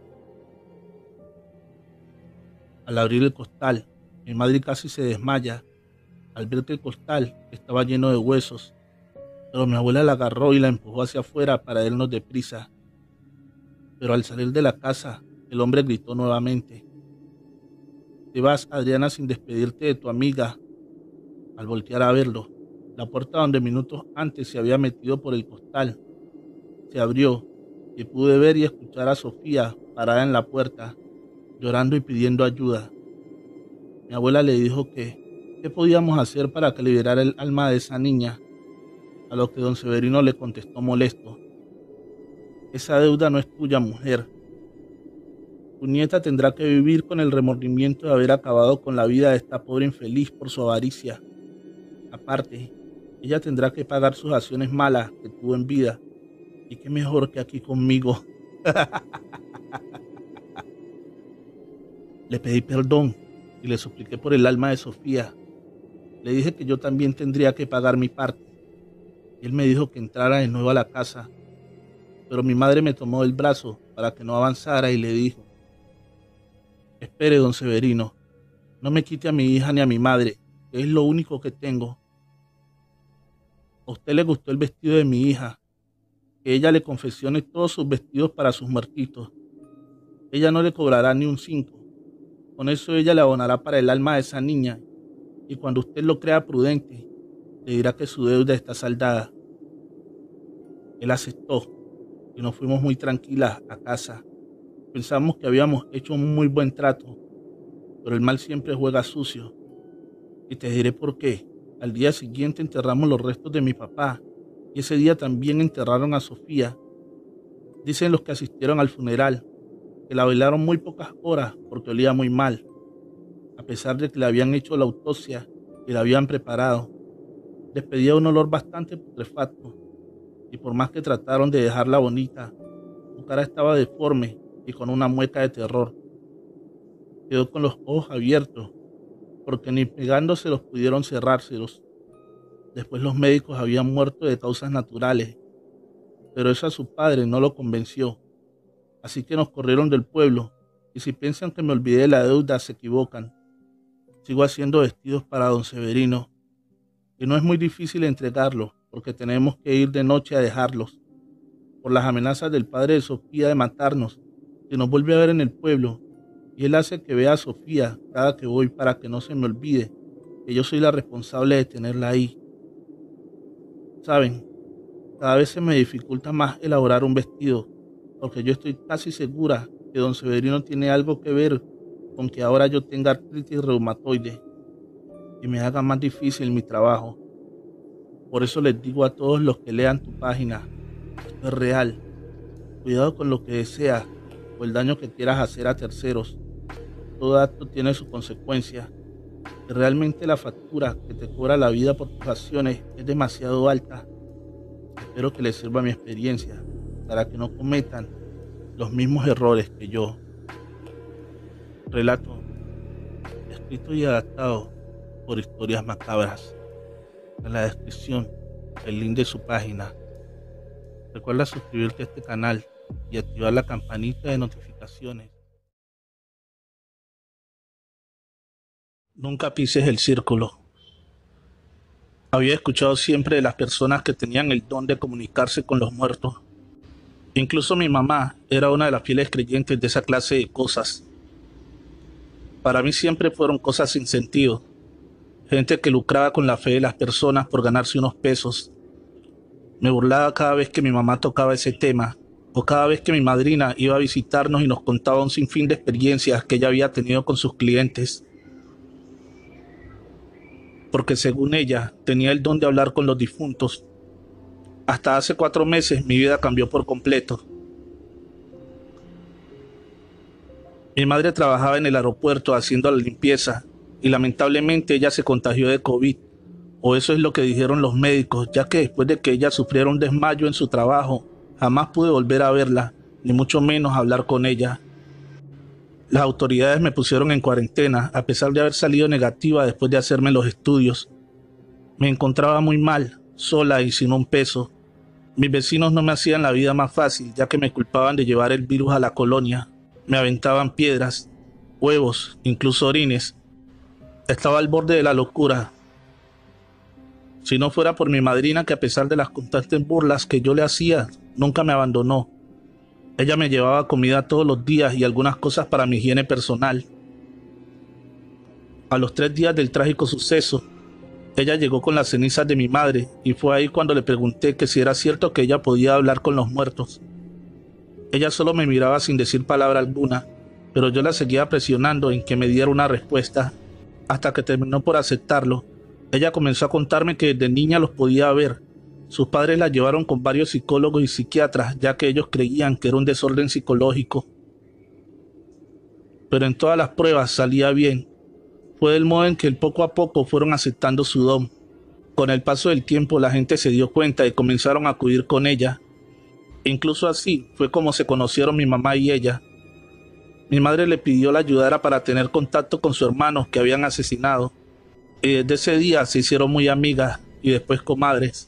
Al abrir el costal, mi madre casi se desmaya al ver que el costal estaba lleno de huesos, pero mi abuela la agarró y la empujó hacia afuera para irnos deprisa. Pero al salir de la casa, el hombre gritó nuevamente: te vas, Adriana, sin despedirte de tu amiga. Al voltear a verlo, la puerta donde minutos antes se había metido por el costal se abrió y pude ver y escuchar a Sofía parada en la puerta, llorando y pidiendo ayuda. Mi abuela le dijo que qué podíamos hacer para que liberara el alma de esa niña, a lo que don Severino le contestó molesto: esa deuda no es tuya, mujer. Tu nieta tendrá que vivir con el remordimiento de haber acabado con la vida de esta pobre infeliz por su avaricia. Aparte, ella tendrá que pagar sus acciones malas que tuvo en vida, y qué mejor que aquí conmigo. Le pedí perdón y le supliqué por el alma de Sofía. Le dije que yo también tendría que pagar mi parte. Y él me dijo que entrara de nuevo a la casa, pero mi madre me tomó del brazo para que no avanzara y le dijo: espere, don Severino, no me quite a mi hija ni a mi madre, que es lo único que tengo. A usted le gustó el vestido de mi hija, que ella le confeccione todos sus vestidos para sus muertitos. Ella no le cobrará ni un 5. Con eso ella le abonará para el alma de esa niña, y cuando usted lo crea prudente, le dirá que su deuda está saldada. Él aceptó y nos fuimos muy tranquilas a casa. Pensamos que habíamos hecho un muy buen trato, pero el mal siempre juega sucio. Y te diré por qué. Al día siguiente enterramos los restos de mi papá, y ese día también enterraron a Sofía. Dicen los que asistieron al funeral que la velaron muy pocas horas porque olía muy mal, a pesar de que le habían hecho la autopsia y la habían preparado. Despedía un olor bastante putrefacto, y por más que trataron de dejarla bonita, su cara estaba deforme y con una mueca de terror. Quedó con los ojos abiertos, porque ni pegándoselos pudieron cerrárselos. Después los médicos habían muerto de causas naturales, pero eso a su padre no lo convenció. Así que nos corrieron del pueblo, y si piensan que me olvidé de la deuda, se equivocan. Sigo haciendo vestidos para don Severino, y no es muy difícil entregarlos, porque tenemos que ir de noche a dejarlos. Por las amenazas del padre de Sofía de matarnos, si nos vuelve a ver en el pueblo, y él hace que vea a Sofía cada que voy para que no se me olvide que yo soy la responsable de tenerla ahí. Saben, cada vez se me dificulta más elaborar un vestido, porque yo estoy casi segura que don Severino tiene algo que ver con que ahora yo tenga artritis reumatoide y me haga más difícil mi trabajo. Por eso les digo a todos los que lean tu página: esto es real. Cuidado con lo que deseas o el daño que quieras hacer a terceros. Todo acto tiene su consecuencia. Y realmente la factura que te cobra la vida por tus acciones es demasiado alta. Espero que les sirva mi experiencia para que no cometan los mismos errores que yo. Relato escrito y adaptado por Historias Macabras. En la descripción el link de su página. Recuerda suscribirte a este canal y activar la campanita de notificaciones. Nunca pises el círculo. Había escuchado siempre de las personas que tenían el don de comunicarse con los muertos. Incluso mi mamá era una de las fieles creyentes de esa clase de cosas. Para mí siempre fueron cosas sin sentido. Gente que lucraba con la fe de las personas por ganarse unos pesos. Me burlaba cada vez que mi mamá tocaba ese tema, o cada vez que mi madrina iba a visitarnos y nos contaba un sinfín de experiencias que ella había tenido con sus clientes. Porque según ella, tenía el don de hablar con los difuntos. Hasta hace 4 meses mi vida cambió por completo. Mi madre trabajaba en el aeropuerto haciendo la limpieza y lamentablemente ella se contagió de COVID, o eso es lo que dijeron los médicos, ya que después de que ella sufriera un desmayo en su trabajo, jamás pude volver a verla, ni mucho menos hablar con ella. Las autoridades me pusieron en cuarentena a pesar de haber salido negativa después de hacerme los estudios. Me encontraba muy mal, sola y sin un peso. Mis vecinos no me hacían la vida más fácil, ya que me culpaban de llevar el virus a la colonia. Me aventaban piedras, huevos, incluso orines. Estaba al borde de la locura. Si no fuera por mi madrina, que a pesar de las constantes burlas que yo le hacía, nunca me abandonó. Ella me llevaba comida todos los días y algunas cosas para mi higiene personal. A los 3 días del trágico suceso, ella llegó con las cenizas de mi madre y fue ahí cuando le pregunté que si era cierto que ella podía hablar con los muertos. Ella solo me miraba sin decir palabra alguna, pero yo la seguía presionando en que me diera una respuesta, hasta que terminó por aceptarlo. Ella comenzó a contarme que desde niña los podía ver. Sus padres la llevaron con varios psicólogos y psiquiatras, ya que ellos creían que era un desorden psicológico. Pero en todas las pruebas salía bien. Fue del modo en que poco a poco fueron aceptando su don. Con el paso del tiempo la gente se dio cuenta y comenzaron a acudir con ella. Incluso así fue como se conocieron mi mamá y ella. Mi madre le pidió la ayudara para tener contacto con sus hermanos que habían asesinado, y desde ese día se hicieron muy amigas y después comadres.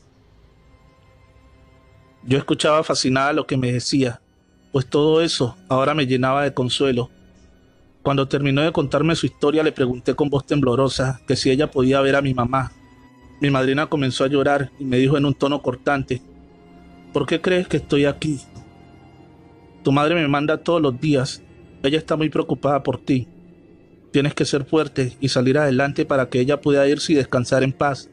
Yo escuchaba fascinada lo que me decía, pues todo eso ahora me llenaba de consuelo. Cuando terminó de contarme su historia, le pregunté con voz temblorosa que si ella podía ver a mi mamá. Mi madrina comenzó a llorar y me dijo en un tono cortante: ¿por qué crees que estoy aquí? Tu madre me manda todos los días. Ella está muy preocupada por ti. Tienes que ser fuerte y salir adelante para que ella pueda irse y descansar en paz.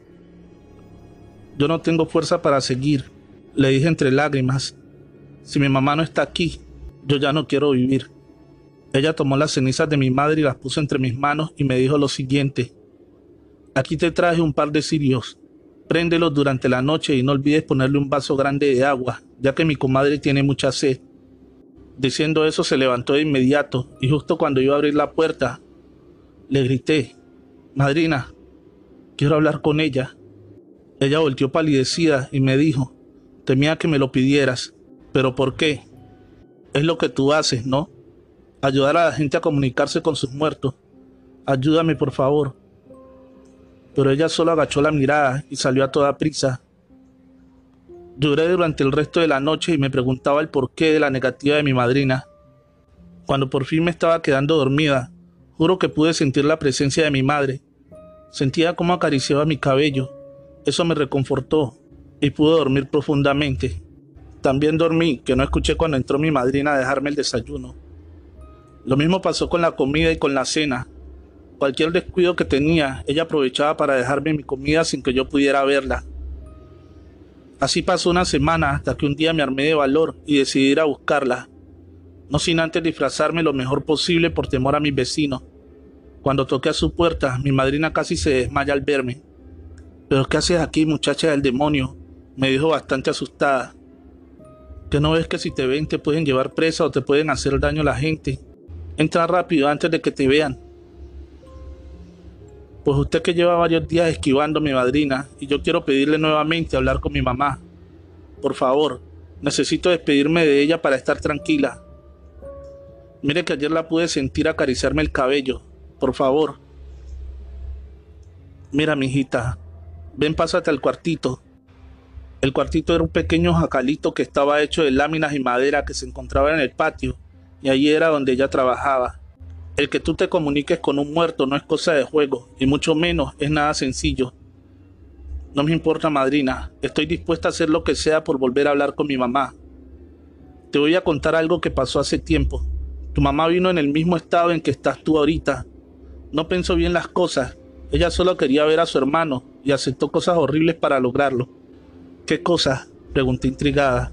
Yo no tengo fuerza para seguir, le dije entre lágrimas. Si mi mamá no está aquí, yo ya no quiero vivir. Ella tomó las cenizas de mi madre y las puso entre mis manos y me dijo lo siguiente: aquí te traje un par de cirios. Préndelos durante la noche y no olvides ponerle un vaso grande de agua, ya que mi comadre tiene mucha sed. Diciendo eso se levantó de inmediato y justo cuando iba a abrir la puerta, le grité: madrina, quiero hablar con ella. Ella volteó palidecida y me dijo: temía que me lo pidieras. ¿Pero por qué? Es lo que tú haces, ¿no? Ayudar a la gente a comunicarse con sus muertos. Ayúdame, por favor. Pero ella solo agachó la mirada y salió a toda prisa. Lloré durante el resto de la noche y me preguntaba el porqué de la negativa de mi madrina. Cuando por fin me estaba quedando dormida, juro que pude sentir la presencia de mi madre. Sentía cómo acariciaba mi cabello. Eso me reconfortó y pude dormir profundamente. También dormí, que no escuché cuando entró mi madrina a dejarme el desayuno. Lo mismo pasó con la comida y con la cena. Cualquier descuido que tenía, ella aprovechaba para dejarme mi comida sin que yo pudiera verla. Así pasó una semana hasta que un día me armé de valor y decidí ir a buscarla, no sin antes disfrazarme lo mejor posible por temor a mis vecinos. Cuando toqué a su puerta, mi madrina casi se desmaya al verme. «¿Pero qué haces aquí, muchacha del demonio?», me dijo bastante asustada. «¿Qué no ves que si te ven te pueden llevar presa o te pueden hacer daño a la gente? Entra rápido antes de que te vean». «Pues usted que lleva varios días esquivando a mi madrina y yo quiero pedirle nuevamente hablar con mi mamá. Por favor, necesito despedirme de ella para estar tranquila. Mire que ayer la pude sentir acariciarme el cabello. Por favor». «Mira, mijita, ven, pásate al cuartito». El cuartito era un pequeño jacalito que estaba hecho de láminas y madera que se encontraba en el patio, y allí era donde ella trabajaba. El que tú te comuniques con un muerto no es cosa de juego, y mucho menos es nada sencillo. No me importa, madrina, estoy dispuesta a hacer lo que sea por volver a hablar con mi mamá. Te voy a contar algo que pasó hace tiempo. Tu mamá vino en el mismo estado en que estás tú ahorita. No pensó bien las cosas, ella solo quería ver a su hermano y aceptó cosas horribles para lograrlo. ¿Qué cosas?, pregunté intrigada.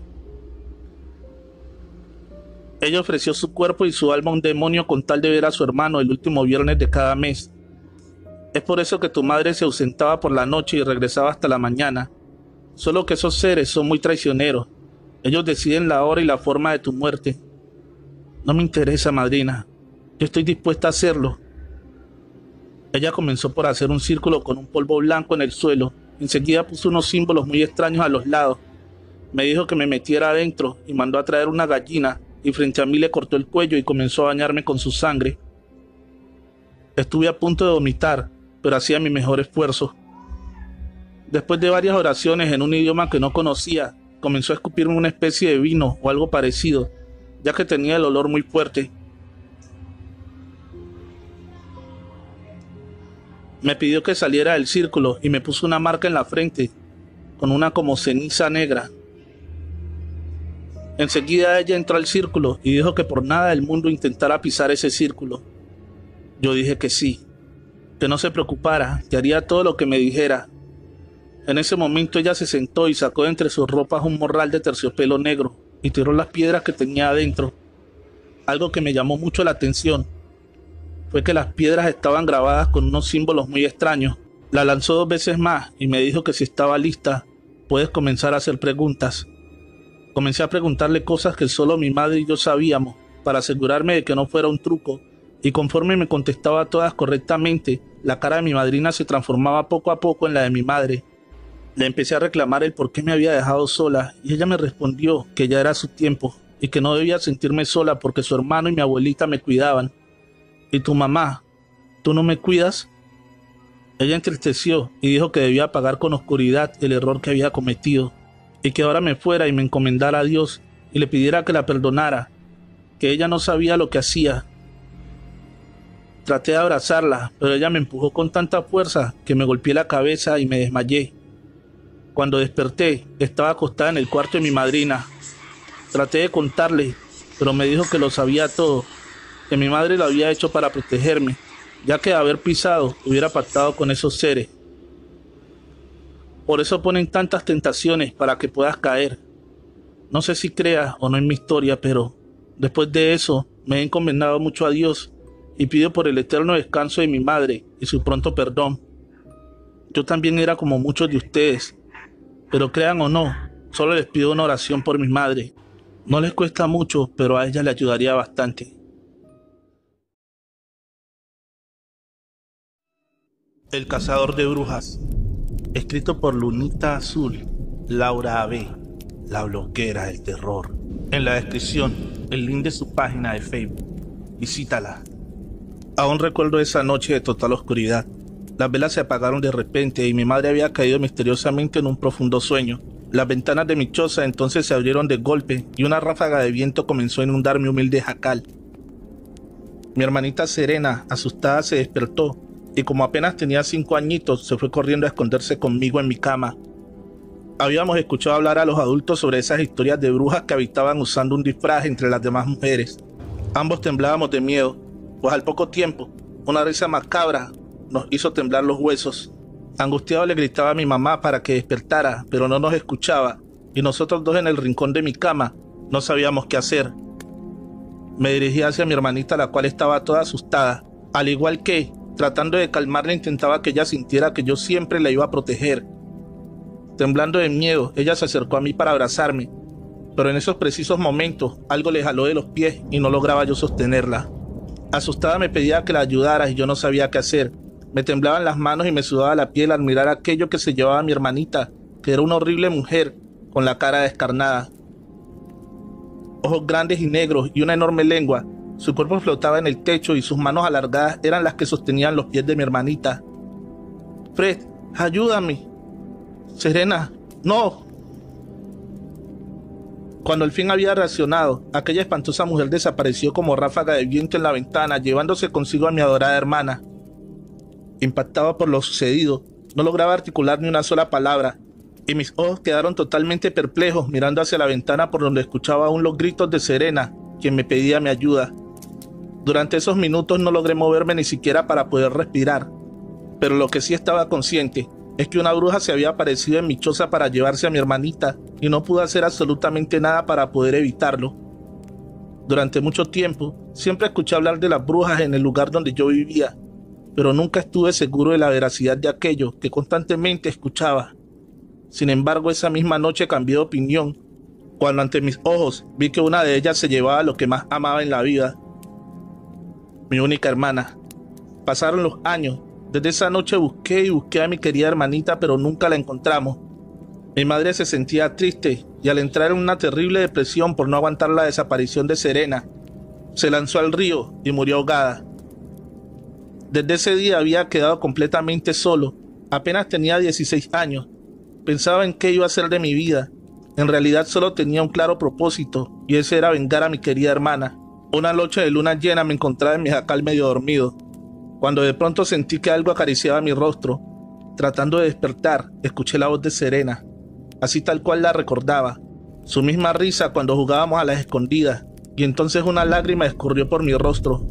Ella ofreció su cuerpo y su alma a un demonio con tal de ver a su hermano el último viernes de cada mes. Es por eso que tu madre se ausentaba por la noche y regresaba hasta la mañana. Solo que esos seres son muy traicioneros. Ellos deciden la hora y la forma de tu muerte. No me interesa, madrina. Yo estoy dispuesta a hacerlo. Ella comenzó por hacer un círculo con un polvo blanco en el suelo. Enseguida puso unos símbolos muy extraños a los lados. Me dijo que me metiera adentro y mandó a traer una gallina y frente a mí le cortó el cuello y comenzó a bañarme con su sangre. Estuve a punto de vomitar, pero hacía mi mejor esfuerzo. Después de varias oraciones en un idioma que no conocía, comenzó a escupirme una especie de vino o algo parecido, ya que tenía el olor muy fuerte. Me pidió que saliera del círculo y me puso una marca en la frente, con una como ceniza negra. Enseguida ella entró al círculo y dijo que por nada del mundo intentara pisar ese círculo. Yo dije que sí, que no se preocupara, que haría todo lo que me dijera. En ese momento ella se sentó y sacó de entre sus ropas un morral de terciopelo negro y tiró las piedras que tenía adentro. Algo que me llamó mucho la atención fue que las piedras estaban grabadas con unos símbolos muy extraños. La lanzó 2 veces más y me dijo que si estaba lista, puedes comenzar a hacer preguntas. Comencé a preguntarle cosas que solo mi madre y yo sabíamos, para asegurarme de que no fuera un truco, y conforme me contestaba todas correctamente, la cara de mi madrina se transformaba poco a poco en la de mi madre. Le empecé a reclamar el por qué me había dejado sola, y ella me respondió que ya era su tiempo, y que no debía sentirme sola porque su hermano y mi abuelita me cuidaban. ¿Y tu mamá? ¿Tú no me cuidas? Ella entristeció y dijo que debía pagar con oscuridad el error que había cometido y que ahora me fuera y me encomendara a Dios y le pidiera que la perdonara, que ella no sabía lo que hacía. Traté de abrazarla, pero ella me empujó con tanta fuerza que me golpeé la cabeza y me desmayé. Cuando desperté, estaba acostada en el cuarto de mi madrina. Traté de contarle, pero me dijo que lo sabía todo, que mi madre lo había hecho para protegerme, ya que de haber pisado hubiera pactado con esos seres. Por eso ponen tantas tentaciones para que puedas caer. No sé si creas o no en mi historia, pero después de eso me he encomendado mucho a Dios y pido por el eterno descanso de mi madre y su pronto perdón. Yo también era como muchos de ustedes, pero crean o no, solo les pido una oración por mi madre. No les cuesta mucho, pero a ella le ayudaría bastante. El cazador de brujas, escrito por Lunita Azul, Laura A.B., la bloguera del terror. En la descripción, el link de su página de Facebook. Visítala. Aún recuerdo esa noche de total oscuridad. Las velas se apagaron de repente y mi madre había caído misteriosamente en un profundo sueño. Las ventanas de mi choza entonces se abrieron de golpe y una ráfaga de viento comenzó a inundar mi humilde jacal. Mi hermanita Serena, asustada, se despertó y como apenas tenía 5 añitos, se fue corriendo a esconderse conmigo en mi cama. Habíamos escuchado hablar a los adultos sobre esas historias de brujas que habitaban usando un disfraz entre las demás mujeres. Ambos temblábamos de miedo, pues al poco tiempo, una risa macabra nos hizo temblar los huesos. Angustiado le gritaba a mi mamá para que despertara, pero no nos escuchaba, y nosotros dos en el rincón de mi cama no sabíamos qué hacer. Me dirigí hacia mi hermanita, la cual estaba toda asustada, al igual que, tratando de calmarla, intentaba que ella sintiera que yo siempre la iba a proteger. Temblando de miedo, ella se acercó a mí para abrazarme, pero en esos precisos momentos algo le jaló de los pies y no lograba yo sostenerla. Asustada me pedía que la ayudara y yo no sabía qué hacer. Me temblaban las manos y me sudaba la piel al mirar aquello que se llevaba a mi hermanita, que era una horrible mujer con la cara descarnada. Ojos grandes y negros y una enorme lengua. Su cuerpo flotaba en el techo y sus manos alargadas eran las que sostenían los pies de mi hermanita. Fred, ayúdame. Serena, no. Cuando al fin había reaccionado, aquella espantosa mujer desapareció como ráfaga de viento en la ventana, llevándose consigo a mi adorada hermana. Impactado por lo sucedido, no lograba articular ni una sola palabra, y mis ojos quedaron totalmente perplejos mirando hacia la ventana por donde escuchaba aún los gritos de Serena, quien me pedía mi ayuda. Durante esos minutos no logré moverme ni siquiera para poder respirar, pero lo que sí estaba consciente es que una bruja se había aparecido en mi choza para llevarse a mi hermanita y no pude hacer absolutamente nada para poder evitarlo. Durante mucho tiempo siempre escuché hablar de las brujas en el lugar donde yo vivía, pero nunca estuve seguro de la veracidad de aquello que constantemente escuchaba. Sin embargo, esa misma noche cambié de opinión, cuando ante mis ojos vi que una de ellas se llevaba lo que más amaba en la vida, mi única hermana. Pasaron los años. Desde esa noche busqué y busqué a mi querida hermanita, pero nunca la encontramos. Mi madre se sentía triste y al entrar en una terrible depresión por no aguantar la desaparición de Serena, se lanzó al río y murió ahogada. Desde ese día había quedado completamente solo. Apenas tenía 16 años. Pensaba en qué iba a hacer de mi vida. En realidad solo tenía un claro propósito, y ese era vengar a mi querida hermana. Una noche de luna llena me encontraba en mi jacal medio dormido, cuando de pronto sentí que algo acariciaba mi rostro. Tratando de despertar, escuché la voz de Serena, así tal cual la recordaba. Su misma risa cuando jugábamos a las escondidas, y entonces una lágrima escurrió por mi rostro.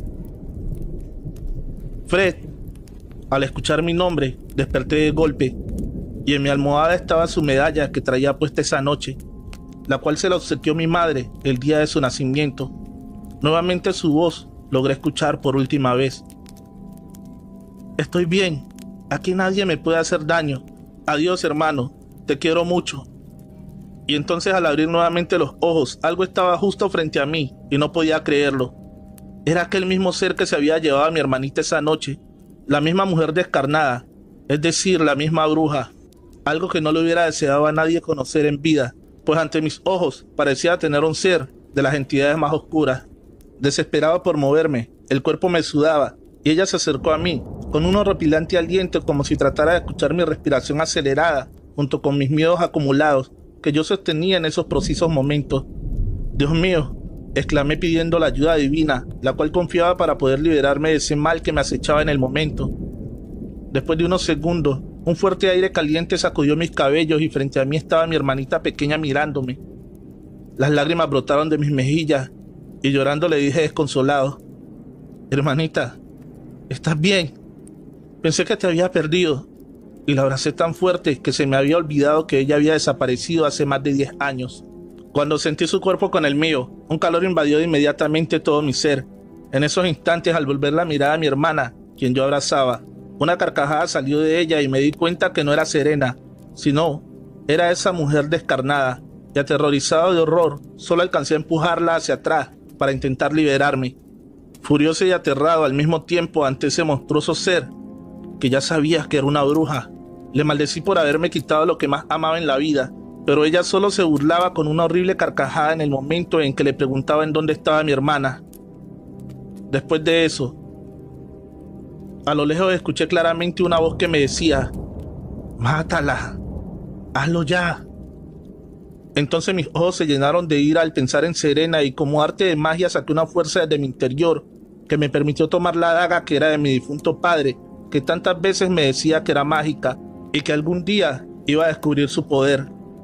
Fred. Al escuchar mi nombre, desperté de golpe, y en mi almohada estaba su medalla que traía puesta esa noche, la cual se la obsequió mi madre el día de su nacimiento. Nuevamente su voz logré escuchar por última vez. Estoy bien, aquí nadie me puede hacer daño. Adiós, hermano, te quiero mucho. Y entonces al abrir nuevamente los ojos, algo estaba justo frente a mí y no podía creerlo. Era aquel mismo ser que se había llevado a mi hermanita esa noche, la misma mujer descarnada, es decir, la misma bruja, algo que no le hubiera deseado a nadie conocer en vida, pues ante mis ojos parecía tener un ser de las entidades más oscuras. Desesperado por moverme, el cuerpo me sudaba y ella se acercó a mí con un horripilante aliento como si tratara de escuchar mi respiración acelerada junto con mis miedos acumulados que yo sostenía en esos precisos momentos. Dios mío, exclamé pidiendo la ayuda divina, la cual confiaba para poder liberarme de ese mal que me acechaba en el momento. Después de unos segundos, un fuerte aire caliente sacudió mis cabellos y frente a mí estaba mi hermanita pequeña mirándome. Las lágrimas brotaron de mis mejillas y llorando le dije desconsolado: hermanita, ¿estás bien? Pensé que te había perdido. Y la abracé tan fuerte que se me había olvidado que ella había desaparecido hace más de 10 años. Cuando sentí su cuerpo con el mío, un calor invadió de inmediatamente todo mi ser. En esos instantes, al volver la mirada a mi hermana, quien yo abrazaba, una carcajada salió de ella y me di cuenta que no era Serena, sino era esa mujer descarnada, y aterrorizado de horror, solo alcancé a empujarla hacia atrás para intentar liberarme. Furioso y aterrado al mismo tiempo ante ese monstruoso ser, que ya sabía que era una bruja, le maldecí por haberme quitado lo que más amaba en la vida, pero ella solo se burlaba con una horrible carcajada en el momento en que le preguntaba en dónde estaba mi hermana. Después de eso, a lo lejos escuché claramente una voz que me decía: mátala, hazlo ya. Entonces mis ojos se llenaron de ira al pensar en Serena y como arte de magia saqué una fuerza desde mi interior que me permitió tomar la daga que era de mi difunto padre, que tantas veces me decía que era mágica y que algún día iba a descubrir su poder.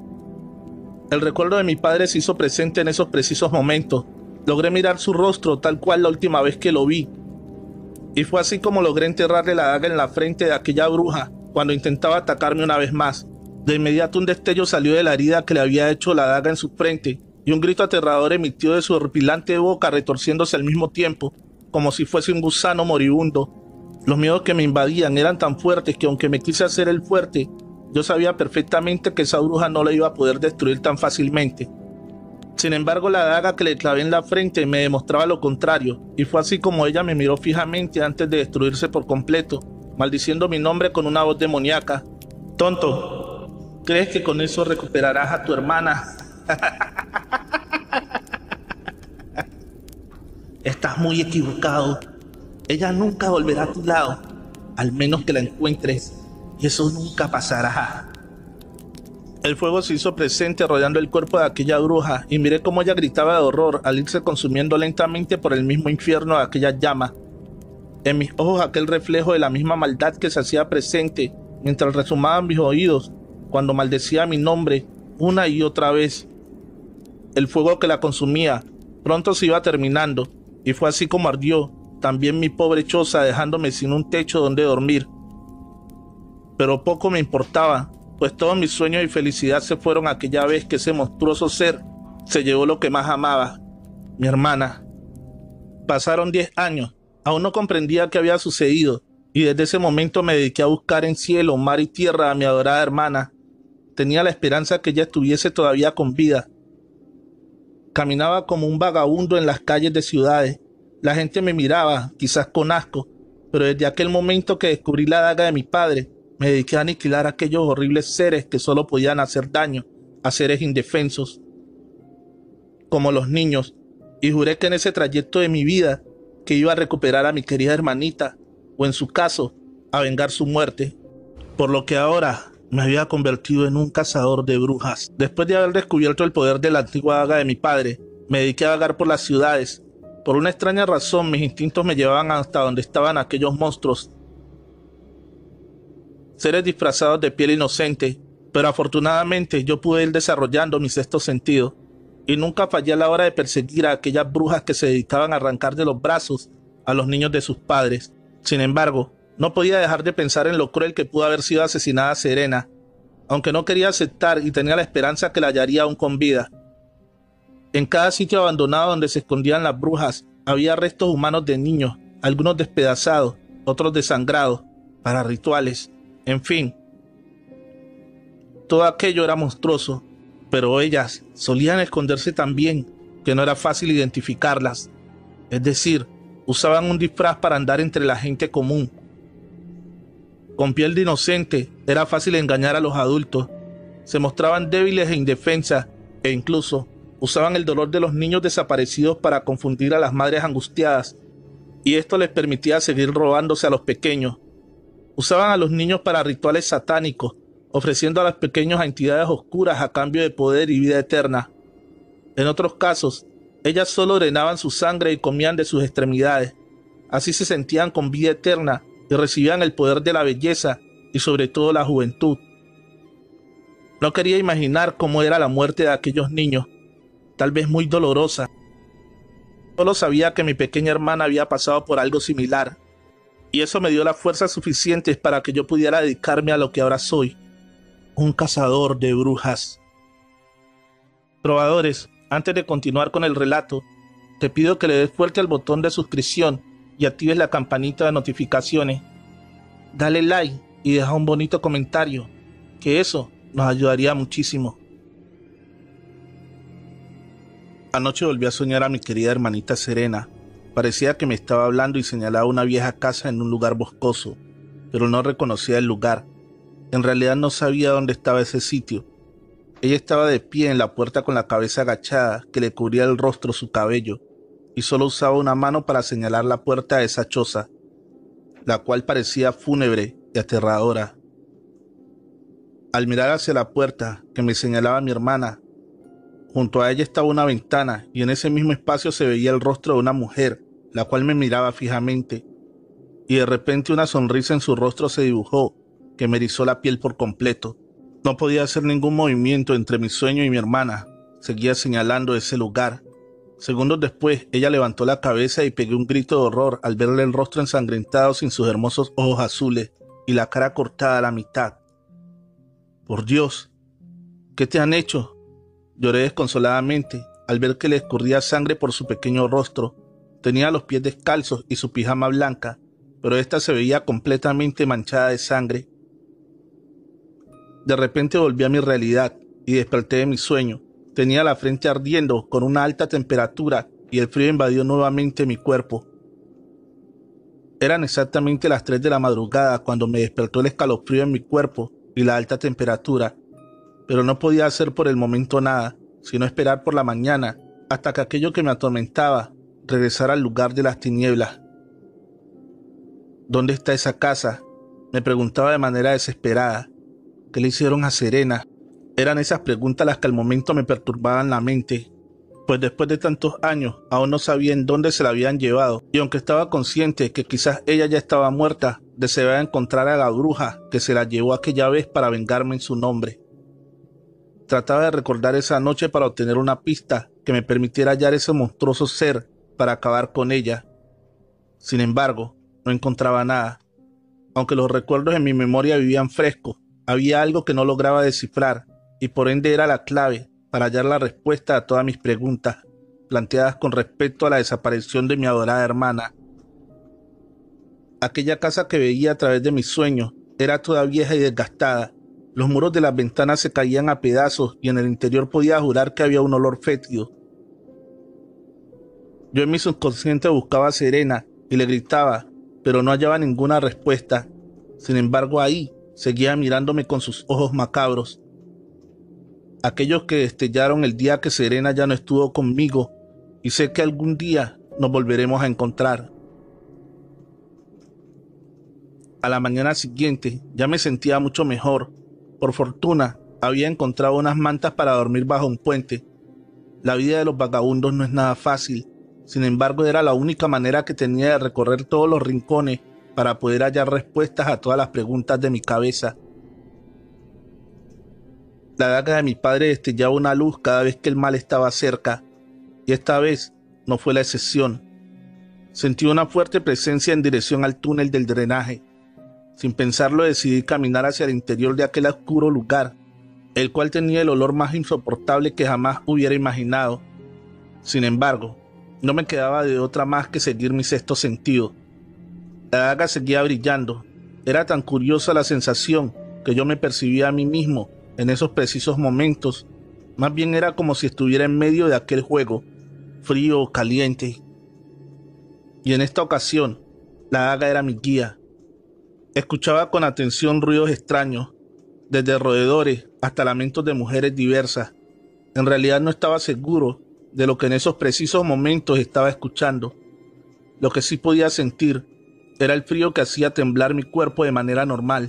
El recuerdo de mi padre se hizo presente en esos precisos momentos. Logré mirar su rostro tal cual la última vez que lo vi. Y fue así como logré enterrarle la daga en la frente de aquella bruja cuando intentaba atacarme una vez más. De inmediato un destello salió de la herida que le había hecho la daga en su frente y un grito aterrador emitió de su horripilante boca retorciéndose al mismo tiempo, como si fuese un gusano moribundo. Los miedos que me invadían eran tan fuertes que aunque me quise hacer el fuerte, yo sabía perfectamente que esa bruja no la iba a poder destruir tan fácilmente. Sin embargo, la daga que le clavé en la frente me demostraba lo contrario, y fue así como ella me miró fijamente antes de destruirse por completo, maldiciendo mi nombre con una voz demoníaca: tonto, ¿crees que con eso recuperarás a tu hermana? Estás muy equivocado. Ella nunca volverá a tu lado, al menos que la encuentres, y eso nunca pasará. El fuego se hizo presente rodeando el cuerpo de aquella bruja y miré cómo ella gritaba de horror al irse consumiendo lentamente por el mismo infierno de aquellas llamas. En mis ojos aquel reflejo de la misma maldad que se hacía presente mientras resumaban mis oídos cuando maldecía mi nombre una y otra vez. El fuego que la consumía pronto se iba terminando y fue así como ardió también mi pobre choza, dejándome sin un techo donde dormir. Pero poco me importaba, pues todos mis sueños y felicidad se fueron aquella vez que ese monstruoso ser se llevó lo que más amaba, mi hermana. Pasaron 10 años, aún no comprendía qué había sucedido, y desde ese momento me dediqué a buscar en cielo, mar y tierra a mi adorada hermana. Tenía la esperanza que ella estuviese todavía con vida. Caminaba como un vagabundo en las calles de ciudades. La gente me miraba, quizás con asco, pero desde aquel momento que descubrí la daga de mi padre, me dediqué a aniquilar a aquellos horribles seres que solo podían hacer daño a seres indefensos, como los niños, y juré que en ese trayecto de mi vida que iba a recuperar a mi querida hermanita, o en su caso, a vengar su muerte, por lo que ahora me había convertido en un cazador de brujas. Después de haber descubierto el poder de la antigua daga de mi padre, me dediqué a vagar por las ciudades. Por una extraña razón, mis instintos me llevaban hasta donde estaban aquellos monstruos, seres disfrazados de piel inocente, pero afortunadamente yo pude ir desarrollando mi sexto sentido, y nunca fallé a la hora de perseguir a aquellas brujas que se dedicaban a arrancar de los brazos a los niños de sus padres. Sin embargo, no podía dejar de pensar en lo cruel que pudo haber sido asesinada Serena, aunque no quería aceptar y tenía la esperanza que la hallaría aún con vida. En cada sitio abandonado donde se escondían las brujas, había restos humanos de niños, algunos despedazados, otros desangrados, para rituales, en fin. Todo aquello era monstruoso, pero ellas solían esconderse tan bien que no era fácil identificarlas. Es decir, usaban un disfraz para andar entre la gente común. Con piel de inocente, era fácil engañar a los adultos. Se mostraban débiles e indefensas, e incluso Usaban el dolor de los niños desaparecidos para confundir a las madres angustiadas, y esto les permitía seguir robándose a los pequeños. Usaban a los niños para rituales satánicos, ofreciendo a los pequeños a entidades oscuras a cambio de poder y vida eterna. En otros casos, ellas solo drenaban su sangre y comían de sus extremidades. Así se sentían con vida eterna y recibían el poder de la belleza y sobre todo la juventud. No quería imaginar cómo era la muerte de aquellos niños, tal vez muy dolorosa. Solo sabía que mi pequeña hermana había pasado por algo similar, y eso me dio las fuerzas suficientes para que yo pudiera dedicarme a lo que ahora soy, un cazador de brujas. Trovadores, antes de continuar con el relato, te pido que le des fuerte al botón de suscripción y actives la campanita de notificaciones. Dale like y deja un bonito comentario, que eso nos ayudaría muchísimo. Anoche volví a soñar a mi querida hermanita Serena. Parecía que me estaba hablando y señalaba una vieja casa en un lugar boscoso, pero no reconocía el lugar. En realidad no sabía dónde estaba ese sitio. Ella estaba de pie en la puerta con la cabeza agachada, que le cubría el rostro su cabello, y solo usaba una mano para señalar la puerta de esa choza, la cual parecía fúnebre y aterradora. Al mirar hacia la puerta que me señalaba mi hermana, junto a ella estaba una ventana y en ese mismo espacio se veía el rostro de una mujer, la cual me miraba fijamente, y de repente una sonrisa en su rostro se dibujó, que me erizó la piel por completo. No podía hacer ningún movimiento entre mi sueño y mi hermana. Seguía señalando ese lugar. Segundos después, ella levantó la cabeza y pegué un grito de horror al verle el rostro ensangrentado sin sus hermosos ojos azules y la cara cortada a la mitad. «Por Dios, ¿qué te han hecho?», lloré desconsoladamente al ver que le escurría sangre por su pequeño rostro. Tenía los pies descalzos y su pijama blanca, pero ésta se veía completamente manchada de sangre. De repente volví a mi realidad y desperté de mi sueño. Tenía la frente ardiendo con una alta temperatura y el frío invadió nuevamente mi cuerpo. Eran exactamente las 3 de la madrugada cuando me despertó el escalofrío en mi cuerpo y la alta temperatura, pero no podía hacer por el momento nada, sino esperar por la mañana hasta que aquello que me atormentaba regresara al lugar de las tinieblas. ¿Dónde está esa casa?, me preguntaba de manera desesperada. ¿Qué le hicieron a Serena? Eran esas preguntas las que al momento me perturbaban la mente, pues después de tantos años aún no sabía en dónde se la habían llevado, y aunque estaba consciente que quizás ella ya estaba muerta, deseaba encontrar a la bruja que se la llevó aquella vez para vengarme en su nombre. Trataba de recordar esa noche para obtener una pista que me permitiera hallar ese monstruoso ser para acabar con ella. Sin embargo, no encontraba nada. Aunque los recuerdos en mi memoria vivían frescos, había algo que no lograba descifrar y por ende era la clave para hallar la respuesta a todas mis preguntas planteadas con respecto a la desaparición de mi adorada hermana. Aquella casa que veía a través de mis sueños era toda vieja y desgastada. Los muros de las ventanas se caían a pedazos y en el interior podía jurar que había un olor fétido. Yo en mi subconsciente buscaba a Serena y le gritaba, pero no hallaba ninguna respuesta. Sin embargo, ahí seguía mirándome con sus ojos macabros, aquellos que destellaron el día que Serena ya no estuvo conmigo, y sé que algún día nos volveremos a encontrar. A la mañana siguiente ya me sentía mucho mejor. Por fortuna, había encontrado unas mantas para dormir bajo un puente. La vida de los vagabundos no es nada fácil. Sin embargo, era la única manera que tenía de recorrer todos los rincones para poder hallar respuestas a todas las preguntas de mi cabeza. La daga de mi padre destellaba una luz cada vez que el mal estaba cerca, y esta vez no fue la excepción. Sentí una fuerte presencia en dirección al túnel del drenaje. Sin pensarlo, decidí caminar hacia el interior de aquel oscuro lugar, el cual tenía el olor más insoportable que jamás hubiera imaginado. Sin embargo, no me quedaba de otra más que seguir mi sexto sentido. La daga seguía brillando. Era tan curiosa la sensación que yo me percibía a mí mismo en esos precisos momentos. Más bien era como si estuviera en medio de aquel juego, frío, caliente. Y en esta ocasión, la daga era mi guía. Escuchaba con atención ruidos extraños, desde roedores hasta lamentos de mujeres diversas. En realidad no estaba seguro de lo que en esos precisos momentos estaba escuchando. Lo que sí podía sentir era el frío que hacía temblar mi cuerpo de manera normal.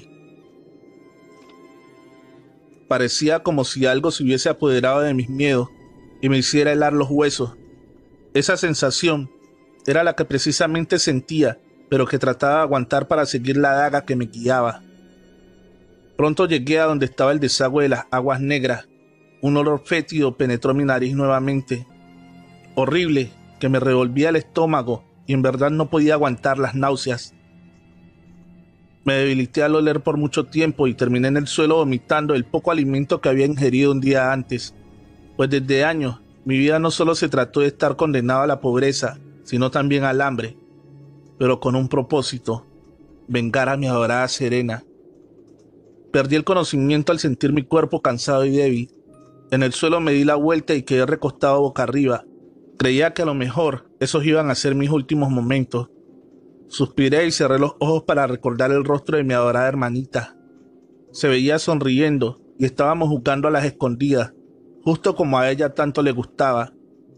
Parecía como si algo se hubiese apoderado de mis miedos y me hiciera helar los huesos. Esa sensación era la que precisamente sentía, pero que trataba de aguantar para seguir la daga que me guiaba. Pronto llegué a donde estaba el desagüe de las aguas negras. Un olor fétido penetró mi nariz nuevamente. Horrible, que me revolvía el estómago y en verdad no podía aguantar las náuseas. Me debilité al oler por mucho tiempo y terminé en el suelo vomitando el poco alimento que había ingerido un día antes. Pues desde años, mi vida no solo se trató de estar condenado a la pobreza, sino también al hambre. Pero con un propósito: vengar a mi adorada Serena. Perdí el conocimiento al sentir mi cuerpo cansado y débil. En el suelo me di la vuelta y quedé recostado boca arriba. Creía que a lo mejor esos iban a ser mis últimos momentos. Suspiré y cerré los ojos para recordar el rostro de mi adorada hermanita. Se veía sonriendo y estábamos jugando a las escondidas, justo como a ella tanto le gustaba.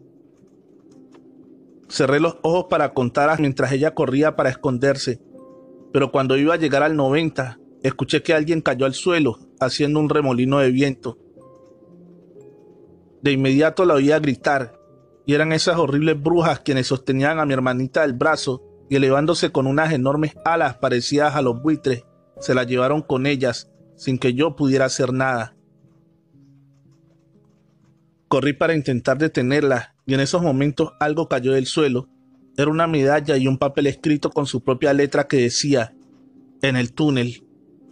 Cerré los ojos para contar mientras ella corría para esconderse, pero cuando iba a llegar al 90, escuché que alguien cayó al suelo, haciendo un remolino de viento. De inmediato la oía gritar, y eran esas horribles brujas quienes sostenían a mi hermanita del brazo y elevándose con unas enormes alas parecidas a los buitres, se la llevaron con ellas, sin que yo pudiera hacer nada. Corrí para intentar detenerla, y en esos momentos algo cayó del suelo. Era una medalla y un papel escrito con su propia letra que decía: en el túnel.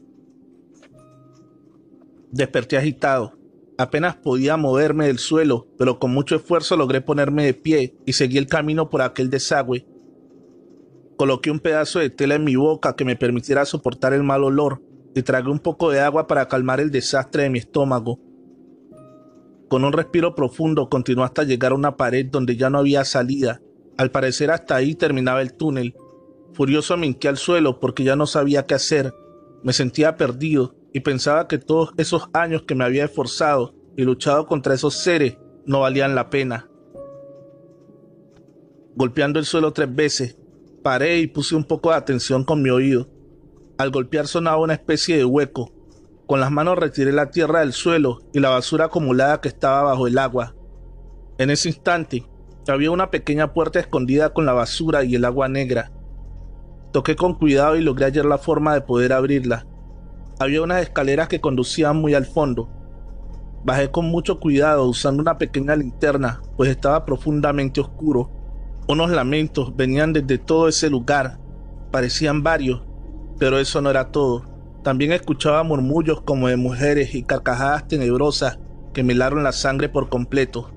Desperté agitado. Apenas podía moverme del suelo, pero con mucho esfuerzo logré ponerme de pie y seguí el camino por aquel desagüe. Coloqué un pedazo de tela en mi boca que me permitiera soportar el mal olor y tragué un poco de agua para calmar el desastre de mi estómago. Con un respiro profundo continué hasta llegar a una pared donde ya no había salida. Al parecer hasta ahí terminaba el túnel. Furioso me hinqué al suelo porque ya no sabía qué hacer. Me sentía perdido y pensaba que todos esos años que me había esforzado y luchado contra esos seres no valían la pena. Golpeando el suelo 3 veces, paré y puse un poco de atención con mi oído. Al golpear sonaba una especie de hueco. Con las manos retiré la tierra del suelo y la basura acumulada que estaba bajo el agua. En ese instante, había una pequeña puerta escondida con la basura y el agua negra. Toqué con cuidado y logré hallar la forma de poder abrirla. Había unas escaleras que conducían muy al fondo. Bajé con mucho cuidado usando una pequeña linterna, pues estaba profundamente oscuro. Unos lamentos venían desde todo ese lugar. Parecían varios, pero eso no era todo. También escuchaba murmullos como de mujeres y carcajadas tenebrosas que me helaron la sangre por completo.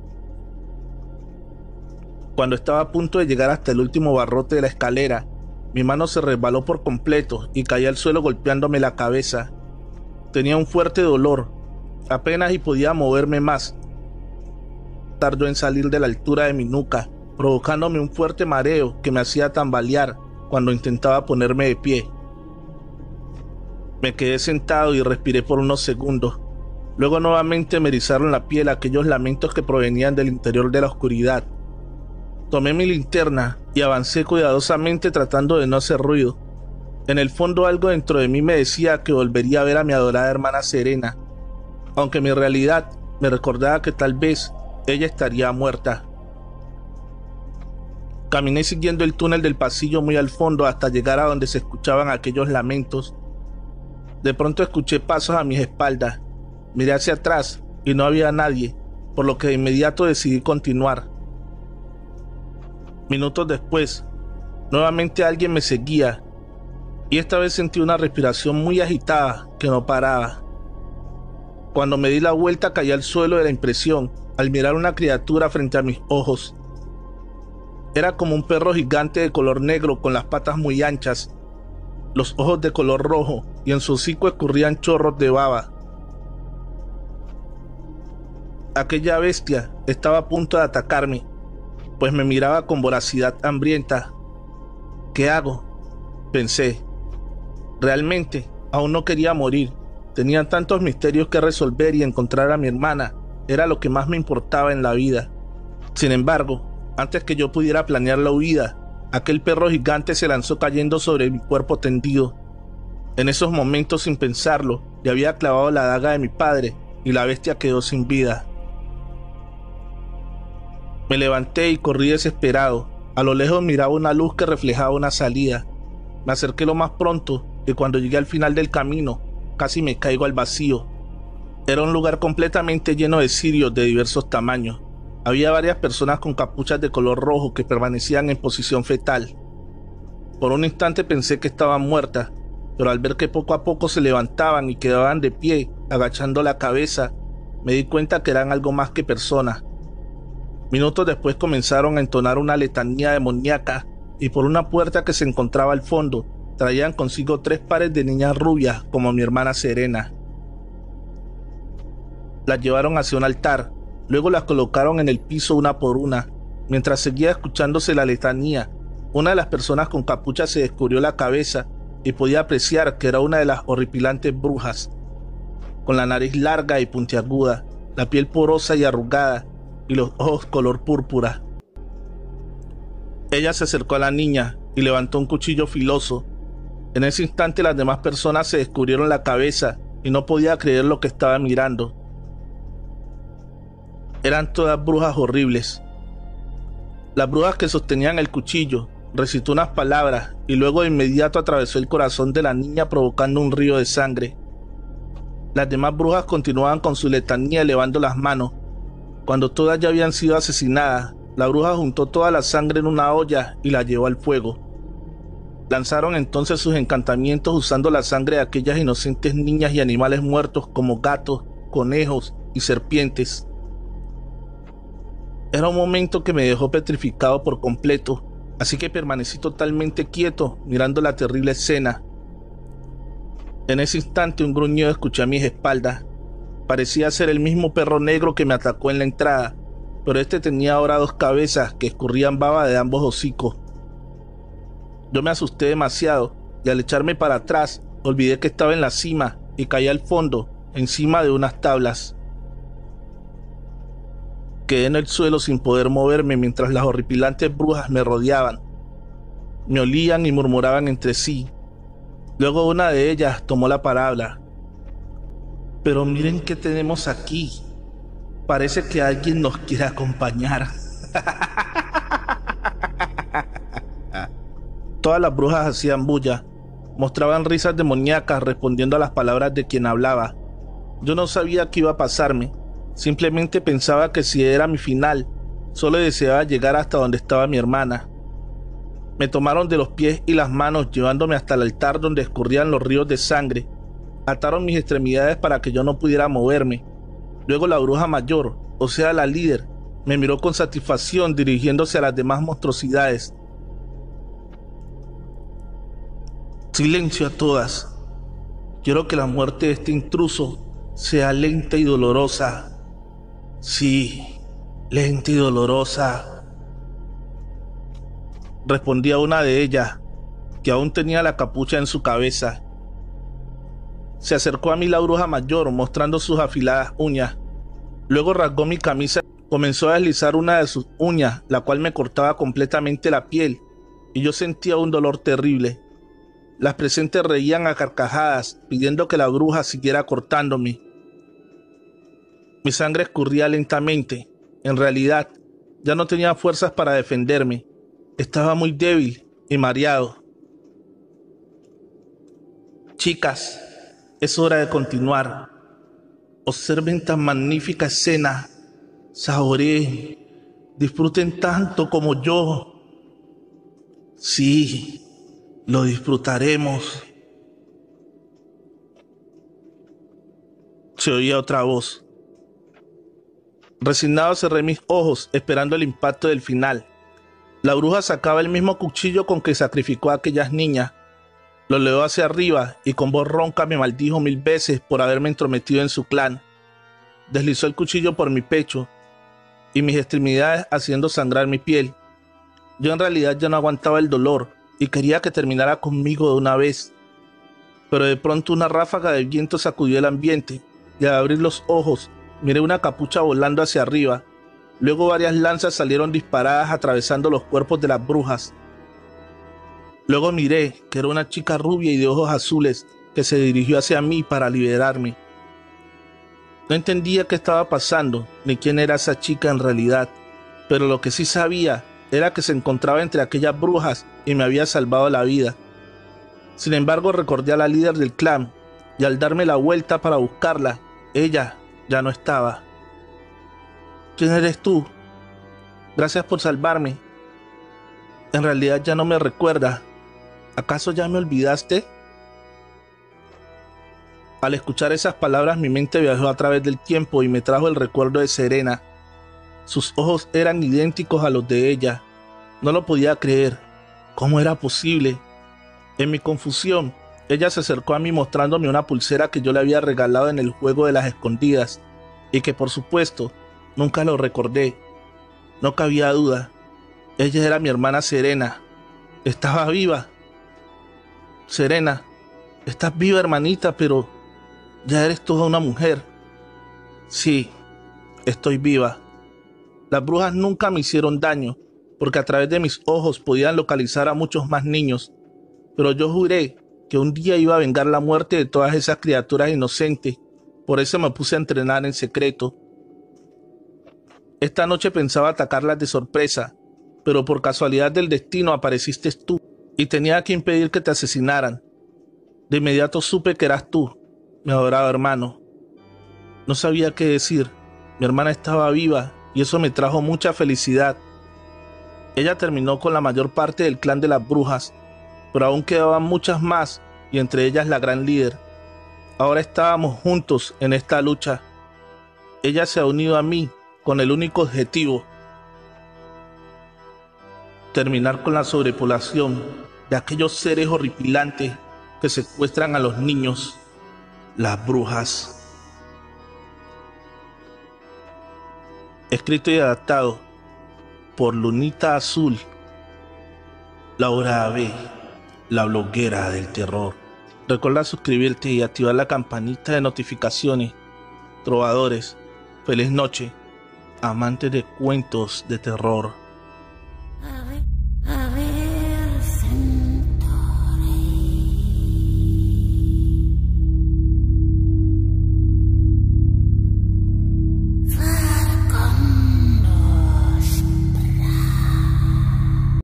Cuando estaba a punto de llegar hasta el último barrote de la escalera, mi mano se resbaló por completo y caí al suelo golpeándome la cabeza. Tenía un fuerte dolor, apenas y podía moverme más. Tardó en salir de la altura de mi nuca, provocándome un fuerte mareo que me hacía tambalear cuando intentaba ponerme de pie. Me quedé sentado y respiré por unos segundos. Luego nuevamente me erizaron la piel aquellos lamentos que provenían del interior de la oscuridad. Tomé mi linterna y avancé cuidadosamente tratando de no hacer ruido. En el fondo algo dentro de mí me decía que volvería a ver a mi adorada hermana Serena, aunque mi realidad me recordaba que tal vez ella estaría muerta. Caminé siguiendo el túnel del pasillo muy al fondo hasta llegar a donde se escuchaban aquellos lamentos. De pronto escuché pasos a mis espaldas. Miré hacia atrás y no había nadie, por lo que de inmediato decidí continuar. Minutos después, nuevamente alguien me seguía, y esta vez sentí una respiración muy agitada que no paraba. Cuando me di la vuelta caí al suelo de la impresión al mirar una criatura frente a mis ojos. Era como un perro gigante de color negro con las patas muy anchas, los ojos de color rojo y en su hocico escurrían chorros de baba. Aquella bestia estaba a punto de atacarme, pues me miraba con voracidad hambrienta. ¿Qué hago?, pensé. Realmente, aún no quería morir. Tenía tantos misterios que resolver y encontrar a mi hermana era lo que más me importaba en la vida. Sin embargo, antes que yo pudiera planear la huida, aquel perro gigante se lanzó cayendo sobre mi cuerpo tendido. En esos momentos, sin pensarlo, le había clavado la daga de mi padre y la bestia quedó sin vida. Me levanté y corrí desesperado. A lo lejos miraba una luz que reflejaba una salida. Me acerqué lo más pronto y cuando llegué al final del camino, casi me caigo al vacío. Era un lugar completamente lleno de cirios de diversos tamaños. Había varias personas con capuchas de color rojo que permanecían en posición fetal. Por un instante pensé que estaban muertas, pero al ver que poco a poco se levantaban y quedaban de pie, agachando la cabeza, me di cuenta que eran algo más que personas. Minutos después comenzaron a entonar una letanía demoníaca y por una puerta que se encontraba al fondo, traían consigo 3 pares de niñas rubias como mi hermana Serena. Las llevaron hacia un altar, luego las colocaron en el piso una por una. Mientras seguía escuchándose la letanía, una de las personas con capucha se descubrió la cabeza y podía apreciar que era una de las horripilantes brujas, con la nariz larga y puntiaguda, la piel porosa y arrugada y los ojos color púrpura. Ella se acercó a la niña y levantó un cuchillo filoso. En ese instante las demás personas se descubrieron la cabeza y no podía creer lo que estaba mirando. Eran todas brujas horribles. Las brujas que sostenían el cuchillo recitó unas palabras y luego de inmediato atravesó el corazón de la niña provocando un río de sangre. Las demás brujas continuaban con su letanía elevando las manos. Cuando todas ya habían sido asesinadas, la bruja juntó toda la sangre en una olla y la llevó al fuego. Lanzaron entonces sus encantamientos usando la sangre de aquellas inocentes niñas y animales muertos como gatos, conejos y serpientes. Era un momento que me dejó petrificado por completo, así que permanecí totalmente quieto mirando la terrible escena. En ese instante un gruñido escuché a mis espaldas. Parecía ser el mismo perro negro que me atacó en la entrada, pero este tenía ahora 2 cabezas que escurrían baba de ambos hocicos. Yo me asusté demasiado y al echarme para atrás olvidé que estaba en la cima y caí al fondo, encima de unas tablas. Quedé en el suelo sin poder moverme mientras las horripilantes brujas me rodeaban. Me olían y murmuraban entre sí. Luego una de ellas tomó la palabra. Pero miren qué tenemos aquí. Parece que alguien nos quiere acompañar. Todas las brujas hacían bulla, mostraban risas demoníacas respondiendo a las palabras de quien hablaba. Yo no sabía qué iba a pasarme, simplemente pensaba que si era mi final, solo deseaba llegar hasta donde estaba mi hermana. Me tomaron de los pies y las manos llevándome hasta el altar donde escurrían los ríos de sangre. Ataron mis extremidades para que yo no pudiera moverme. Luego la bruja mayor, o sea la líder, me miró con satisfacción dirigiéndose a las demás monstruosidades. Silencio a todas. Quiero que la muerte de este intruso sea lenta y dolorosa. Sí, lenta y dolorosa. Respondía una de ellas, que aún tenía la capucha en su cabeza. Se acercó a mí la bruja mayor mostrando sus afiladas uñas. Luego rasgó mi camisa y comenzó a deslizar una de sus uñas, la cual me cortaba completamente la piel, y yo sentía un dolor terrible. Las presentes reían a carcajadas, pidiendo que la bruja siguiera cortándome. Mi sangre escurría lentamente. En realidad, ya no tenía fuerzas para defenderme. Estaba muy débil y mareado. Chicas, es hora de continuar. Observen tan magnífica escena. Saboreen. Disfruten tanto como yo. Sí. Lo disfrutaremos. Se oía otra voz. Resignado cerré mis ojos, esperando el impacto del final. La bruja sacaba el mismo cuchillo con que sacrificó a aquellas niñas. Lo elevó hacia arriba y con voz ronca me maldijo 1000 veces por haberme entrometido en su clan. Deslizó el cuchillo por mi pecho y mis extremidades haciendo sangrar mi piel. Yo en realidad ya no aguantaba el dolor y quería que terminara conmigo de una vez. Pero de pronto una ráfaga de viento sacudió el ambiente y al abrir los ojos miré una capucha volando hacia arriba. Luego varias lanzas salieron disparadas atravesando los cuerpos de las brujas. Luego miré que era una chica rubia y de ojos azules que se dirigió hacia mí para liberarme. No entendía qué estaba pasando, ni quién era esa chica en realidad, pero lo que sí sabía era que se encontraba entre aquellas brujas y me había salvado la vida. Sin embargo, recordé a la líder del clan, y al darme la vuelta para buscarla, ella ya no estaba. ¿Quién eres tú? Gracias por salvarme. En realidad ya no me recuerda. ¿Acaso ya me olvidaste? Al escuchar esas palabras, mi mente viajó a través del tiempo y me trajo el recuerdo de Serena. Sus ojos eran idénticos a los de ella. No lo podía creer. ¿Cómo era posible? En mi confusión, ella se acercó a mí mostrándome una pulsera que yo le había regalado en el juego de las escondidas y que, por supuesto, nunca lo recordé. No cabía duda. Ella era mi hermana Serena. Estaba viva. Serena, estás viva, hermanita, pero ya eres toda una mujer. Sí, estoy viva. Las brujas nunca me hicieron daño, porque a través de mis ojos podían localizar a muchos más niños. Pero yo juré que un día iba a vengar la muerte de todas esas criaturas inocentes. Por eso me puse a entrenar en secreto. Esta noche pensaba atacarlas de sorpresa, pero por casualidad del destino apareciste tú y tenía que impedir que te asesinaran. De inmediato supe que eras tú, mi adorado hermano. No sabía qué decir. Mi hermana estaba viva y eso me trajo mucha felicidad. Ella terminó con la mayor parte del clan de las brujas, pero aún quedaban muchas más y entre ellas la gran líder. Ahora estábamos juntos en esta lucha. Ella se ha unido a mí con el único objetivo: terminar con la sobrepoblación de aquellos seres horripilantes que secuestran a los niños, las brujas. Escrito y adaptado por Lunita Azul, Laura AB, la bloguera del terror. Recuerda suscribirte y activar la campanita de notificaciones. Trovadores, feliz noche, amantes de cuentos de terror.